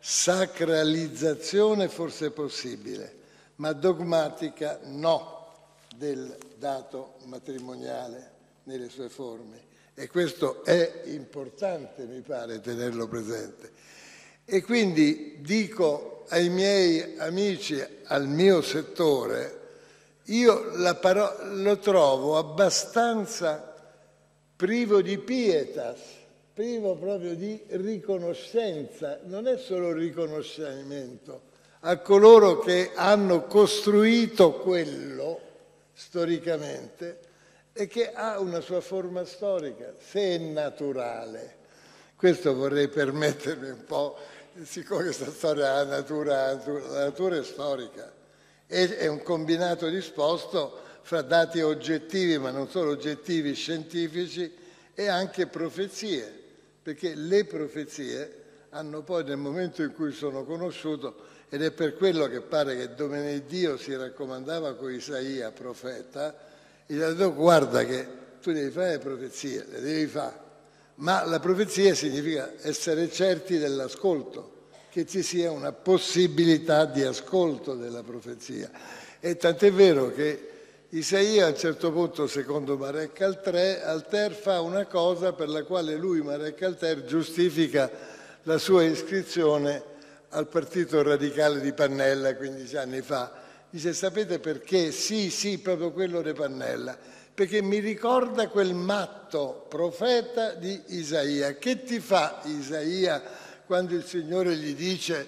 sacralizzazione forse possibile, ma dogmatica no, del dato matrimoniale nelle sue forme. E questo è importante, mi pare, tenerlo presente. E quindi dico ai miei amici, al mio settore, io la paro- lo trovo abbastanza privo di pietas, privo proprio di riconoscenza. Non è solo riconoscimento a coloro che hanno costruito quello storicamente e che ha una sua forma storica, se è naturale. Questo vorrei permettermi un po', siccome questa storia ha natura, la natura è storica, è un combinato disposto fra dati oggettivi, ma non solo oggettivi, scientifici, e anche profezie, perché le profezie hanno poi, nel momento in cui sono conosciuto, ed è per quello che pare che Domeneddio si raccomandava con Isaia, profeta, gli ha detto: guarda che tu devi fare le profezie, le devi fare, ma la profezia significa essere certi dell'ascolto, che ci sia una possibilità di ascolto della profezia. E tant'è vero che Isaia a un certo punto, secondo Marek Alter, fa una cosa per la quale lui, Marek Alter, giustifica la sua iscrizione al Partito Radicale di Pannella quindici anni fa. Dice: sapete perché? Sì, sì, proprio quello di Pannella, perché mi ricorda quel matto profeta di Isaia. Che ti fa Isaia quando il Signore gli dice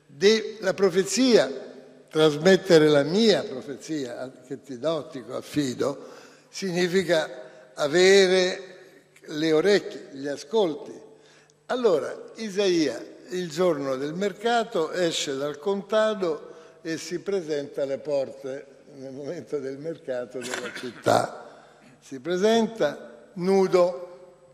la profezia, trasmettere la mia profezia che ti do, ti affido, significa avere le orecchie, gli ascolti. Allora Isaia, il giorno del mercato, esce dal contado e si presenta alle porte nel momento del mercato della città. Si presenta nudo.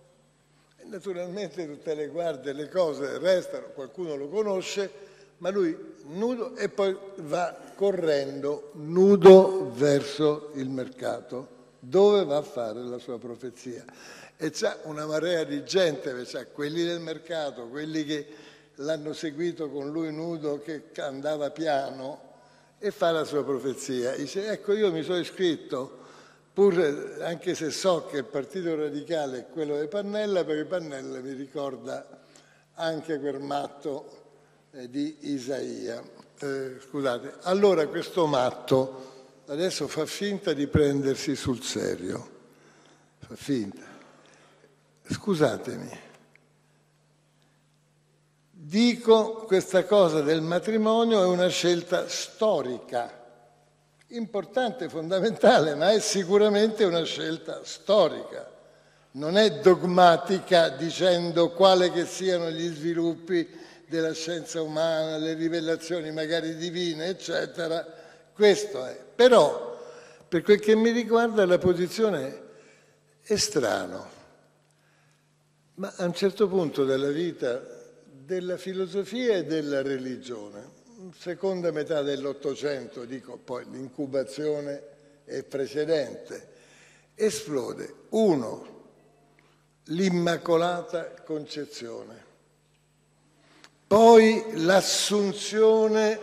E naturalmente tutte le guardie, le cose restano, qualcuno lo conosce, ma lui nudo, e poi va correndo nudo verso il mercato, dove va a fare la sua profezia. E c'è una marea di gente, c'è quelli del mercato, quelli che l'hanno seguito con lui nudo, che andava piano, e fa la sua profezia. Dice: ecco, io mi sono iscritto, pur anche se so che il Partito Radicale è quello di Pannella, perché Pannella mi ricorda anche quel matto eh, di Isaia. Eh, scusate, allora questo matto adesso fa finta di prendersi sul serio, fa finta. Scusatemi. Dico, questa cosa del matrimonio è una scelta storica, importante, fondamentale, ma è sicuramente una scelta storica. Non è dogmatica, dicendo quale che siano gli sviluppi della scienza umana, le rivelazioni magari divine, eccetera. Questo è. Però, per quel che mi riguarda, la posizione è strana. Ma a un certo punto della vita della filosofia e della religione, seconda metà dell'Ottocento, dico poi l'incubazione è precedente, esplode, uno, l'Immacolata Concezione, poi l'assunzione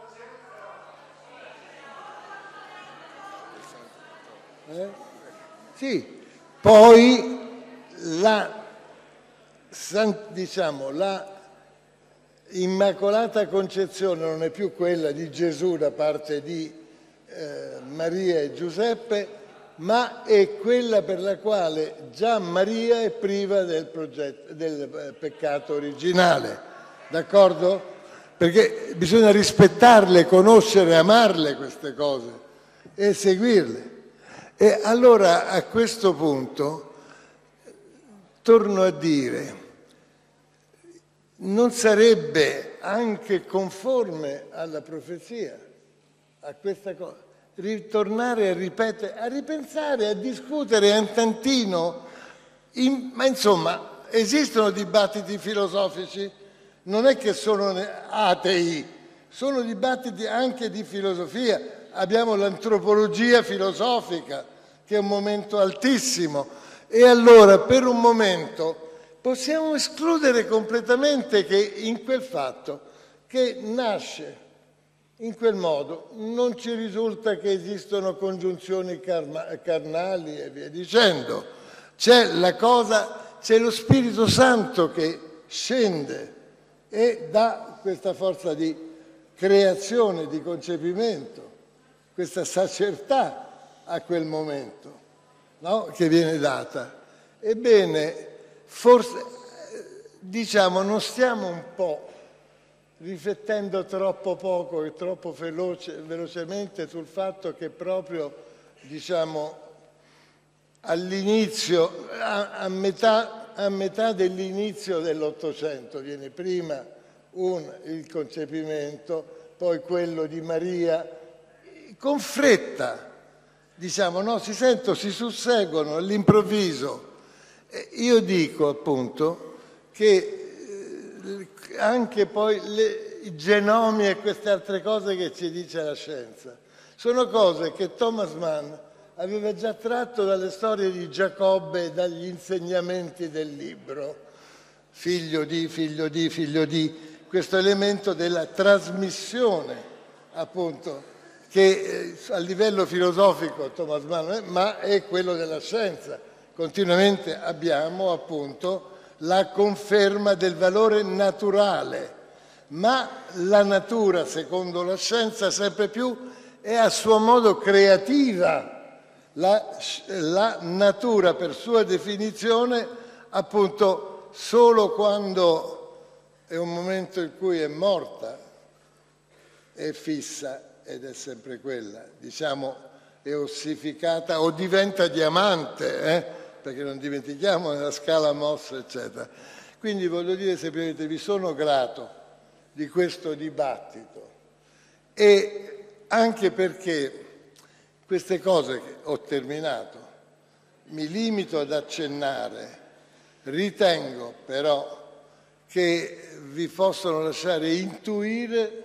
eh? sì, poi la, diciamo, la Immacolata Concezione non è più quella di Gesù da parte di eh, Maria e Giuseppe, ma è quella per la quale già Maria è priva del, progetto, del peccato originale, d'accordo? Perché bisogna rispettarle, conoscere, amarle queste cose e seguirle. E allora a questo punto torno a dire, non sarebbe anche conforme alla profezia, a questa cosa, ritornare a ripetere, a ripensare, a discutere un tantino, in, ma insomma esistono dibattiti filosofici, non è che sono atei, sono dibattiti anche di filosofia, abbiamo l'antropologia filosofica che è un momento altissimo e allora per un momento possiamo escludere completamente che in quel fatto che nasce in quel modo non ci risulta che esistono congiunzioni carnali e via dicendo. C'è la cosa, c'è lo Spirito Santo che scende e dà questa forza di creazione, di concepimento, questa sacertà a quel momento, no? Che viene data. Ebbene, forse, diciamo, non stiamo un po' riflettendo troppo poco e troppo veloce, velocemente sul fatto che proprio, diciamo, all'inizio, a, a, metà, a metà dell'inizio dell'Ottocento viene prima un, il concepimento, poi quello di Maria, con fretta, diciamo, no? Si sentono, si susseguono all'improvviso. E io dico appunto che anche poi le, i genomi e queste altre cose che ci dice la scienza sono cose che Thomas Mann aveva già tratto dalle storie di Giacobbe e dagli insegnamenti del libro, figlio di, figlio di, figlio di, questo elemento della trasmissione appunto che eh, a livello filosofico Thomas Mann è, ma è quello della scienza. Continuamente abbiamo appunto la conferma del valore naturale, ma la natura, secondo la scienza, sempre più è a suo modo creativa. La, la natura, per sua definizione, appunto, solo quando è un momento in cui è morta, è fissa ed è sempre quella, diciamo, è ossificata o diventa diamante, eh? Perché non dimentichiamo nella scala Mohs, eccetera. Quindi voglio dire semplicemente vi sono grato di questo dibattito e anche perché queste cose che ho terminato mi limito ad accennare, ritengo però che vi possono lasciare intuire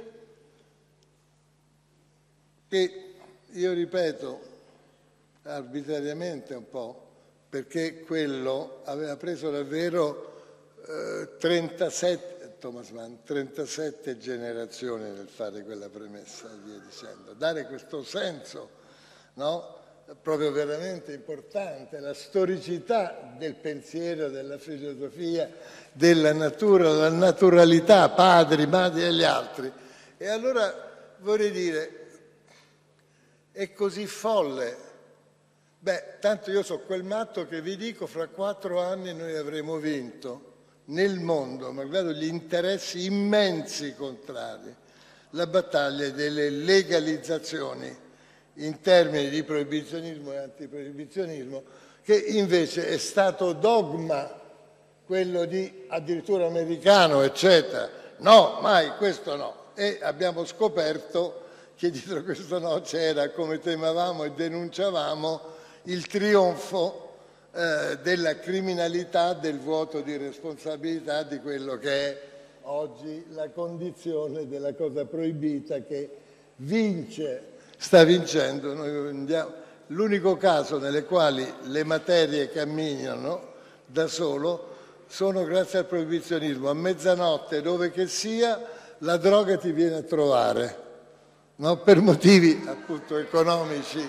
che, io ripeto, arbitrariamente un po', perché quello aveva preso davvero eh, trentasette, Thomas Mann, trentasette generazioni nel fare quella premessa e via dicendo. Dare questo senso, no? Proprio veramente importante, la storicità del pensiero, della filosofia, della natura, la naturalità, padri, madri e gli altri. E allora vorrei dire, è così folle. Beh, tanto io so quel matto che vi dico, fra quattro anni noi avremo vinto nel mondo, malgrado gli interessi immensi contrari, la battaglia delle legalizzazioni in termini di proibizionismo e antiproibizionismo, che invece è stato dogma, quello di addirittura americano, eccetera. No, mai, questo no. E abbiamo scoperto che dietro questo no c'era, come temevamo e denunciavamo, il trionfo eh, della criminalità, del vuoto di responsabilità di quello che è oggi la condizione della cosa proibita che vince, sta vincendo. Noi andiamo, l'unico caso nelle quali le materie camminano da solo sono grazie al proibizionismo. A mezzanotte, dove che sia, la droga ti viene a trovare, no? Per motivi appunto economici.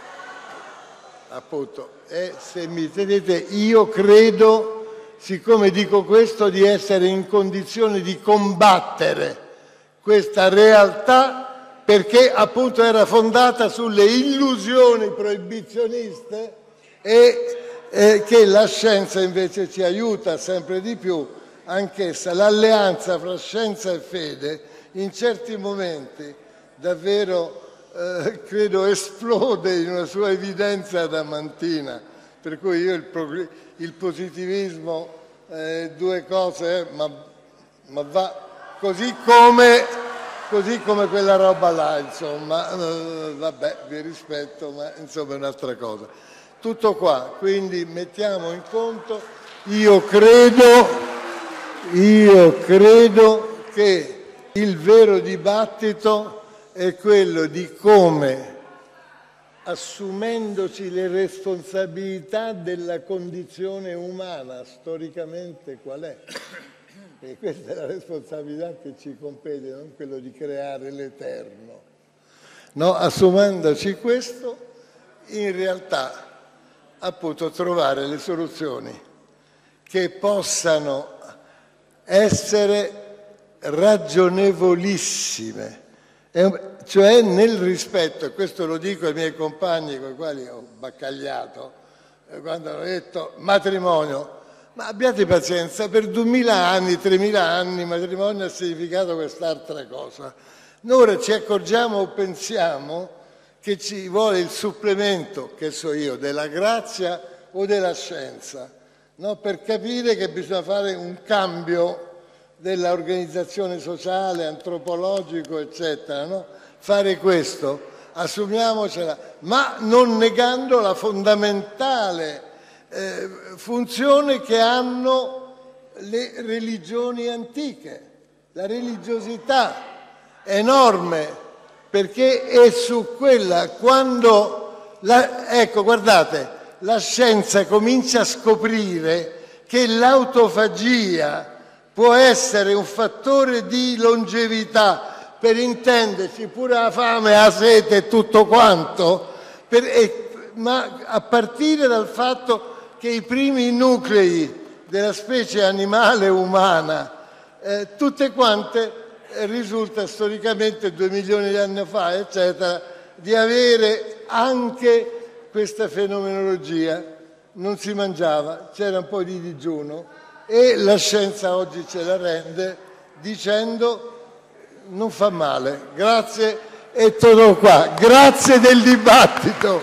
Appunto. E se mi tenete, io credo, siccome dico questo, di essere in condizione di combattere questa realtà, perché appunto era fondata sulle illusioni proibizioniste e eh, che la scienza invece ci aiuta sempre di più, anch'essa. L'alleanza fra scienza e fede in certi momenti davvero eh, credo esplode in una sua evidenza adamantina, per cui io il, il positivismo eh, due cose, ma, ma va così come, così come quella roba là, insomma, eh, vabbè, vi rispetto, ma insomma è un'altra cosa. Tutto qua, quindi mettiamo in conto, io credo, io credo che il vero dibattito è quello di come, assumendoci le responsabilità della condizione umana, storicamente qual è? E questa è la responsabilità che ci compete, non quello di creare l'eterno. No, assumendoci questo, in realtà, appunto, trovare le soluzioni che possano essere ragionevolissime, cioè nel rispetto, e questo lo dico ai miei compagni con i quali ho baccagliato, quando hanno detto matrimonio, ma abbiate pazienza, per duemila anni, tremila anni, matrimonio ha significato quest'altra cosa. Noi ora ci accorgiamo o pensiamo che ci vuole il supplemento, che so io, della grazia o della scienza, no? Per capire che bisogna fare un cambio dell'organizzazione sociale, antropologico, eccetera, no? Fare questo, assumiamocela, ma non negando la fondamentale eh, funzione che hanno le religioni antiche. La religiosità è enorme, perché è su quella, quando, la, ecco, guardate, la scienza comincia a scoprire che l'autofagia può essere un fattore di longevità, per intenderci, pure la fame, la sete e tutto quanto, per, e, ma a partire dal fatto che i primi nuclei della specie animale umana, eh, tutte quante, eh, risulta storicamente due milioni di anni fa, eccetera, di avere anche questa fenomenologia. Non si mangiava, c'era un po' di digiuno, e la scienza oggi ce la rende dicendo non fa male. Grazie, è tutto qua. Grazie del dibattito.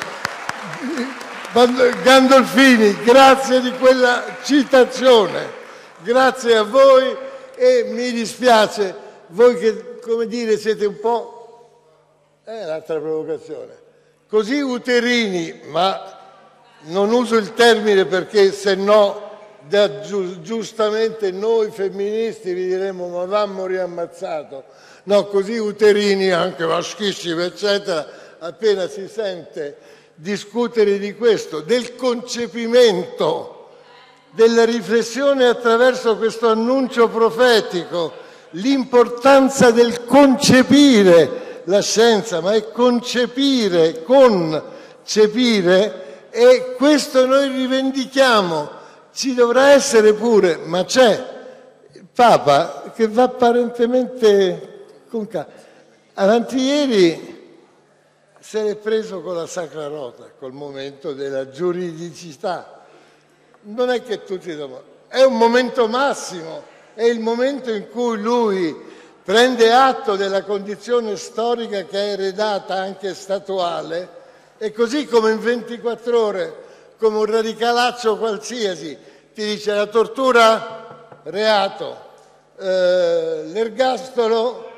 Gandolfini, grazie di quella citazione. Grazie a voi, e mi dispiace, voi che, come dire, siete un po'... è l'altra provocazione. Così uterini, ma non uso il termine perché se no... Da, giu, giustamente noi femministi vi diremmo ma vammo riammazzato, no, così uterini, anche maschissimi eccetera, appena si sente discutere di questo, del concepimento, della riflessione attraverso questo annuncio profetico, l'importanza del concepire la scienza, ma è concepire, concepire, e questo noi rivendichiamo. Ci dovrà essere pure, ma c'è il Papa che va apparentemente con calma. Avanti ieri se l'è preso con la Sacra Rota, col momento della giuridicità. Non è che tutti domani, è un momento massimo, è il momento in cui lui prende atto della condizione storica che è eredata anche statuale, e così come in ventiquattro ore, come un radicalaccio qualsiasi, ti dice la tortura reato, eh, l'ergastolo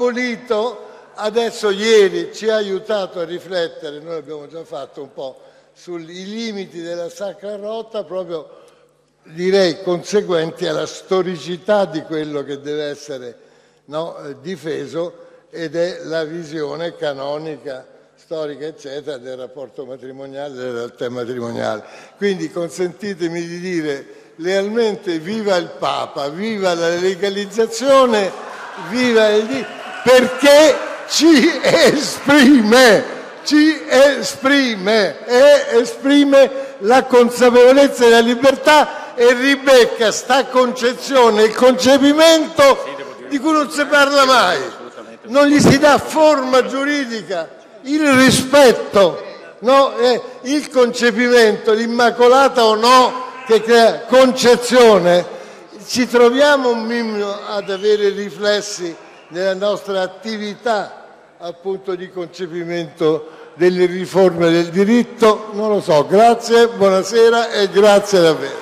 abolito, adesso ieri ci ha aiutato a riflettere, noi l'abbiamo già fatto un po', sui limiti della Sacra Rota, proprio direi conseguenti alla storicità di quello che deve essere, no, difeso, ed è la visione canonica, storica, eccetera, del rapporto matrimoniale, delle realtà matrimoniali. Quindi consentitemi di dire lealmente viva il Papa, viva la legalizzazione, viva il... perché ci esprime, ci esprime e esprime la consapevolezza della libertà e ribecca sta concezione, il concepimento di cui non si parla mai, non gli si dà forma giuridica, il rispetto, no? eh, il concepimento, l'immacolata o no, che crea concezione. Ci troviamo un minimo ad avere riflessi nella nostra attività appunto di concepimento delle riforme del diritto? Non lo so. Grazie, buonasera e grazie davvero.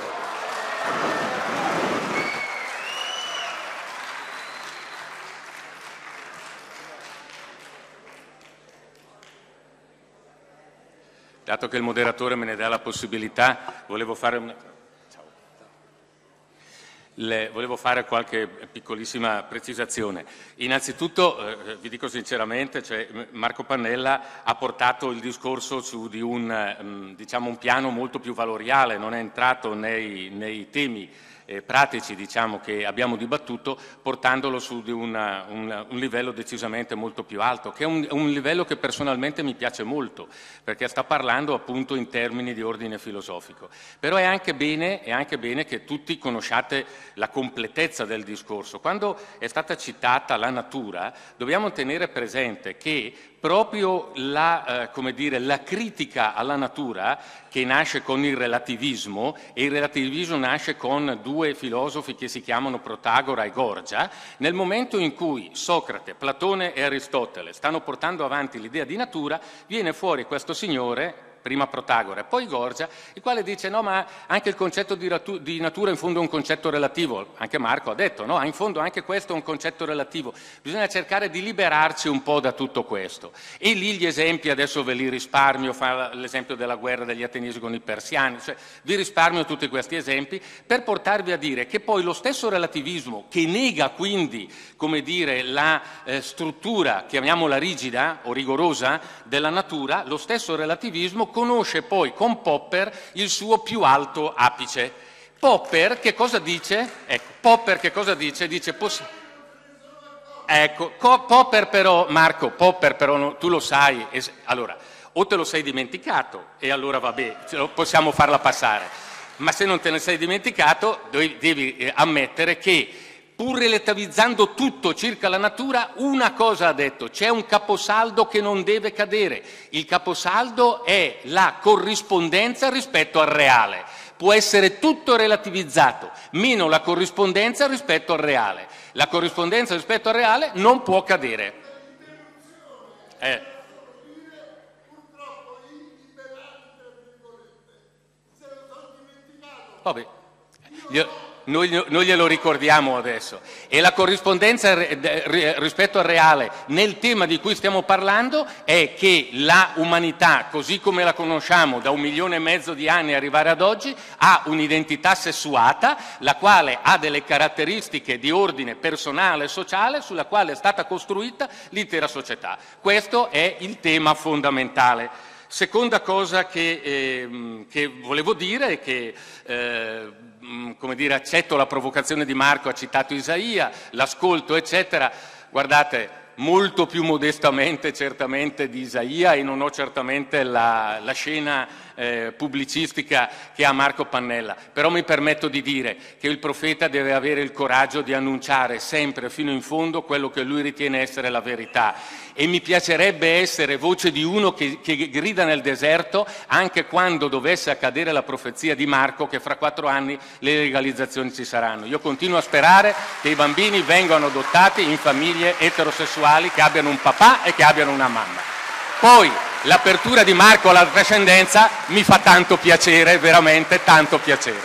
Dato che il moderatore me ne dà la possibilità, volevo fare una... Le, volevo fare qualche piccolissima precisazione. Innanzitutto, eh, vi dico sinceramente, cioè, Marco Pannella ha portato il discorso su di un, um, diciamo, un piano molto più valoriale, non è entrato nei, nei temi eh, pratici, diciamo, che abbiamo dibattuto, portandolo su di una, un, un livello decisamente molto più alto, che è un, un livello che personalmente mi piace molto, perché sta parlando appunto in termini di ordine filosofico. Però è anche bene, è anche bene che tutti conosciate la completezza del discorso. Quando è stata citata la natura, dobbiamo tenere presente che proprio la, eh, come dire, la critica alla natura, che nasce con il relativismo, e il relativismo nasce con due filosofi che si chiamano Protagora e Gorgia, nel momento in cui Socrate, Platone e Aristotele stanno portando avanti l'idea di natura, viene fuori questo signore, prima Protagora e poi Gorgia, il quale dice no, ma anche il concetto di, di natura in fondo è un concetto relativo. Anche Marco ha detto no, in fondo anche questo è un concetto relativo, bisogna cercare di liberarci un po' da tutto questo. E lì gli esempi, adesso ve li risparmio, fa l'esempio della guerra degli ateniesi con i persiani, cioè vi risparmio tutti questi esempi per portarvi a dire che poi lo stesso relativismo, che nega quindi, come dire, la eh, struttura, chiamiamola rigida o rigorosa, della natura, lo stesso relativismo conosce poi con Popper il suo più alto apice. Popper che cosa dice? Ecco, Popper che cosa dice? Dice poss- ecco, Popper però, Marco, Popper però no, tu lo sai, es- allora, o te lo sei dimenticato e allora vabbè, possiamo farla passare, ma se non te ne sei dimenticato devi, devi eh, ammettere che pur relativizzando tutto circa la natura, una cosa ha detto: c'è un caposaldo che non deve cadere. Il caposaldo è la corrispondenza rispetto al reale. Può essere tutto relativizzato, meno la corrispondenza rispetto al reale. La corrispondenza rispetto al reale non può cadere. Eh. Vabbè. Io... Noi, noi glielo ricordiamo adesso. E la corrispondenza rispetto al reale nel tema di cui stiamo parlando è che la umanità, così come la conosciamo da un milione e mezzo di anni arrivare ad oggi, ha un'identità sessuata, la quale ha delle caratteristiche di ordine personale e sociale sulla quale è stata costruita l'intera società. Questo è il tema fondamentale. Seconda cosa che, eh, che volevo dire è che eh, come dire, accetto la provocazione di Marco, ha citato Isaia, l'ascolto eccetera, guardate, molto più modestamente certamente di Isaia, e non ho certamente la, la scena eh, pubblicistica che ha Marco Pannella, però mi permetto di dire che il profeta deve avere il coraggio di annunciare sempre fino in fondo quello che lui ritiene essere la verità, e mi piacerebbe essere voce di uno che, che grida nel deserto anche quando dovesse accadere la profezia di Marco che fra quattro anni le legalizzazioni ci saranno. Io continuo a sperare che i bambini vengano adottati in famiglie eterosessuali, che abbiano un papà e che abbiano una mamma. Poi l'apertura di Marco alla trascendenza mi fa tanto piacere, veramente tanto piacere.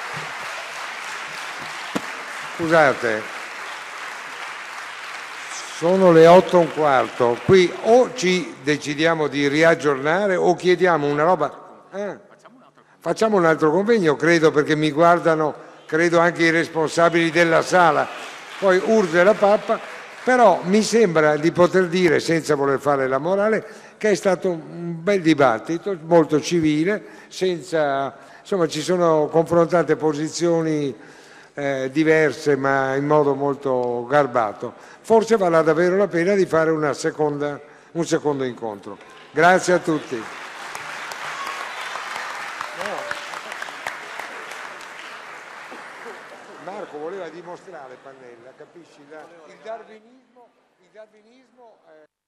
Scusate, Sono le otto e un quarto, qui o ci decidiamo di riaggiornare o chiediamo una roba... Eh, facciamo un altro convegno, credo, perché mi guardano, credo anche i responsabili della sala, poi urge la pappa, però mi sembra di poter dire, senza voler fare la morale, che è stato un bel dibattito, molto civile, senza... insomma ci sono confrontate posizioni eh, diverse ma in modo molto garbato. Forse varrà davvero la pena di fare una seconda, un secondo incontro. Grazie a tutti. Marco voleva dimostrare, Pannella, capisci? Il darwinismo, il darwinismo eh...